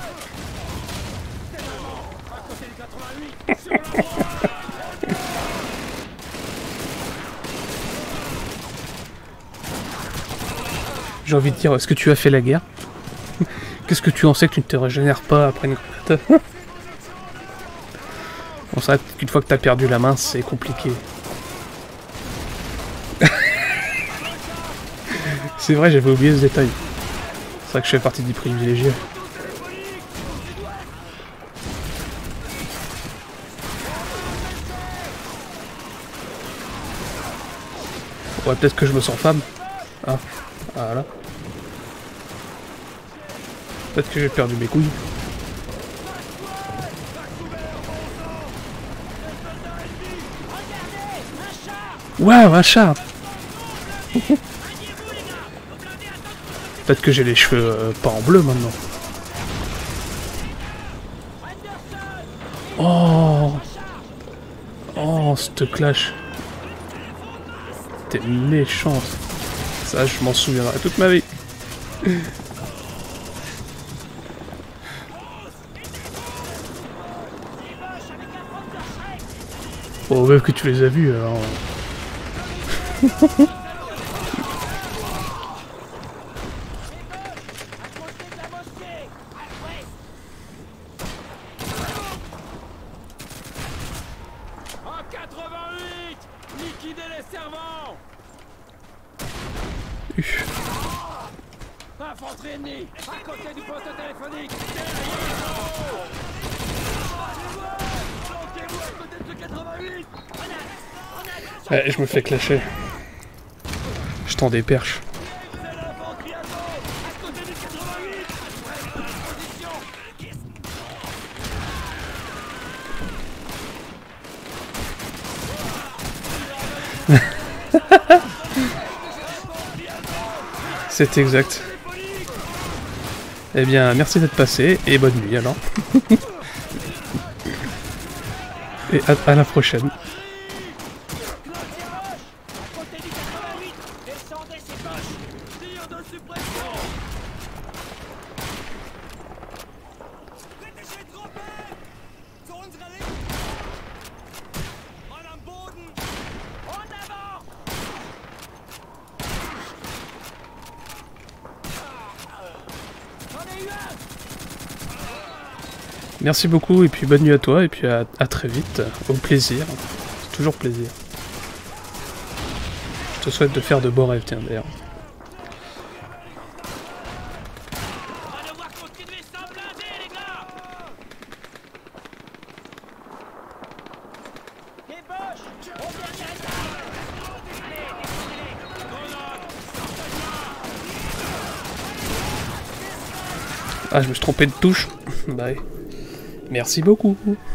J'ai envie de dire, est-ce que tu as fait la guerre? Qu'est-ce que tu en sais que tu ne te régénères pas après une grenade? Bon, c'est vrai qu'une fois que tu as perdu la main, c'est compliqué. C'est vrai, j'avais oublié ce détail. C'est vrai que je fais partie des privilégiés. Ouais, peut-être que je me sens femme. Ah, voilà. Peut-être que j'ai perdu mes couilles. Waouh, un chat. Peut-être que j'ai les cheveux euh, pas en bleu maintenant. Oh, oh, cette clash. T'es méchante. Ça, je m'en souviendrai toute ma vie. Oh, même que tu les as vus, alors... Infanterie ennemie, à côté du poste téléphonique. Bloquez-vous à côté de ce quatre-vingt-huit. Ouais, je me fais clasher. Je tends des perches. C'est exact. Eh bien, merci d'être passé et bonne nuit alors. Et à, à la prochaine. Merci beaucoup et puis bonne nuit à toi et puis à, à très vite, au plaisir, c'est toujours plaisir. Je te souhaite de faire de beaux rêves, tiens d'ailleurs. Ah, je me suis trompé de touche. Bah oui. Merci beaucoup.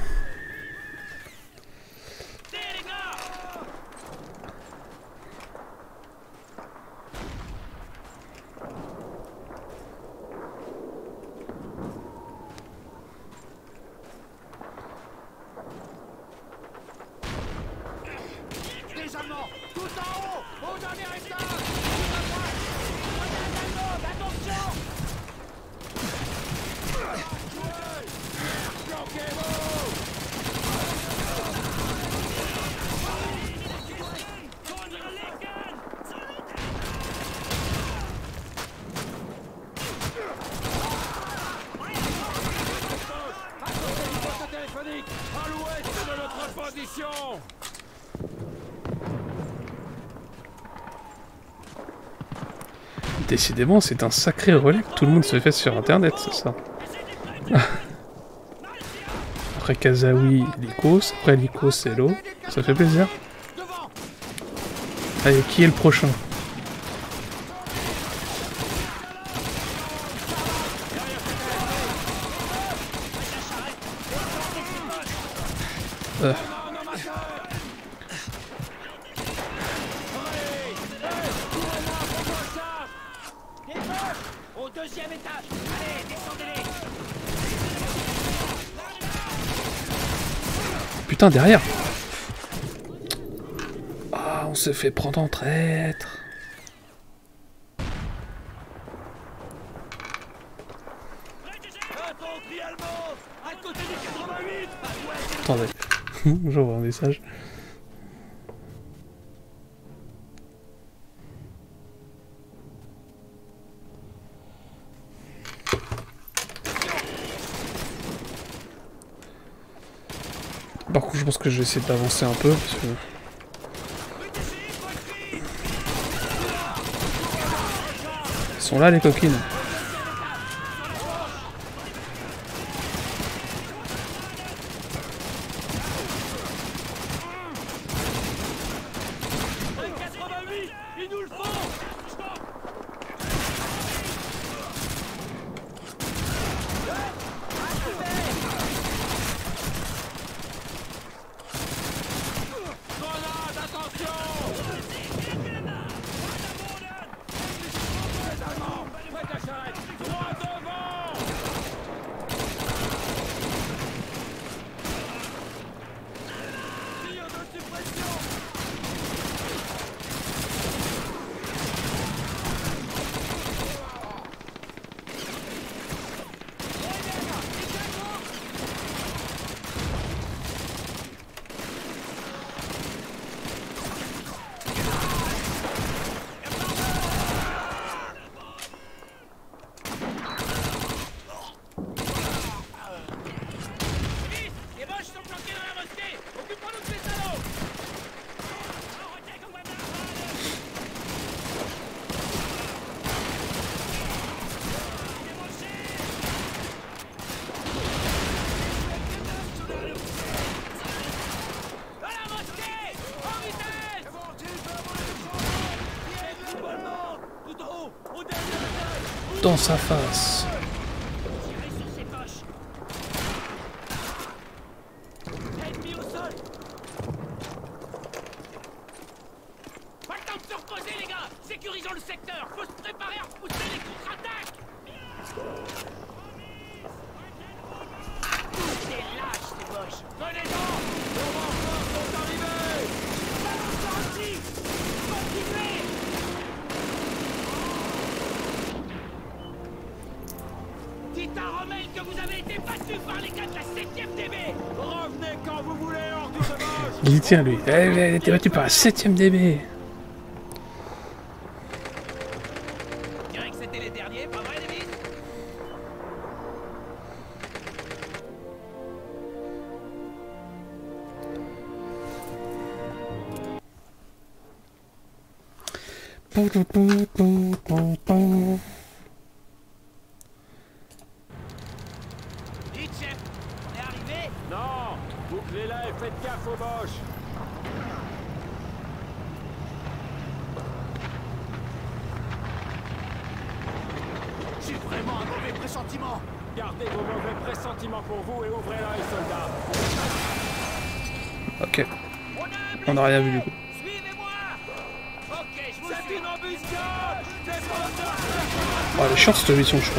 Les Allemands, tout en haut, au dernier étage. Attention. À l'ouest de notre position. Décidément, c'est un sacré relais que tout le monde se fait sur internet, c'est ça. Après Kazaoui, Lycos, après Lycos, c'est l'eau. Ça fait plaisir. Allez, qui est le prochain? Euh. Au deuxième étage. Allez, descendez-les. Putain, derrière. Ah, on se fait prendre en traître. Attendez, j'envoie un message. Par contre, je pense que je vais essayer d'avancer un peu parce que... Ils sont là les coquines. dans sa face. Tirez sur ses poches. Ennemi au sol. Pas le temps de se reposer, les gars. Sécurisons le secteur. Faut se préparer à repousser les contre-attaques. C'est lâche, ces poches. Venez-en. Nos renforts sont arrivés. Balance sorti. Continuez. Dites à Rommel que vous avez été battu par les gars de la septième D B. Revenez quand vous voulez, hors du sauvage. Il y tient lui. Elle a été battue par la septième D B. Je dirais que c'était les derniers, pas vrai, Davis? Dites, chef, on est arrivé? Non, bouclez-la et faites gaffe aux boches. J'ai vraiment un mauvais pressentiment. Gardez vos mauvais pressentiments pour vous et ouvrez-la, les soldats. Ok. On a un On n'a rien vu du coup. Suivez-moi. Ok, je vous suis. Une embuscade. C'est pas ça. Oh, elle est chiante cette mission, je crois.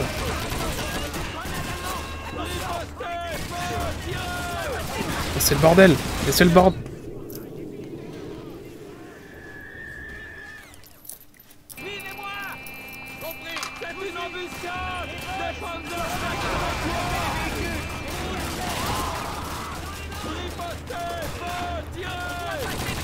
C'est le bordel. Laissez le bordel. Suivez-moi. Compris, c'est une embuscade. Les Panzers ripostez, feu, tirez.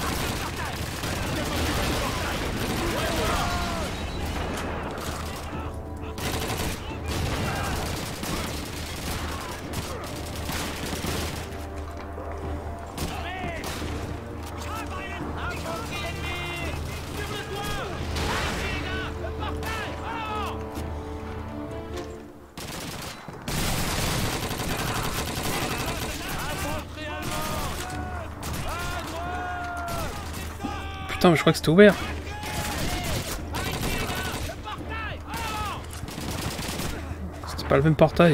Putain, mais je crois que c'était ouvert. C'était pas le même portail.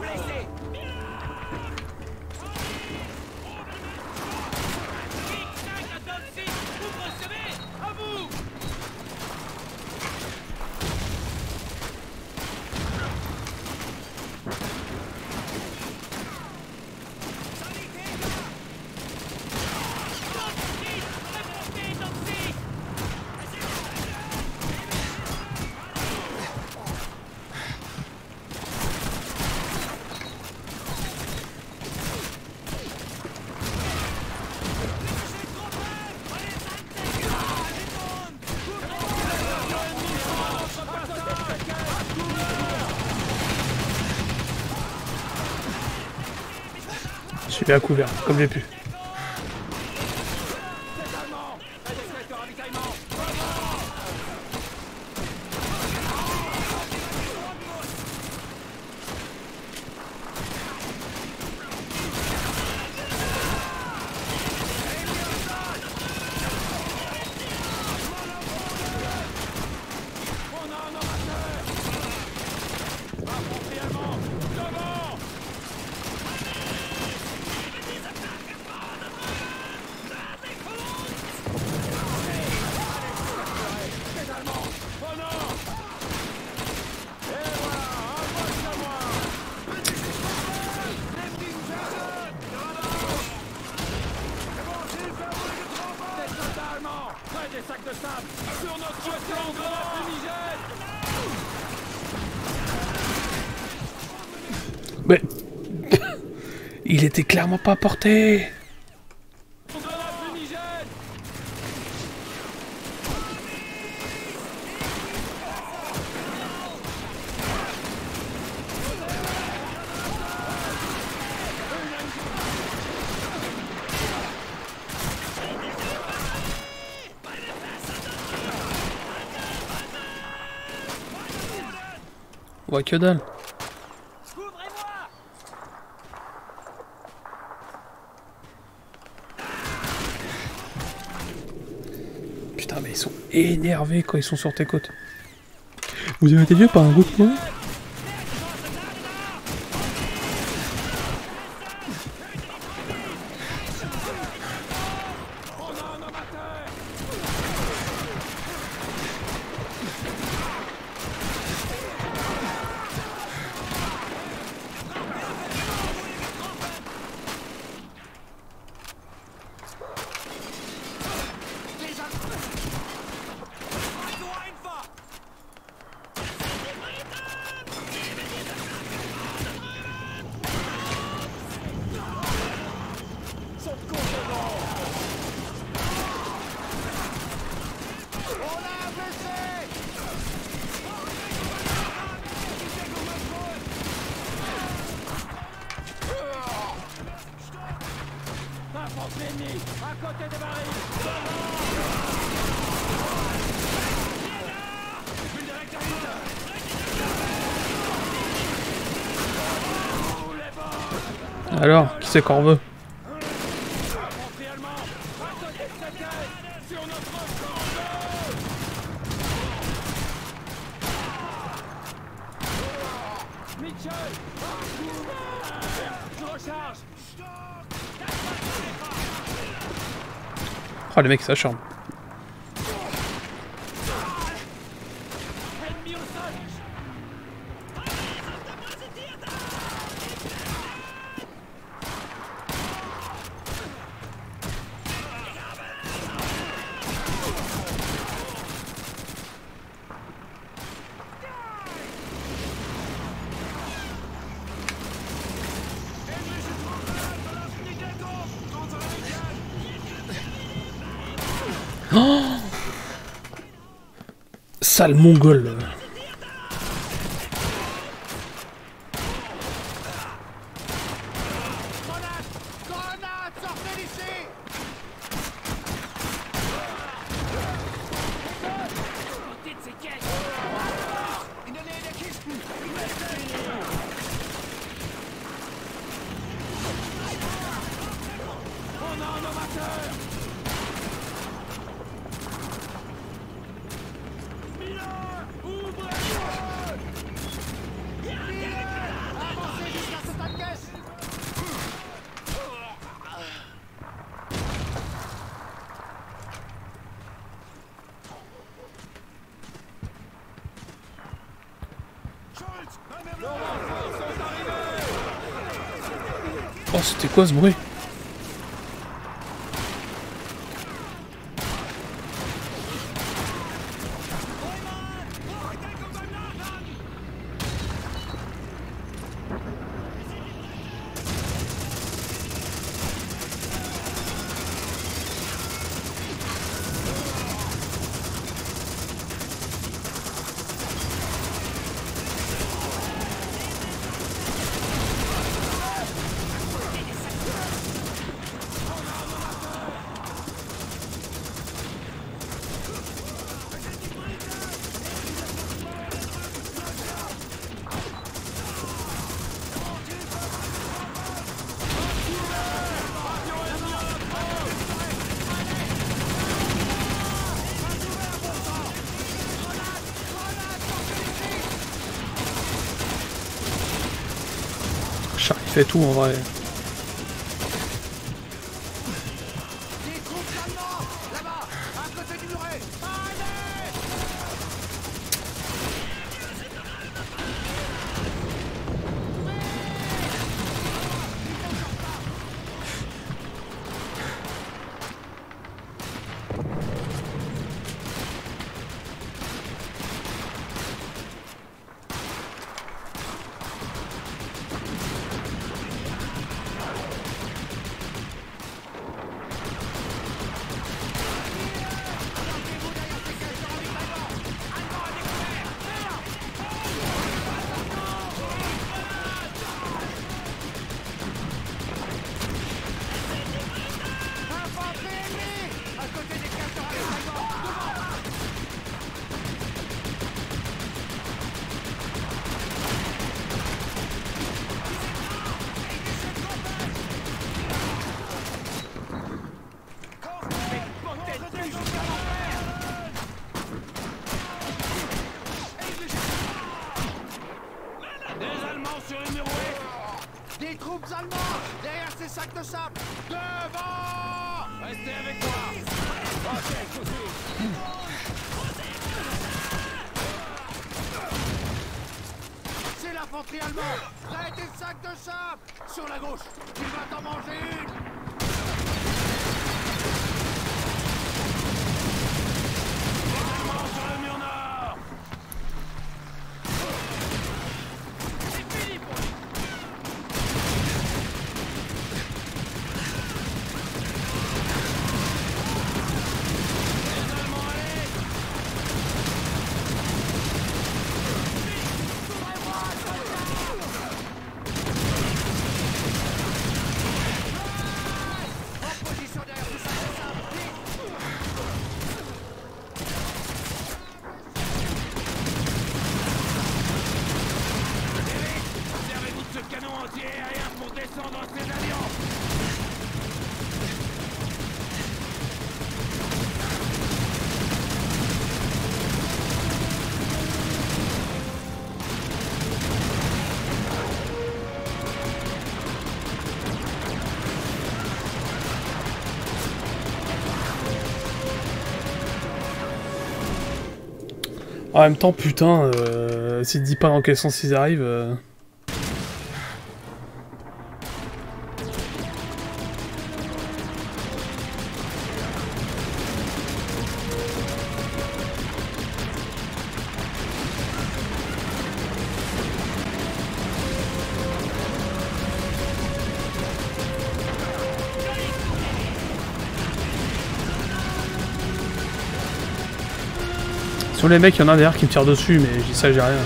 Je suis à couvert, comme j'ai pu. Des sacs de sable sur notre côté en grenade fumigène. Mais il était clairement pas porté. Grenade fumigène. On voit que dalle. Putain, mais ils sont énervés quand ils sont sur tes côtes. Vous avez été vieux par un groupe, moi ? Sont contenants. On a un blessé. Infanterie ennemie, à côté des barils. Alors, qui c'est qu'on veut? Oh, le mec s'acharne. Oh, sale mongol. Oh, c'était quoi ce bruit? Il fait tout en vrai. Des troupes allemands, là-bas, à côté du muret. Des troupes allemandes derrière ces sacs de sable. Devant. Restez avec moi. Ok, cousin. C'est l'infanterie allemande. Là des sacs de sable. Sur la gauche. Il va t'en manger une. Sur le mur nord. C'est fini pour lui. En même temps, putain, euh, s'il te dit pas dans quel sens ils arrivent... Euh... Sur les mecs, il y en a un derrière qui me tire dessus, mais je dis ça, j'ai rien.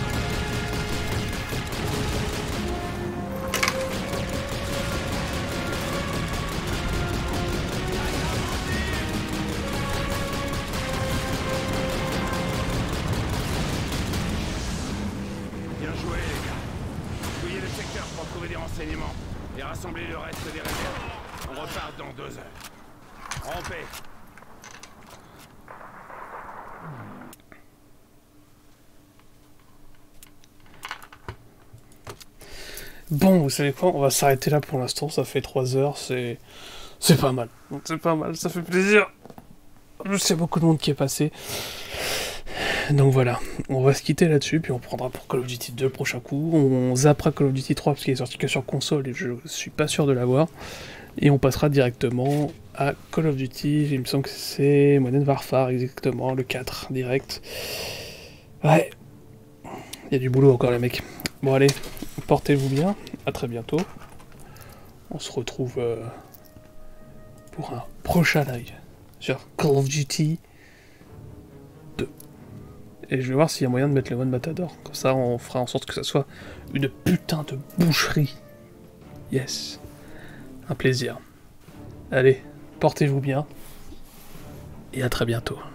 Bien joué, les gars. Fouillez le secteur pour trouver des renseignements et rassembler le reste des réserves. On repart dans deux heures. Rompez. Bon, vous savez quoi, on va s'arrêter là pour l'instant, ça fait trois heures, c'est... C'est pas mal, c'est pas mal, ça fait plaisir. Je sais beaucoup de monde qui est passé. Donc voilà, on va se quitter là-dessus, puis on prendra pour Call of Duty deux le prochain coup. On zappera Call of Duty trois parce qu'il est sorti que sur console et je suis pas sûr de l'avoir. Et on passera directement à Call of Duty, il me semble que c'est Modern Warfare exactement, le quatre, direct. Ouais, il y a du boulot encore les mecs. Bon allez, portez-vous bien, à très bientôt. On se retrouve euh, pour un prochain live sur Call of Duty deux. Et je vais voir s'il y a moyen de mettre le mode Matador. Comme ça on fera en sorte que ça soit une putain de boucherie. Yes. Un plaisir. Allez, portez-vous bien. Et à très bientôt.